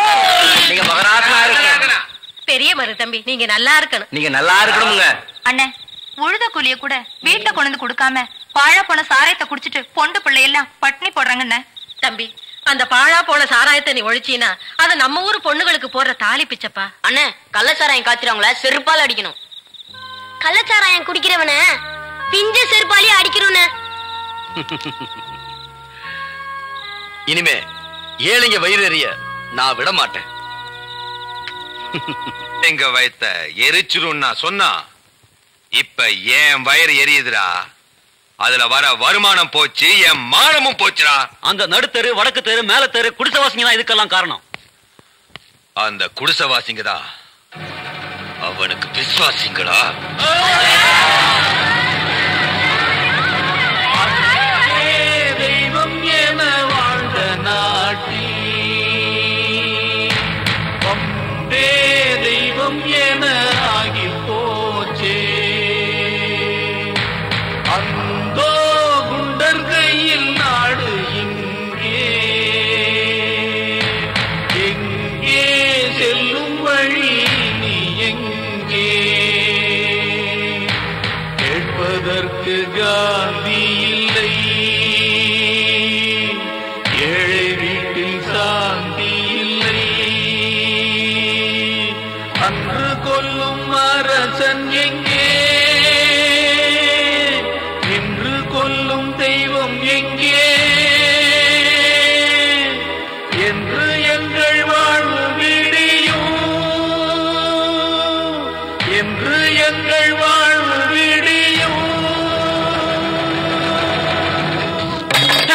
நீங்க மகராசனா இருக்கணும். பெரிய மரு தம்பி, நீங்க நல்லா இருக்கணும். நீங்க நல்லா இருக்கணும்ங்க. அண்ணே, உழுத கூலிய கூட வீட்டுல கொண்டு வந்து கொடுக்காம பாழா போன சாராயத்தை குடிச்சிட்டு பொண்டு பிள்ளை எல்லாம் பட்டினி போடுறாங்கண்ணே. தம்பி, அந்த பாழா போன சாராயத்தை நீ ஒழிச்சீனா அது நம்ம ஊரு பொண்ணுகளுக்கு போடுற தாலி பிச்சப்பா. அண்ணே, கள்ளச்சாராயம் காய்ச்சறவங்கள செருப்பால அடிக்கணும். கள்ளச்சாராயம் குடிக்கிறவன பிஞ்ச செருப்பாலே அடிக்கிறோன்னு. இனிமே ஏழைங்க வயிறறிய நான் விட மாட்டேன். எங்க வயத்த எரிச்சிரும்னா சொன்னா இப்ப என் வயிறு எரியுதுடா. அதுல வர வருமானம் போச்சு, என் மானமும் போச்சுடா. அந்த நடுத்தெரு, வடக்கு தெரு, மேல தெரு குடிசைவாசிங்க தான் இதுக்கெல்லாம் காரணம். அந்த குடிசைவாசிங்க தான் அவனுக்கு விசுவாசிங்களா? தெய்வம் என வாழ்ந்த நாட்டி பம்பே தெய்வம் என ஆகி போச்சே. அந்தோ குண்டர் கையில் நாடு இங்கே எங்கே செல்லும் வழி நீ எங்கே? கேட்பதற்கு காந்தி இல்லை, ஏழை வீட்டில் சாந்தி இல்லை. அன்று கொல்லும் அரசன் எங்கே? இன்று கொல்லும் தெய்வம் எங்கே? என்று எங்கள் வாழ்வு விடியும், என்று எங்கள் வாழ்வு விடியும்.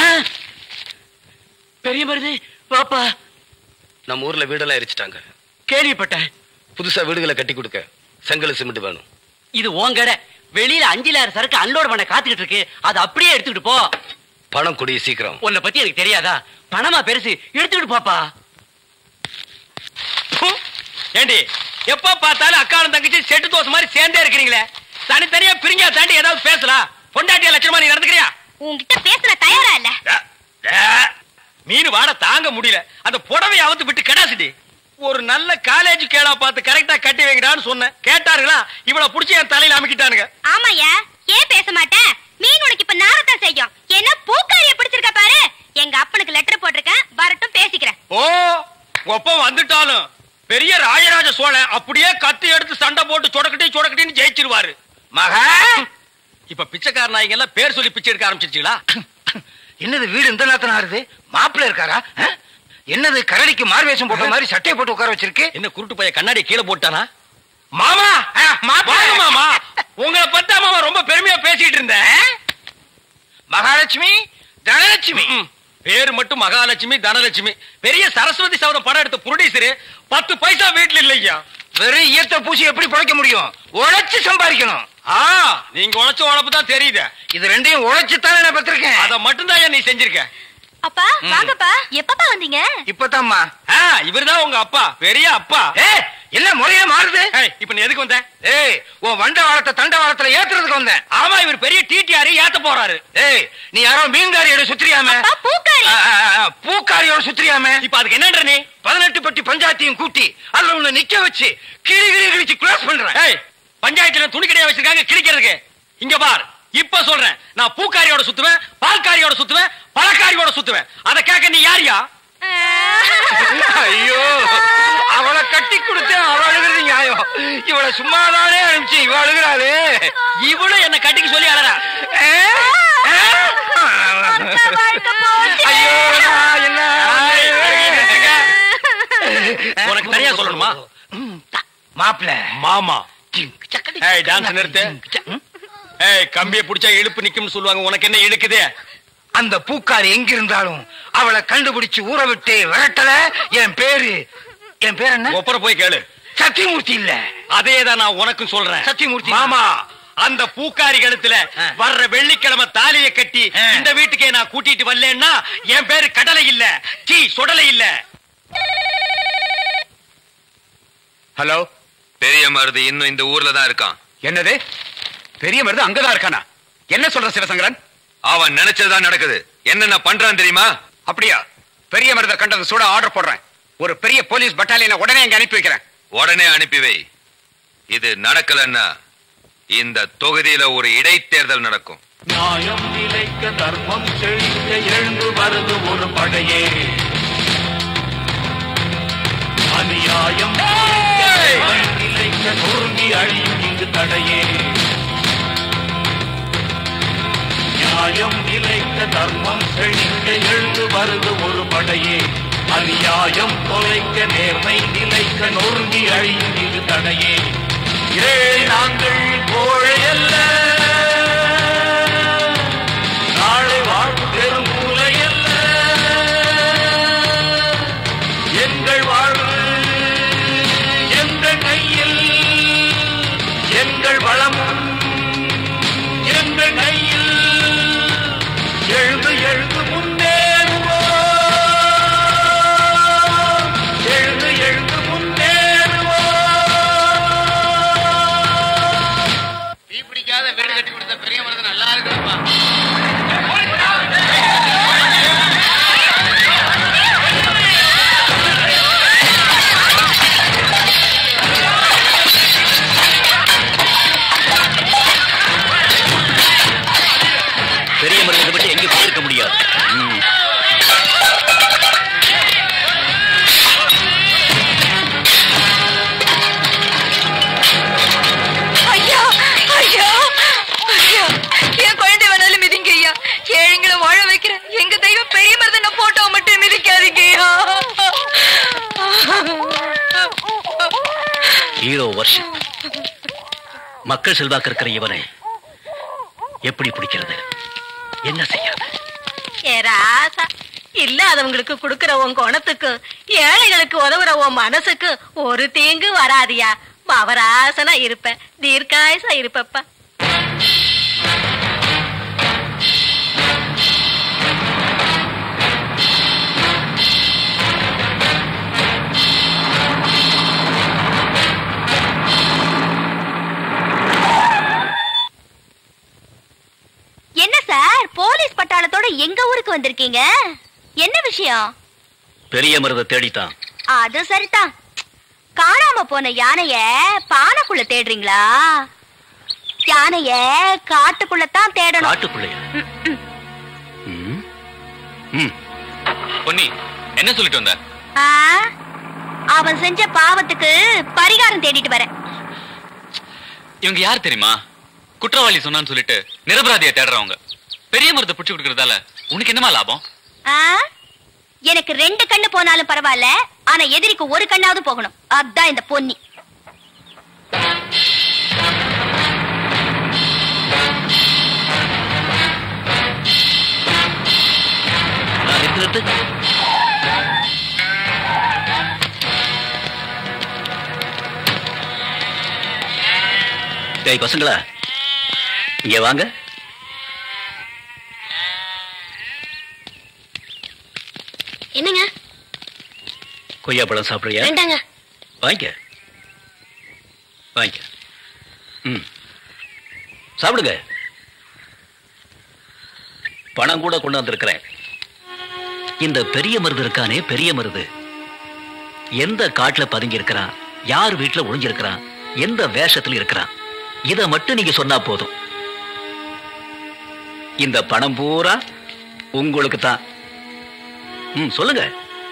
பெரிய மருது வாப்பா. நம்ம ஊர்ல வீடெல்லாம் எரிச்சிட்டாங்க. கேள்விப்பட்டேன். புதுசா வீடுகளை கட்டி கொடுக்க செங்கல் சிமெண்ட் வேணும். இது உன் கடை. வெளியில அஞ்சிலாயிரம் சரக்கு அன்லோட் பண்ண காத்துக்கிட்டு இருக்கு. அது அப்படியே எடுத்துக்கிட்டு போ. பணம் கொடிய சீக்கிரம். உன்னை பத்தி எனக்கு தெரியாதா? பணமா பெருசு, எடுத்துக்கிட்டு போப்பா. ஏண்டி எப்ப பார்த்தாலும் அக்காலும் தங்கச்சி செட்டு தோசை மாதிரி சேர்ந்தே இருக்கிறீங்களே. தனித்தனியா பிரிஞ்சா தாண்டி ஏதாவது பேசலாம். பொண்டாட்டியா லட்சணமா நீ நடந்துக்கிறியா? உன்கிட்ட பேசுற தயாரா இல்ல. மீன் வாட தாங்க முடியல. அந்த புடவையை அவுத்து விட்டு கடாசிட்டி. ஒரு நல்ல காலேஜ் கேடா பார்த்து கரெக்டா கட்டி வைக்கிறான்னு சொன்னேன். கேட்டாருங்களா? இவ்வளவு புடிச்சு என் தலையில அமைக்கிட்டானுங்க. ஆமாயா, ஏன் பேச மாட்டேன்? மீன் உனக்கு இப்ப நாரத்தான் செய்யும். என்ன பூக்காரிய பிடிச்சிருக்க பாரு. எங்க அப்பனுக்கு லெட்டர் போட்டிருக்கேன், வரட்டும் பேசிக்கிறேன். ஓ, ஒப்பம் வந்துட்டாலும் பெரிய ராஜராஜ சோழன் அப்படியே கத்தி எடுத்து சண்டை போட்டு சொடக்கட்டி சொடக்கட்டின்னு ஜெயிச்சிருவாரு. மகா இப்ப பிச்சைக்கார நாய்ங்க எல்லாம் பேர் சொல்லி பிச்சை எடுக்க ஆரம்பிச்சிருச்சீங்களா? என்னது வீடு இந்த நேரத்துல ஆறுது? மாப்பிள்ள இருக்காரா? என்னது கரடிக்கு மார்வேஷம் போட்ட மாதிரி சட்டையை போட்டு உட்கார வச்சிருக்கு? என்ன குருட்டு பைய கண்ணாடி கீழே போட்டானா? மாமா வாங்க மாமா. உங்களை பத்தி மாமா ரொம்ப பெருமையா பேசிட்டு இருந்தேன். மகாலட்சுமி தனலட்சுமி பேரு மட்டும் மகாலட்சுமி தனலட்சுமி. பெரிய சரஸ்வதி சபதம் படம் எடுத்த ப்ரொடியூசரு பத்து பைசா வீட்டுல இல்லையா. வெறும் ஈயத்தை பூசி எப்படி பிழைக்க முடியும்? உழைச்சு சம்பாதிக்கணும். நீங்க உழைச்ச உழைப்பு தான் தெரியுது. இது ரெண்டையும் உழைச்சுத்தானே நான் பெற்றிருக்கேன். அதை மட்டும்தான் நீ செஞ்சிருக்க. அப்பா வாங்கப்பா. எப்பப்பா வந்தீங்க? இப்பதாம்மா. இவர்தான் உங்க அப்பா, பெரிய அப்பா. என்ன முறையே மாறுது? இப்ப நீ எதுக்கு வந்த? ஏய், உன் வண்ட வாழத்தை தண்ட வாழத்துல ஏத்துறதுக்கு வந்தேன். ஆமா, இவர் பெரிய டிடிஆர் ஏத்த போறாரு. ஏய், நீ யாரோ மீன்காரியோட சுத்திரியாம? பூக்காரி பூக்காரியோட சுத்திரியாம? இப்ப அதுக்கு என்னன்ற நீ? பதினெட்டு பட்டி பஞ்சாயத்தையும் கூட்டி அதுல உன்னை நிக்க வச்சு கிளி கிளி கிழிச்சு க்ளோஸ் பண்றேன். ஏய், பஞ்சாயத்துல துணி கடையா வச்சிருக்காங்க கிழிக்கிறதுக்கு. இங்க பார், இப்ப சொல்றேன், நான் பூக்காரியோட சுத்துவேன், பால்காரியோட சுத்துவேன், பழக்காரியோட சுத்துவேன். அத கேட்க நீ யாரியா? ஐயோ, அவளை கட்டி கொடுத்து அவ அழுகிறது நியாயம். இவளை சும்மாதானே அனுப்பிச்சு இவ அழுகிறாளே. இவளும் என்ன கட்டிக்க சொல்லி அழறா. ஐயோ, என்ன உனக்கு தனியா சொல்லணுமா? மாப்பிள்ள மாமா. ஏய், டான்ஸ் நிறுத்து. ஏய், கம்பியை பிடிச்சா இழுப்பு நிக்கும்னு சொல்லுவாங்க. உனக்கு என்ன இழுக்குது? அந்த பூக்காரி எங்க இருந்தாலும் அவளை கண்டுபிடிச்சு ஊற விட்டு விரட்டல. என் பேரு என் பேர் என்ன? ஒப்பர போய் கேளு. சத்தியமூர்த்தி இல்ல. அதேதான் நான் உனக்கும் சொல்றேன். சத்தியமூர்த்தி மாமா. அந்த பூக்காரி கழுத்துல வர்ற வெள்ளிக்கிழமை தாலிய கட்டி இந்த வீட்டுக்கே நான் கூட்டிட்டு வரலன்னா என் பேரு கடலை இல்ல, சீ சுடலை இல்ல. ஹலோ, பெரிய மருது இன்னும் இந்த ஊர்ல தான் இருக்கான். என்னது? பெரிய மருது அங்கதான் இருக்கானா? என்ன சொல்ற சிவசங்கரன்? அவன் நினைச்சதுதான் நடக்குது. என்னென்ன பண்றான் தெரியுமா? அப்படியா? பெரிய மருத கண்டது சூட ஆர்டர் போடுறேன். ஒரு பெரிய போலீஸ் பட்டாலியனை உடனே இங்க அனுப்பி வைக்கிறேன். உடனே அனுப்பி வை. இது நடக்கலன்னா இந்த தொகுதியில ஒரு இடைத்தேர்தல் நடக்கும். நியாயம் நிலைக்க தர்மம் செழிக்க எழுந்து வருது ஒரு படையே. அநியாயம் நிலைக்க நொறுங்கி அழியும் இங்கு தடையே. நியாயம் நிலைக்க தர்மம் செழிக்க எழுந்து வருது ஒரு படையே. அநியாயம் தொலைக்க நேர்மை நிலைக்க நொறுங்கி அழியும் இங்கு தடையே. ஏழை நாங்கள் கோழையல்ல, நாளை வாழ்வு பெரும் மூலையல்ல. எங்கள் வாழ்வு எங்கள் கையில், எங்கள் வளமும் எங்கள் கையில். எழுந்து எழுந்து முன்னேறுவோம், எழுந்து எழுந்து முன்னேறுவோம். தீ பிடிக்காத வீடு கட்டி கொடுத்த பெரிய மருது நல்லா இருக்குப்பா. பெரிய மருந்தை பற்றி எங்க போயிருக்க முடியாது. ஐயா ஐயா ஐயா, என் குழந்தை வேணாலும் மிதிங்க ஐயா. ஏழைங்களை வாழ வைக்கிற எங்க தெய்வம் பெரிய மருதனை போட்டோ மட்டும் மிதிக்காதீங்க ஐயா. ஹீரோ வருஷம் மக்கள் செல்வாக்கு இருக்கிற இவனை எப்படி பிடிக்கிறது? என்ன செய்யறது? ஏ ராசா, இல்லாதவங்களுக்கு குடுக்கிற உன் குணத்துக்கு ஏழைகளுக்கு உதவுற உன் மனசுக்கு ஒரு தீங்கு வராதியா. மவராசனா இருப்ப, தீர்க்காயசா இருப்பப்பா. என்ன சார், போலீஸ் பட்டாளத்தோட எங்க ஊருக்கு வந்திருக்கீங்க? என்ன விஷயம்? பெரிய மருத தேடித்தான். அது சரிதான். காணாம போன யானைய பானைக்குள்ள தேடுறீங்களா? யானைய காட்டுக்குள்ளதான் தேடணும். காட்டுக்குள்ளையா? பொன்னி, என்ன சொல்லிட்டு வந்த? ஆ, அவன் செஞ்ச பாவத்துக்கு பரிகாரம் தேடிட்டு வரேன். இவங்க யார் தெரியுமா? குற்றவாளி சொன்னான்னு சொல்லிட்டு நிரபராதியை தேடுறவங்க. பெரிய மருந்தை புடிச்சு கொடுக்கறதால உனக்கு என்னமா லாபம்? ஆ, எனக்கு ரெண்டு கண்ணு போனாலும் பரவாயில்ல, ஆனா எதிரிக்கு ஒரு கண்ணாவது போகணும். அதான் இந்த பொன்னி. டேய் பசங்களா, இங்க வாங்க. என்னங்க? கொய்யா பழம் சாப்பிடுறியா? வேண்டாங்க. வாங்கிக்க வாங்கிக்க. ம், சாப்பிடுங்க. பணம் கூட கொண்டு வந்திருக்கிறேன். இந்த பெரிய மருது இருக்கானே, பெரிய மருது எந்த காட்டுல பதுங்கி இருக்கிறான், யார் வீட்டுல ஒளிஞ்சிருக்கிறான், எந்த வேஷத்துல இருக்கிறான், இத மட்டும் நீங்க சொன்னா போதும். இந்த பணம் பூரா உங்களுக்கு தான். ம், சொல்லுங்க.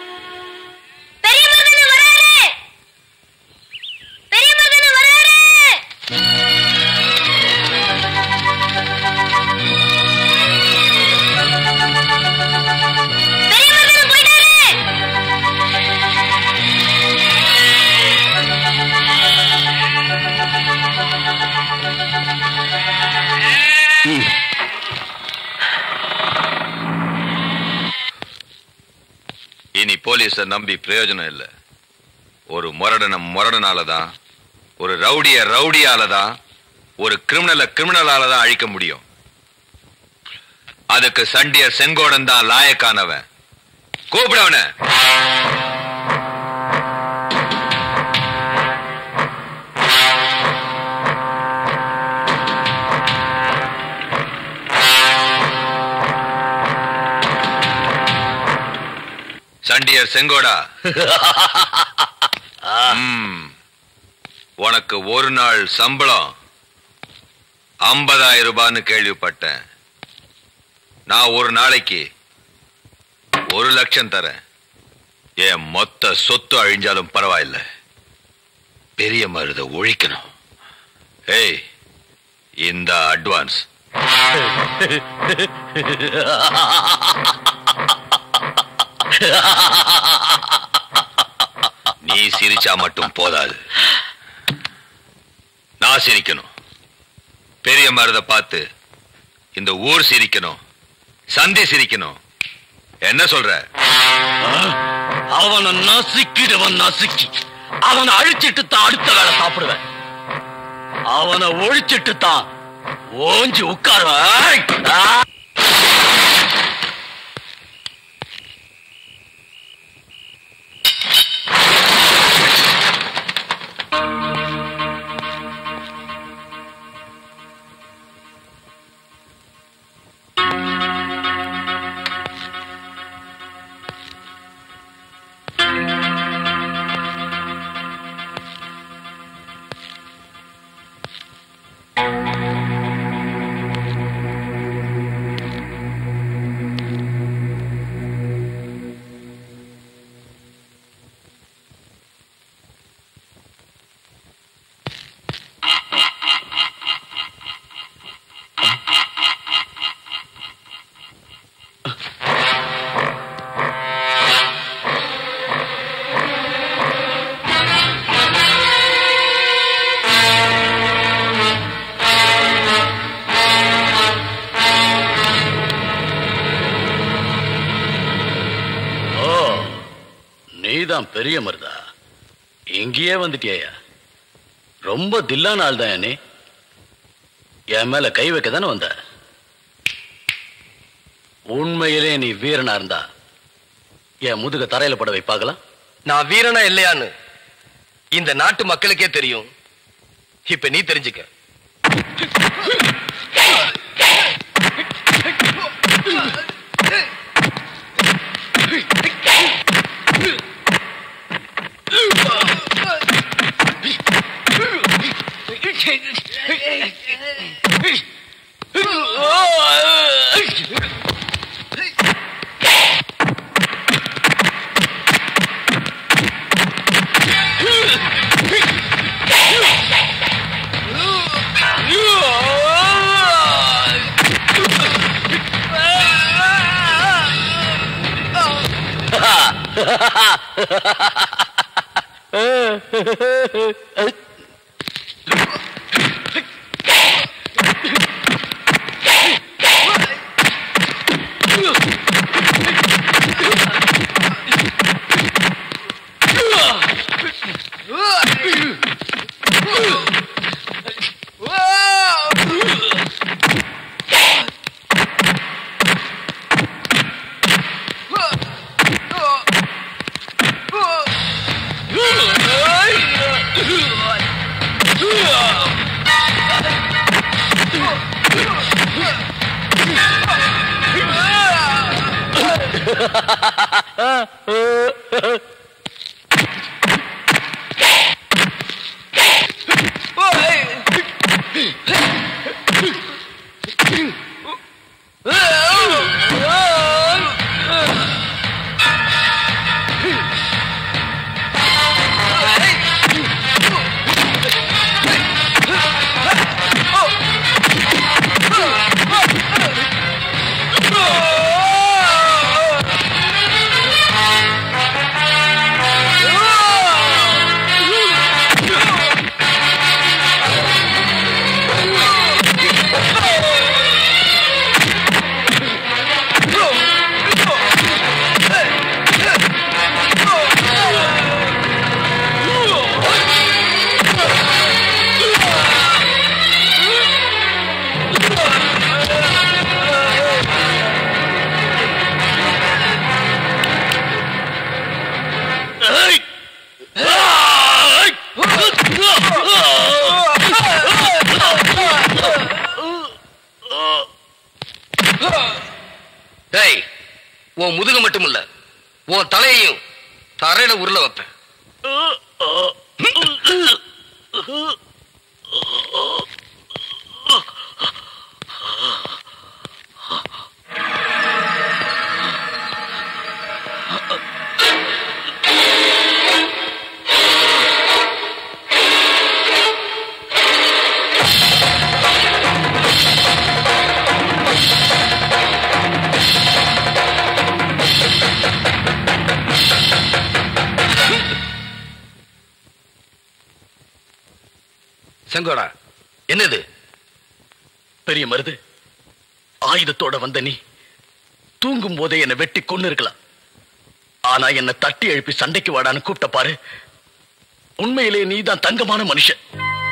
இனி போலீஸ நம்பி பிரயோஜனம் இல்லை. ஒரு முரடன முரடனாலதான், ஒரு ரவுடிய ரவுடியாலதான், ஒரு கிரிமினல கிரிமினலாலதான் அழிக்க முடியும். அதுக்கு சண்டியர் செங்கோடன் தான் லாயக்கானவன். கூப்பிடவன. சண்டியர் செங்கோடா, உனக்கு ஒரு நாள் சம்பளம் ஐம்பதாயிரம் ரூபான்னு கேள்விப்பட்டேன். நான் ஒரு நாளைக்கு ஒரு லட்சம் தரேன். என் மொத்த சொத்து அழிஞ்சாலும் பரவாயில்ல, பெரிய மருத ஒழிக்கணும். ஏய், இந்த அட்வான்ஸ். நீ சிரிச்சா மட்டும் போதாது, நான் சிரிக்கணும். பெரிய மருத பார்த்து இந்த ஊர் சிரிக்கணும், சந்தி சிரிக்கணும். என்ன சொல்ற? அவனை நசுக்கிடுவன், நசுக்கி அவனை அழிச்சிட்டு தான் அடுத்த வேலை சாப்பிடுவேன். அவனை ஒழிச்சிட்டு தான் ஓஞ்சி உட்காருவேன். நீதான் பெரிய மருதா, இங்கேயே வந்துட்டியா? ரொம்ப தில்லான ஆள் தான் நீ. என் மேல கை வைக்க தானே வந்த? உண்மையிலே நீ வீரனா இருந்தா என் முதுக தரையில பட வைப்பாக்கலாம். நான் வீரனா இல்லையான்னு இந்த நாட்டு மக்களுக்கே தெரியும். இப்ப நீ தெரிஞ்சுக்க. உன் முதுகு மட்டும் இல்ல, உன் தலையையும் தரையில உருள வைப்பேன். செங்கோடா, என்னது? பெரிய மருது, ஆயுதத்தோட வந்த நீ தூங்கும் போதே என்னை வெட்டி கொண்டு இருக்கலாம். ஆனா என்ன தட்டி எழுப்பி சண்டைக்கு வாடான்னு கூப்பிட்ட பாரு. உண்மையிலே நீதான் தங்கமான மனுஷன்.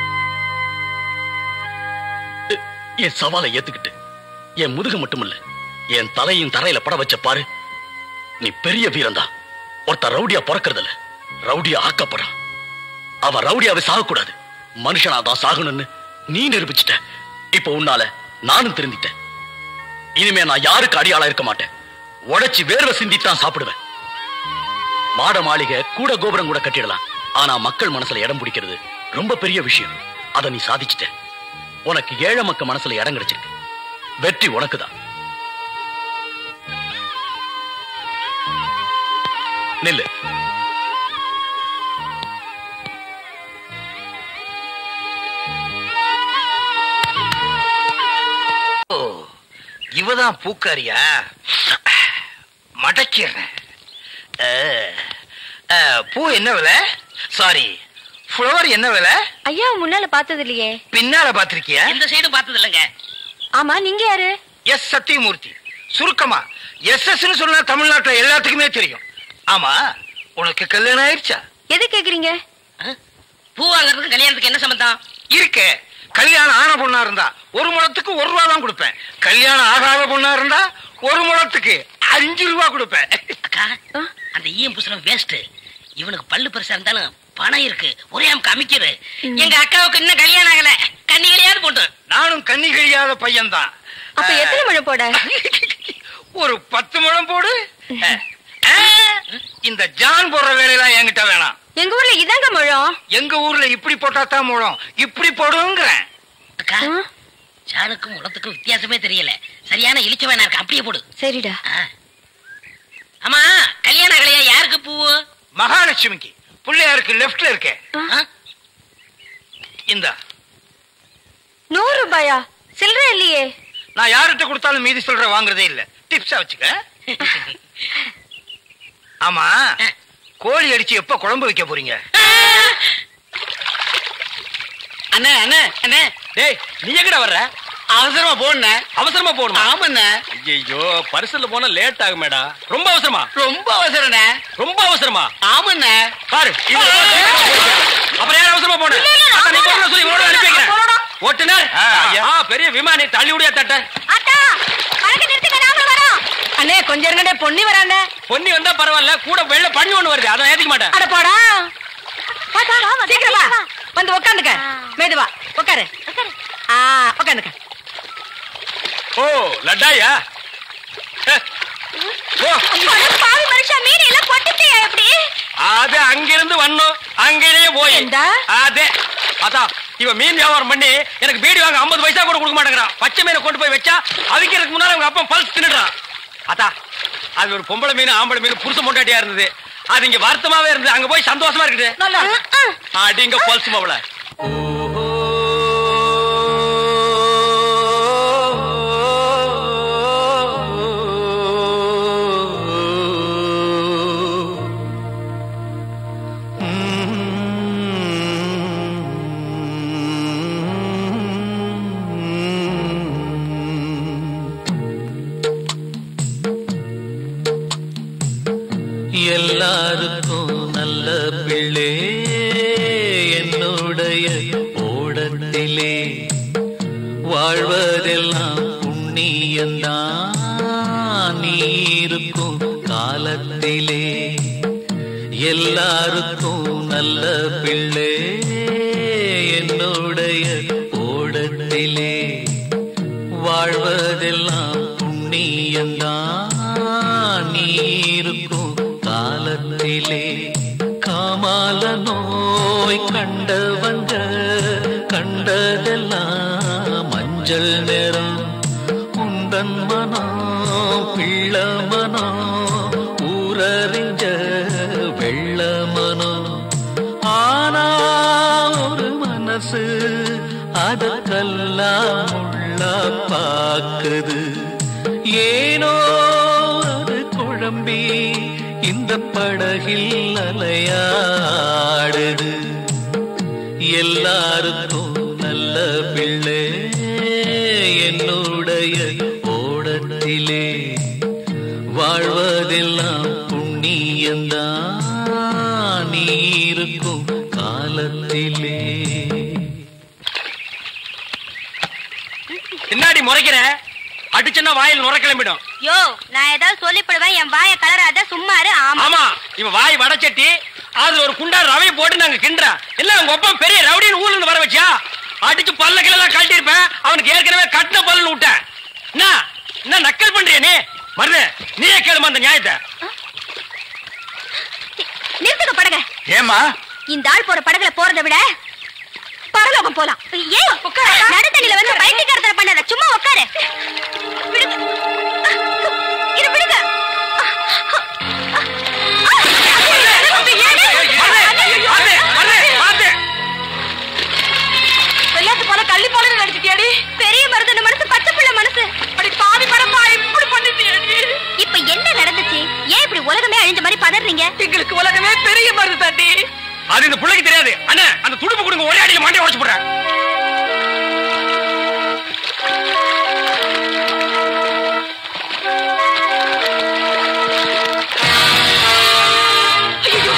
என் சவாலை ஏத்துக்கிட்டு என் முதுக மட்டும் இல்ல, என் தலையும் தரையில பட வச்ச பாரு. நீ பெரிய வீரன்தான். ஒருத்தர் ரவுடியா பிறக்கிறதில்ல, ரவுடியா ஆக்கப்படுறான். அவன் ரவுடியாவே சாகக்கூடாது, மனுஷனாதான் சாகணும்னு நீ நிரூபிச்சிட்ட. இப்ப உன்னால நானும் திருந்திட்டேன். இனிமே நான் யாருக்கு அடியாளா இருக்க மாட்டேன். உடைச்சி வேர்வை சிந்தித்தான் சாப்பிடுவேன். மாட மாளிகை கூட கோபுரம் கூட கட்டிடலாம், ஆனா மக்கள் மனசுல இடம் பிடிக்கிறது ரொம்ப பெரிய விஷயம். அதை நீ சாதிச்சிட்ட. உனக்கு ஏழை மக்கள் மனசுல இடம் கிடைச்சிருக்கு. வெற்றி உனக்குதான். நில்லு. இவதான் பூக்காரியா? மடக்கிறேன். பூ என்ன விலை? சாரி, ஃப்ளவர் என்ன விலை? ஐயா முன்னால பார்த்தது இல்லையே. பின்னால பாத்திருக்கியா? இந்த சைடு பார்த்தது இல்லங்க. ஆமா, நீங்க யாரு? எஸ் சத்தியமூர்த்தி. சுருக்கமா எஸ் எஸ் சொன்னா தமிழ்நாட்டுல எல்லாத்துக்குமே தெரியும். ஆமா, உனக்கு கல்யாணம் ஆயிடுச்சா? எது கேக்குறீங்க? பூ வாங்குறதுக்கு கல்யாணத்துக்கு என்ன சம்பந்தம் இருக்கு. கல்யாணம் ஆன பொண்ணா இருந்தா ஒரு முழத்துக்கு ஒரு ரூபா தான் கொடுப்பேன். கல்யாணம் ஆகாத பொண்ணா இருந்தா ஒரு முழத்துக்கு அஞ்சு ரூபா கொடுப்பேன். அக்கா அந்த ஈயம் புசுரம் வேஸ்ட். இவனுக்கு பல்லு பெருசா இருந்தாலும் பணம் இருக்கு. ஒரே அமுக்கு அமைக்கிறது. எங்க அக்காவுக்கு இன்னும் கல்யாணம் ஆகல. கண்ணி கழியாது போட்டு. நானும் கண்ணி கழியாத பையன் தான். அப்ப எத்தனை முழம் போட? ஒரு பத்து முழம் போடு. இந்த ஜான் போடுற வேலையெல்லாம் என்கிட்ட வேணாம். எங்க ஊர்ல இதாங்க முழம். எங்க ஊர்ல இப்படி போட்டா தான் முழம். இப்படி போடுங்கிறேன். அக்கா ஜானுக்கும் முழத்துக்கும் வித்தியாசமே தெரியல. சரியான இழிச்ச வேணா இருக்கு. அப்படியே போடு. சரிடா. ஆமா கல்யாண கலையா யாருக்கு பூவு? மகாலட்சுமிக்கு. பிள்ளையாருக்கு லெப்ட்ல இருக்க. இந்த நூறு ரூபாயா? சில்லற இல்லையே. நான் யார்கிட்ட கொடுத்தாலும் மீதி சில்லற வாங்குறதே இல்ல. டிப்ஸா வச்சுக்க. ஆமா கோழி அடிச்சு எப்ப குழம்பு வைக்க போறீங்க? அண்ணே அண்ணே அண்ணே டேய் நீ எங்கடா வர்ற? அவசரமா போன. அவசரமா போகணும். ஆமாண்ணே. ஐயோ பரிசல்ல போனா லேட் ஆகும் மேடா. ரொம்ப அவசரமா? ரொம்ப அவசரண்ணே. ரொம்ப அவசரமா? ஆமாண்ணே. பாரு அப்புறம் யாரும் அவசரமா போன? நீ போன சொல்லி ஓட அனுப்பி வைக்கிறேன். ஓட்டுனர் பெரிய விமானி தள்ளி விடியா தட்ட. அண்ணே கொஞ்சம் இருங்கடே. பொன்னி வரானே. பொன்னி வந்தா பரவாயில்ல. கூட வெள்ள பண்ணி ஒண்ணு வருது. அதான் ஏத்திக்க மாட்டேன். அட போடா. சீக்கிரம் வா. வந்து உட்காந்துக்க. மேதுவா உட்காரு. ஆ உட்காந்துக்க. ஓ லட்டாயா? பாவி மனுஷா மீன் எல்லாம் பொட்டிட்டியா எப்படி? அது அங்கிருந்து வந்தோம். அங்கேயே போய் அதே அதா இவ மீன் வியாபாரம் பண்ணி எனக்கு பீடி வாங்க ஐம்பது பைசா கூட கொடுக்க மாட்டேங்கிறான். பச்சை மீனை கொண்டு போய் வச்சா அவிக்கிறதுக்கு முன்னால அவங்க அப்பா பல்ஸ் தின்னுறான். அதா அது ஒரு பொம்பளை மீன் ஆம்பளை மீன் புருஷ பொண்டாட்டியா இருந்தது. அது இங்க வருத்தமாவே இருந்தது. அங்க போய் சந்தோஷமா இருக்குது. அடிங்க பல்ஸ் மாவள. எல்லாருக்கும் நல்ல பிள்ளை என்னுடைய ஓடத்திலே வாழ்வதெல்லாம் புண்ணியந்தான் நீ இருக்கும் காலத்திலே. எல்லாருக்கும் நல்ல பிள்ளை என்னுடைய ஓடத்திலே வாழ்வதெல்லாம் புண்ணியந்தான் நீ இருக்கும் காலத்திலே. காமால நோய் கண்டவங்க கண்டதெல்லாம் மஞ்சள் நிறம். உந்தன் மனம் பிள்ள மனம் ஊரறிஞ்ச வெள்ள மனம். ஆனா ஒரு மனசு அதற்கெல்லாம் உள்ள பாக்குது. ஏனோ அது குழம்பி இந்த படகில் அலையாடுது. எல்லாருக்கும் நல்ல பிள்ளை என்னுடைய ஓடத்திலே வாழ்வதெல்லாம் புண்ணியந்தான் நீ இருக்கும் காலத்திலே. பின்னாடி முறைக்கிற அடிச்சுன்னா வாயில் நுர கிளம்பிடும். யோ நான் ஏதாவது சொல்லிப்படுவேன். என் வாய கலராத சும்மாரு. ஆமா இவ வாய் வடச்சட்டி. அதுல ஒரு குண்டா ரவையை போட்டு நாங்க கிண்டுறா. இல்ல உங்க ஒப்பம் பெரிய ரவுடின்னு ஊர்ல இருந்து வர வச்சா அடிச்சு பல்ல கிளெல்லாம் கழட்டி இருப்பேன். அவனுக்கு ஏற்கனவே கட்டின பல்லுன்னு விட்டேன். என்ன என்ன நக்கல் பண்றிய நீ? மருது நீயே கேளுமா அந்த நியாயத்தை. நிறுத்துக்க படக. ஏமா இந்த ஆள் போற படகுல போறதை விட பரலோகம் போலாம். ஏன் நடுத்தண்ணில வந்து பைத்தியக்காரத்தனை பண்ணாத. சும்மா உட்காரு. விடுங்க. இது விடுங்க. வெள்ளாத்து போல கள்ளி போல நடிச்சிட்டியாடி. பெரிய மருது மனசு பச்சை பிள்ளை மனசு. அப்படி பாவி பரப்பா இப்படி பண்ணிட்டியாடி. இப்ப என்ன நடந்துச்சு? ஏன் இப்படி உலகமே அழிஞ்ச மாதிரி பதறீங்க? எங்களுக்கு உலகமே பெரிய மருது தாண்டி. அது இந்த பிள்ளைக்கு தெரியாது. அண்ணா அந்த துடுப்பு கொடுங்க. ஒரே அடியில மண்டையை உடைச்சு போடுறேன். ஐயோ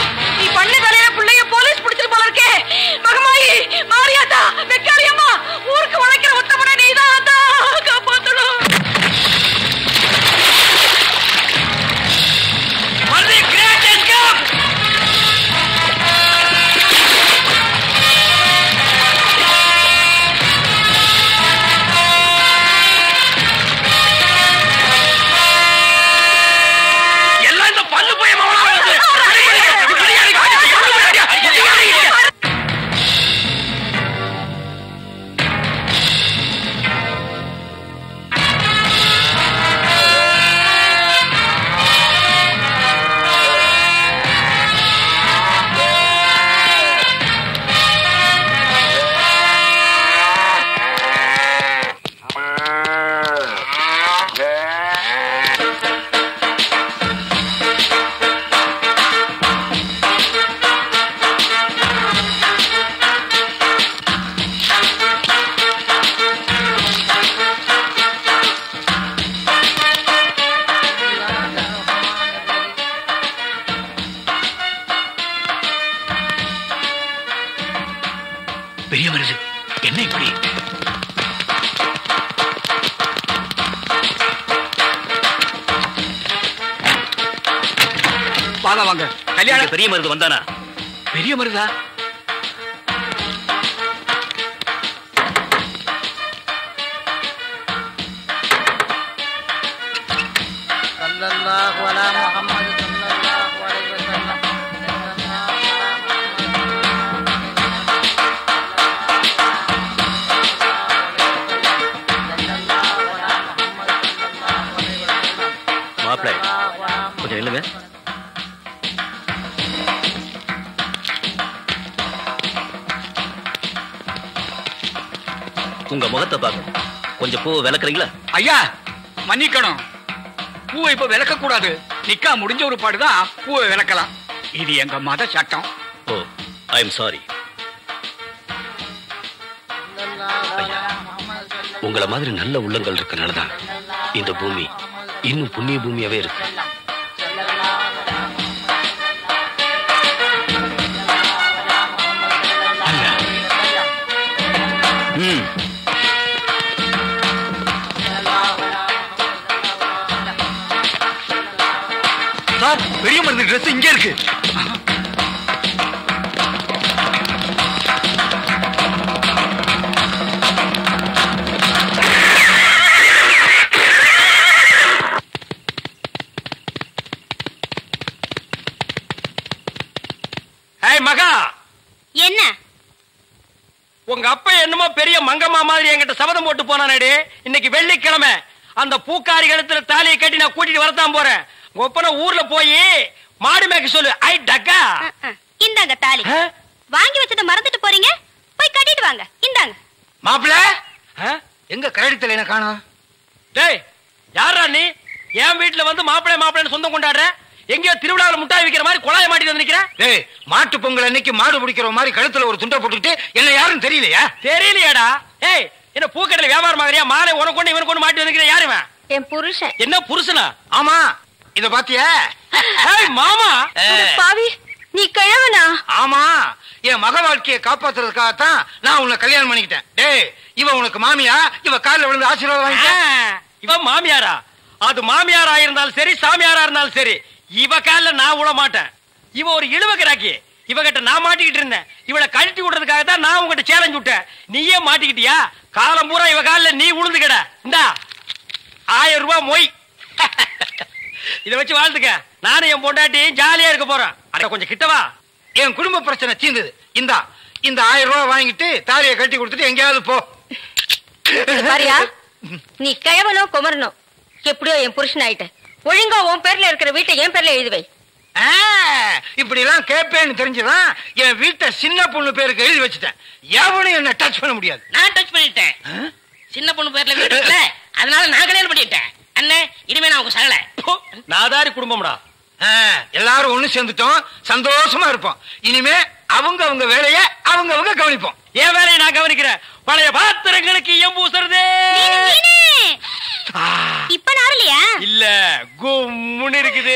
பெரிய மருது என்ன இப்படி? வாங்க வாங்க. கல்யாணம் பெரிய மருது வந்தானா? பெரிய மருதா? ஸல்லல்லாஹு அலா முஹம்மது ஸல்லல்லாஹு அலைஹி வஸல்லம். மாப்பிள்ளை கொஞ்சம் இல்லைங்க. உங்க முகத்தை பார்க்கணும். கொஞ்சம் பூ விளக்குறீங்களா? ஐயா மன்னிக்கணும், பூவை இப்ப விளக்க கூடாது. நிக்கா முடிஞ்ச ஒரு பாடுதான் பூவை விளக்கலாம். இது எங்க மத சட்டம். ஓ, ஐ எம் சாரி. உங்கள மாதிரி நல்ல உள்ளங்கள் இருக்கனாலதான் இந்த பூமி இன்னும் புண்ணிய பூமியாவே இருக்கு. ம். சார், பெரிய மருந்து ட்ரெஸ் இங்க இருக்கு. மகா, என்ன உங்க அப்பா என்னமோ பெரிய மங்கம்மா மாதிரி என்கிட்ட சபதம் போட்டு போனானே. இன்னைக்கு வெள்ளிக்கிழமை அந்த பூக்காரி கழுத்துல தாலியை கட்டி நான் கூட்டிட்டு வரத்தான் போறேன். உங்க ஒப்பன ஊர்ல போய் மாடு மேய்க்க சொல்லு. ஐ டக்கா, இந்தாங்க தாலி. வாங்கி வச்சத மறந்துட்டு போறீங்க, போய் கட்டிட்டு வாங்க. இந்தாங்க. மாப்பிள்ள எங்க கரடித்தல என்ன காணோம்? டேய், யாரா நீ? என் வீட்டுல வந்து மாப்பிள்ளை மாப்பிள்ளைன்னு சொந்தம் கொண்டாடுற? எங்கயோ திருவிழாவில் முட்டாய் விக்கிற மாதிரி குழாய மாட்டிட்டு வந்து நிக்கிற. டேய், மாட்டு பொங்கல் அன்னைக்கு மாடு பிடிக்கிற மாதிரி கழுத்துல ஒரு துண்டை போட்டுக்கிட்டு என்ன யாரும் தெரியலையா? தெரியலையாடா? ஏய், என்ன பூக்கடையில வியாபாரம் ஆகறியா? மாலை உனக்கு கொண்டு இவனுக்கு கொண்டு மாட்டி வந்து யாரு இவன்? என் புருஷன். என்ன புருஷனா? ஆமா, இத பாத்தியா? ஏய் மாமா, பாவி, நீ கிழவனா? ஆமா, என் மக வாழ்க்கையை காப்பாத்துறதுக்காகத்தான் நான் உன்னை கல்யாணம் பண்ணிக்கிட்டேன். டேய், இவ உனக்கு மாமியா? இவ காலில் விழுந்து ஆசீர்வாதம் வாங்கிக்க. இவ மாமியாரா? அது மாமியாரா இருந்தாலும் சரி, சாமியாரா இருந்தாலும் சரி, இவ காலில் நான் விட மாட்டேன். இவ ஒரு இழுவ கிராக்கி. இவகிட்ட நான் மாட்டிக்கிட்டு இருந்தேன். இவளை கழட்டி விடுறதுக்காக தான் நான் உங்ககிட்ட சேலஞ்ச் விட்டேன். நீயே மாட்டிக்கிட்டியா? காலம் பூரா இவ காலில் நீ உளுந்து கிட. இந்தா ஆயிரம் ரூபாய் மொய். இத வச்சு வாழ்த்துக்க. நானும் என் பொண்டாட்டி ஜாலியா இருக்க போறேன். அட கொஞ்சம் கிட்டவா. என் குடும்ப பிரச்சனை தீர்ந்தது. இந்தா இந்த ஆயிரம் ரூபாய் வாங்கிட்டு தாலியை கட்டி கொடுத்துட்டு எங்கேயாவது போ. பாரியா, நீ கிழவனோ குமரனோ எப்படியோ என் புருஷன் ஆயிட்ட. ஒழுங்கா உன் பேர்ல இருக்கிற வீட்டை என் பேர்ல எழுதி வை. இப்படி எல்லாம் கேட்பேன்னு தெரிஞ்சுதான் என் வீட்டை சின்ன பொண்ணு பேருக்கு எழுதி வச்சுட்டேன். எவனும் என்ன டச் பண்ண முடியாது. நான் டச் பண்ணிட்டேன். சின்ன பொண்ணு பேர்ல வீடு இருக்குல்ல, அதனால நான் கல்யாணம் பண்ணிட்டேன். அண்ணே, இனிமே நான் உங்க சகல. நாதாரி குடும்பம்டா. எல்லாரும் ஒண்ணு சேர்ந்துட்டோம், சந்தோஷமா இருப்போம். இனிமே அவங்க அவங்க வேலையை அவங்க அவங்க கவனிப்போம். என் வேலையை நான் கவனிக்கிறேன். பழைய பாத்திரங்களுக்கு எம்பூசுறதே. இப்ப நாரலையா? இல்ல, கும்முன்னு இருக்குது.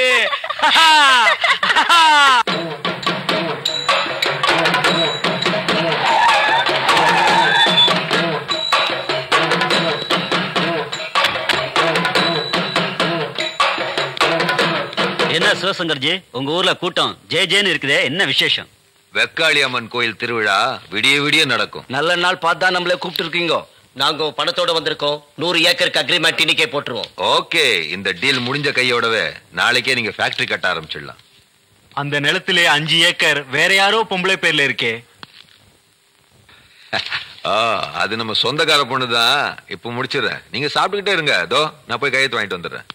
என்ன சிவசங்கர்ஜி, உங்க ஊர்ல கூட்டம் ஜே ஜேன்னு இருக்குதே, என்ன விசேஷம்? வெக்காளி அம்மன் கோயில் திருவிழா விடிய விடிய நடக்கும். நல்ல நாள் பார்த்தா நம்மளே கூப்பிட்டு இருக்கீங்க. நாங்க பணத்தோட வந்திருக்கோம். நூறு ஏக்கருக்கு அக்ரிமெண்ட் இன்னைக்கே போட்டுருவோம். ஓகே, இந்த டீல் முடிஞ்ச கையோடவே நாளைக்கே நீங்க ஃபேக்டரி கட்ட ஆரம்பிச்சிடலாம். அந்த நிலத்திலே அஞ்சு ஏக்கர் வேற யாரோ பொம்பளை பேர்ல இருக்கே. அது நம்ம சொந்தக்கார பொண்ணுதான். இப்ப முடிச்சிடுறேன், நீங்க சாப்பிட்டுக்கிட்டே இருங்க. அதோ நான் போய் கையெழுத்து வாங்கிட்டு வந்துடுறேன்.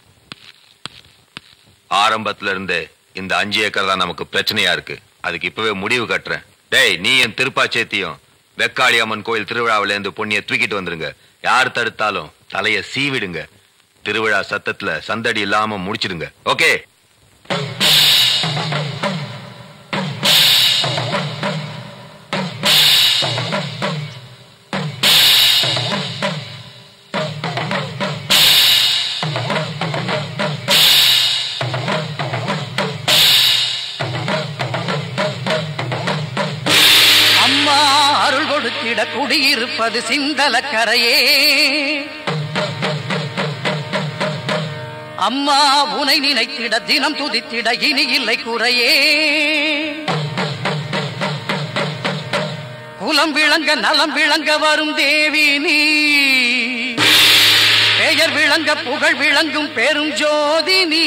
ஆரம்பத்துல இருந்தே இந்த அஞ்சு ஏக்கர் தான் நமக்கு பிரச்சனையா இருக்கு. அதுக்கு இப்பவே முடிவு கட்டுறேன். டேய், நீ என் திருப்பாச்சேத்தியும் வெக்காளி அம்மன் கோயில் திருவிழாவில இருந்து பொண்ணிய தூக்கிட்டு வந்துருங்க. யார் தடுத்தாலும் தலைய சீவிடுங்க. திருவிழா சத்தத்துல சந்தடி இல்லாம முடிச்சிடுங்க. ஓகே? அம்மா அருள் கொடு கொடுத்திட குடியிருப்பது சிந்தலக்கரையே. அம்மா உனை நினைத்திட தினம் துதித்திட இனி இல்லை குறையே. குலம் விளங்க நலம் விளங்க வரும் தேவி நீ, பெயர் விளங்க புகழ் விளங்கும் பெரும் ஜோதி நீ.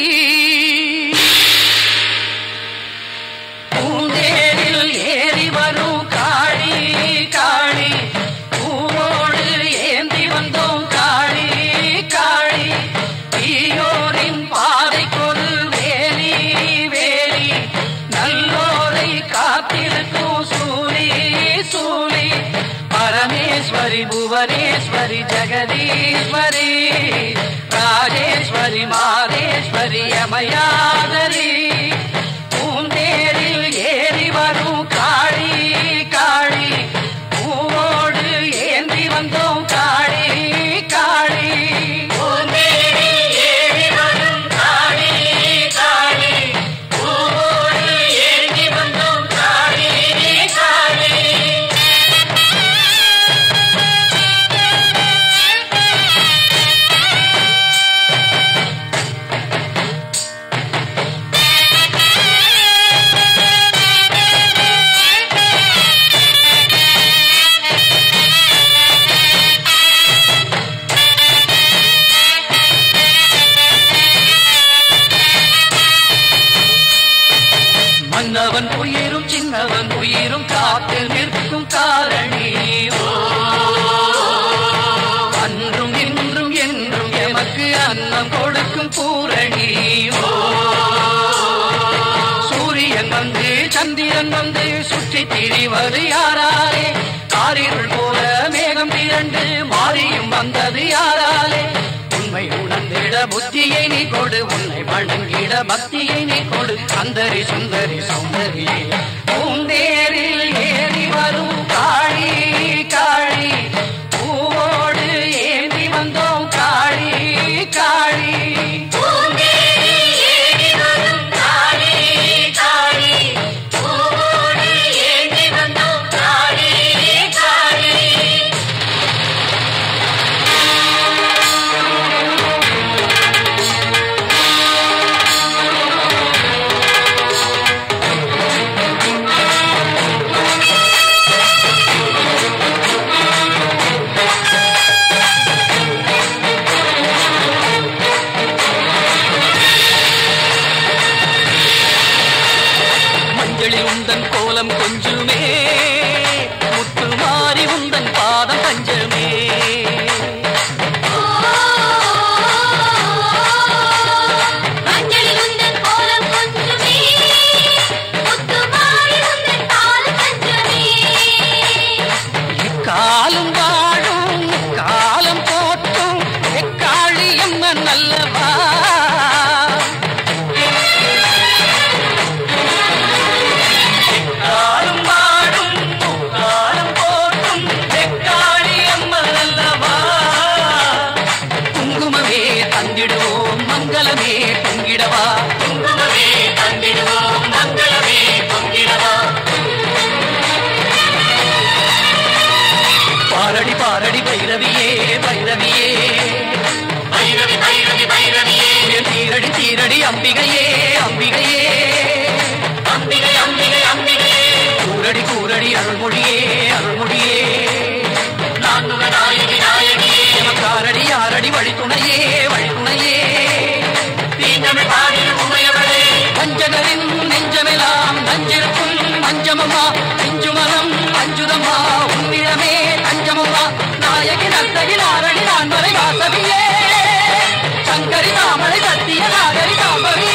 பூந்தேரில் ஏறி வரும் காளி காளி, பூவோடு ஏந்தி வந்தோம் காளி காளி. தீயோரின் பாதைக்கொரு வேலி வேலி, நல்லோரை காத்திருக்கும் சூரி சூரி. பரமேஸ்வரி புவனேஸ்வரி ஜெகதீஸ்வரி, ராஜேஸ்வரி மாதேஸ்வரி அமயாதரி. பூந்தேரில் ஏறி வரும் காளி காளி, பூவோடு ஏந்தி வந்தோம் காளி காளி. பூந்தேரில் ஏறி வரும் காளி காளி, பூவோடு ஏந்தி வந்தோம் காளி காளி. மன்னவன் உயிரும் சின்னவன் உயிரும் காத்து நிற்கும் காரணி. அன்றும் இன்றும் என்றும் எமக்கு அன்னம் கொடுக்கும் பூரணி. சூரியன் வந்து சந்திரன் வந்து சுற்றி திரிவது யாராலே? காரிருள் போல மேகம் திரண்டு மாறியும் வந்தது யாராலே? உண்மை உணர்ந்திட புத்தியை நீ கொடு, உன்னை வணங்கிட பக்தியை நீ கொடு. அந்தரி சுந்தரி சௌந்தரியே, பூந்தேரில் ஏறி வரும் காளி காளி, பூவோடு ஏந்தி வந்தோம் காளி காளி. பூந்தேரில் ஏறி வரும் காளி காளி, பூவோடு ஏந்தி வந்தோம் காளி காளி. மஞ்சளில் உந்தன் கோலம் கொஞ்சுமே, முத்து மாறி உந்தன் பாதம் பஞ்சமே. மஞ்சளில் உந்தன் கோலம் கொஞ்சுமே, முத்து மாறி உந்தன் பாதம் பஞ்சமே. காலம் வாழும் காலம் போற்றும் எக்காளியம்மன் அல்லவா. காலம் வாழும் காலம் போற்றும் எக்காளியம்மன் அல்லவா. குங்குமமே தந்திடுவோம் மங்களமே பொங்கிடவா. குங்குமமே தந்திடுவோம் மங்களமே பொங்கிடவா. பாரடி பாரடி பைரவியே பைரவியே, பைரவி பைரவி பைரவியே. தீரடி தீரடி அம்பிகையே அம்பிகையே, அம்பிகை அம்பிகை அம்பிகையே. கூரடி கூரடி அருள்மொழியே அருள்மொழியே. நான்முக நாயகி நாயகியே, காரடி யாரடி வழித்துணையே வழித்துணையே. தீந்தமிழ் பாடிடும் உமையவளே, பஞ்சகரின் நெஞ்சமெல்லாம் நஞ்சிருக்கும் மஞ்சமம்மா. நெஞ்சுமலம் அஞ்சுதம்மா உன்னிடமே தஞ்சமம்மா. நாயகி நத்தகி நாரணி நான்மறை வாசவியே, சங்கரி தாமரை சத்திய நாகரி காம்பவியே.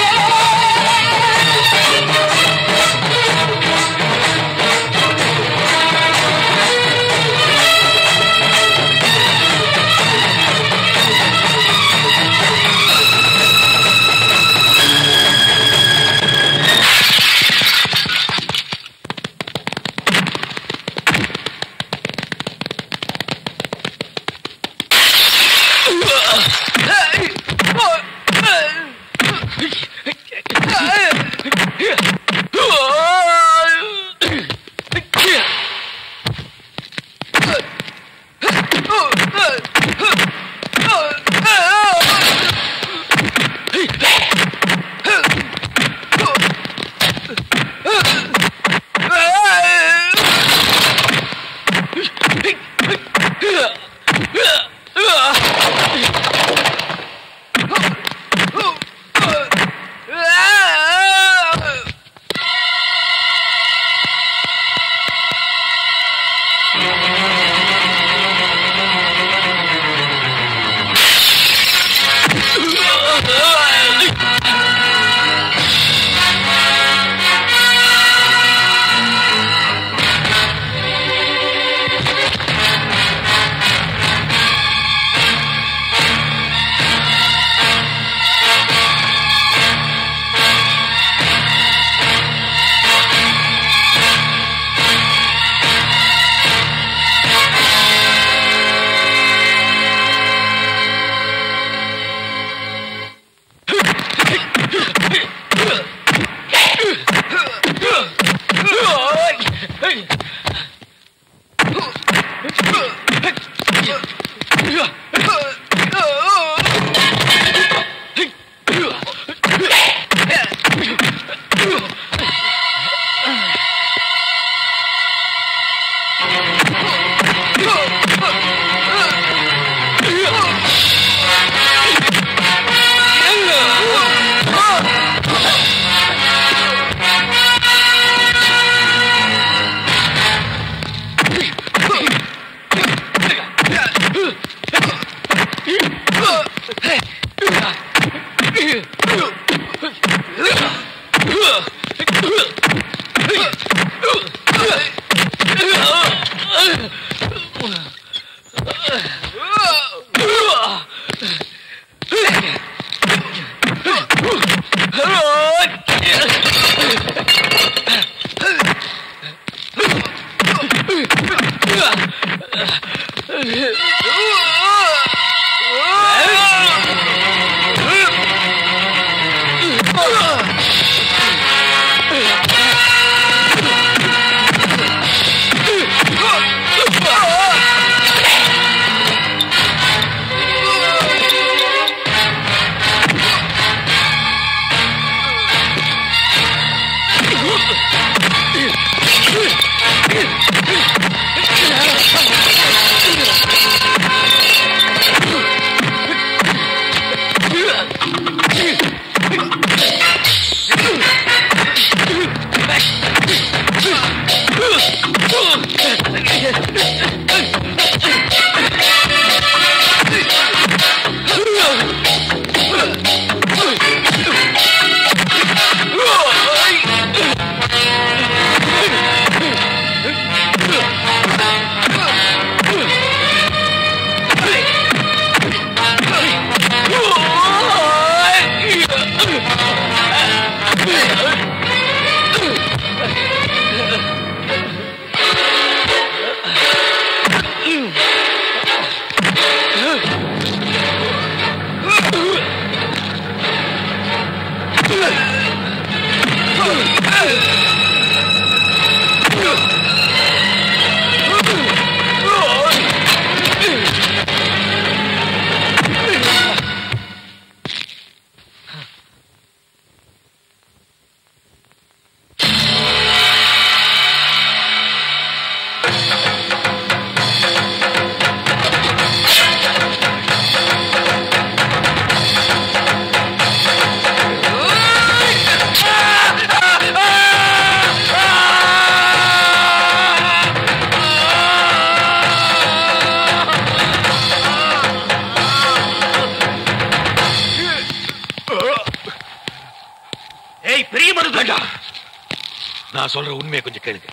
நான் சொல்ற உண்மையை கொஞ்சம் கேளுங்க.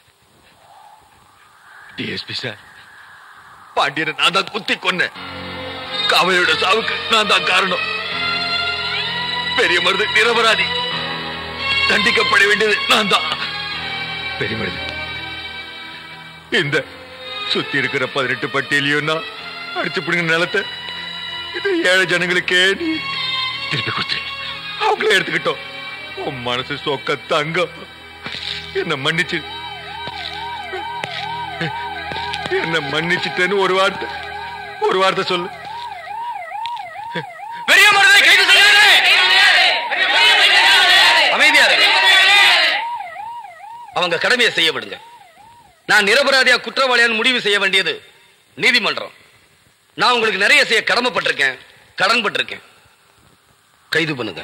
டிஎஸ்பி சார், பாண்டியனை நான் தான் குத்தி கொன்னேன். காவலியோட சாவுக்கு நான் தான் காரணம். பெரிய மருது நிரபராதி, தண்டிக்கப்பட வேண்டியது நான் தான். பெரிய மருது, இந்த சுத்தி இருக்கிற பதினெட்டு பட்டியலையும் நான் அடிச்சு பிடிங்க நிலத்தை இது ஏழை ஜனங்களுக்கே நீ திருப்பி கொடுத்து அவங்களே எடுத்துக்கிட்டோம். உன் மனசு சொக்க தங்கம். என்ன மன்னிச்சு என்ன மன்னிச்சுட்டேன்னு ஒரு வார்த்தை ஒரு வார்த்தை சொல்லு. பெரிய மருதை கைது செய்யுங்கள். அமைதியா அவங்க கடமையை செய்ய விடுங்க. நான் நிரபராதியா குற்றவாளியான்னு முடிவு செய்ய வேண்டியது நீதிமன்றம். நான் உங்களுக்கு நிறைய செய்ய கடமைப்பட்டிருக்கேன், கடன் பட்டிருக்கேன். கைது பண்ணுங்க.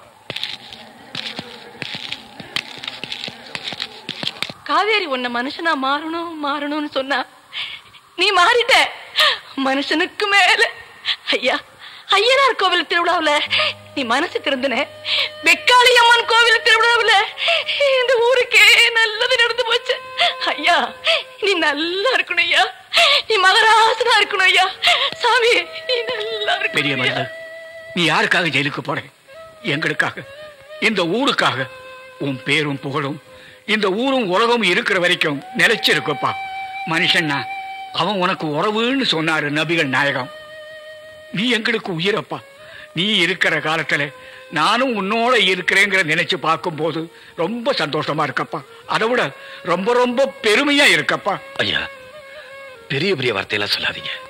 காவேரி உன்னை மனுஷனா மாறணும் மாறணும்னு சொன்னா நீ மாறிட்ட. மனுஷனுக்கு மேல ஐயா ஐயனார் கோவில் திருவிழாவுல நீ மனசு திறந்துன. வெக்காளி அம்மன் கோவில் திருவிழாவுல இந்த ஊருக்கே நல்லது நடந்து போச்சு. ஐயா நீ நல்லா இருக்கணும் ஐயா. நீ மகராசனா இருக்கணும் ஐயா. சாமி நீ நல்லா பெரிய மருது, நீ யாருக்காக ஜெயிலுக்கு போற? எங்களுக்காக, இந்த ஊருக்காக. உன் பேரும் புகழும் இந்த ஊரும் உலகமும் இருக்கிற வரைக்கும் நிலைச்சிருக்குப்பா. மனுஷன்னா அவன் உனக்கு உறவுன்னு சொன்னாரு நபிகள் நாயகம். நீ எங்களுக்கு உயிரப்பா. நீ இருக்கிற காலத்துல நானும் உன்னோட இருக்கிறேங்கிற நினைச்சு பார்க்கும் போது ரொம்ப சந்தோஷமா இருக்கப்பா. அதை விட ரொம்ப ரொம்ப பெருமையா இருக்கப்பா. ஐயா, பெரிய பெரிய வார்த்தையெல்லாம் சொல்லாதீங்க.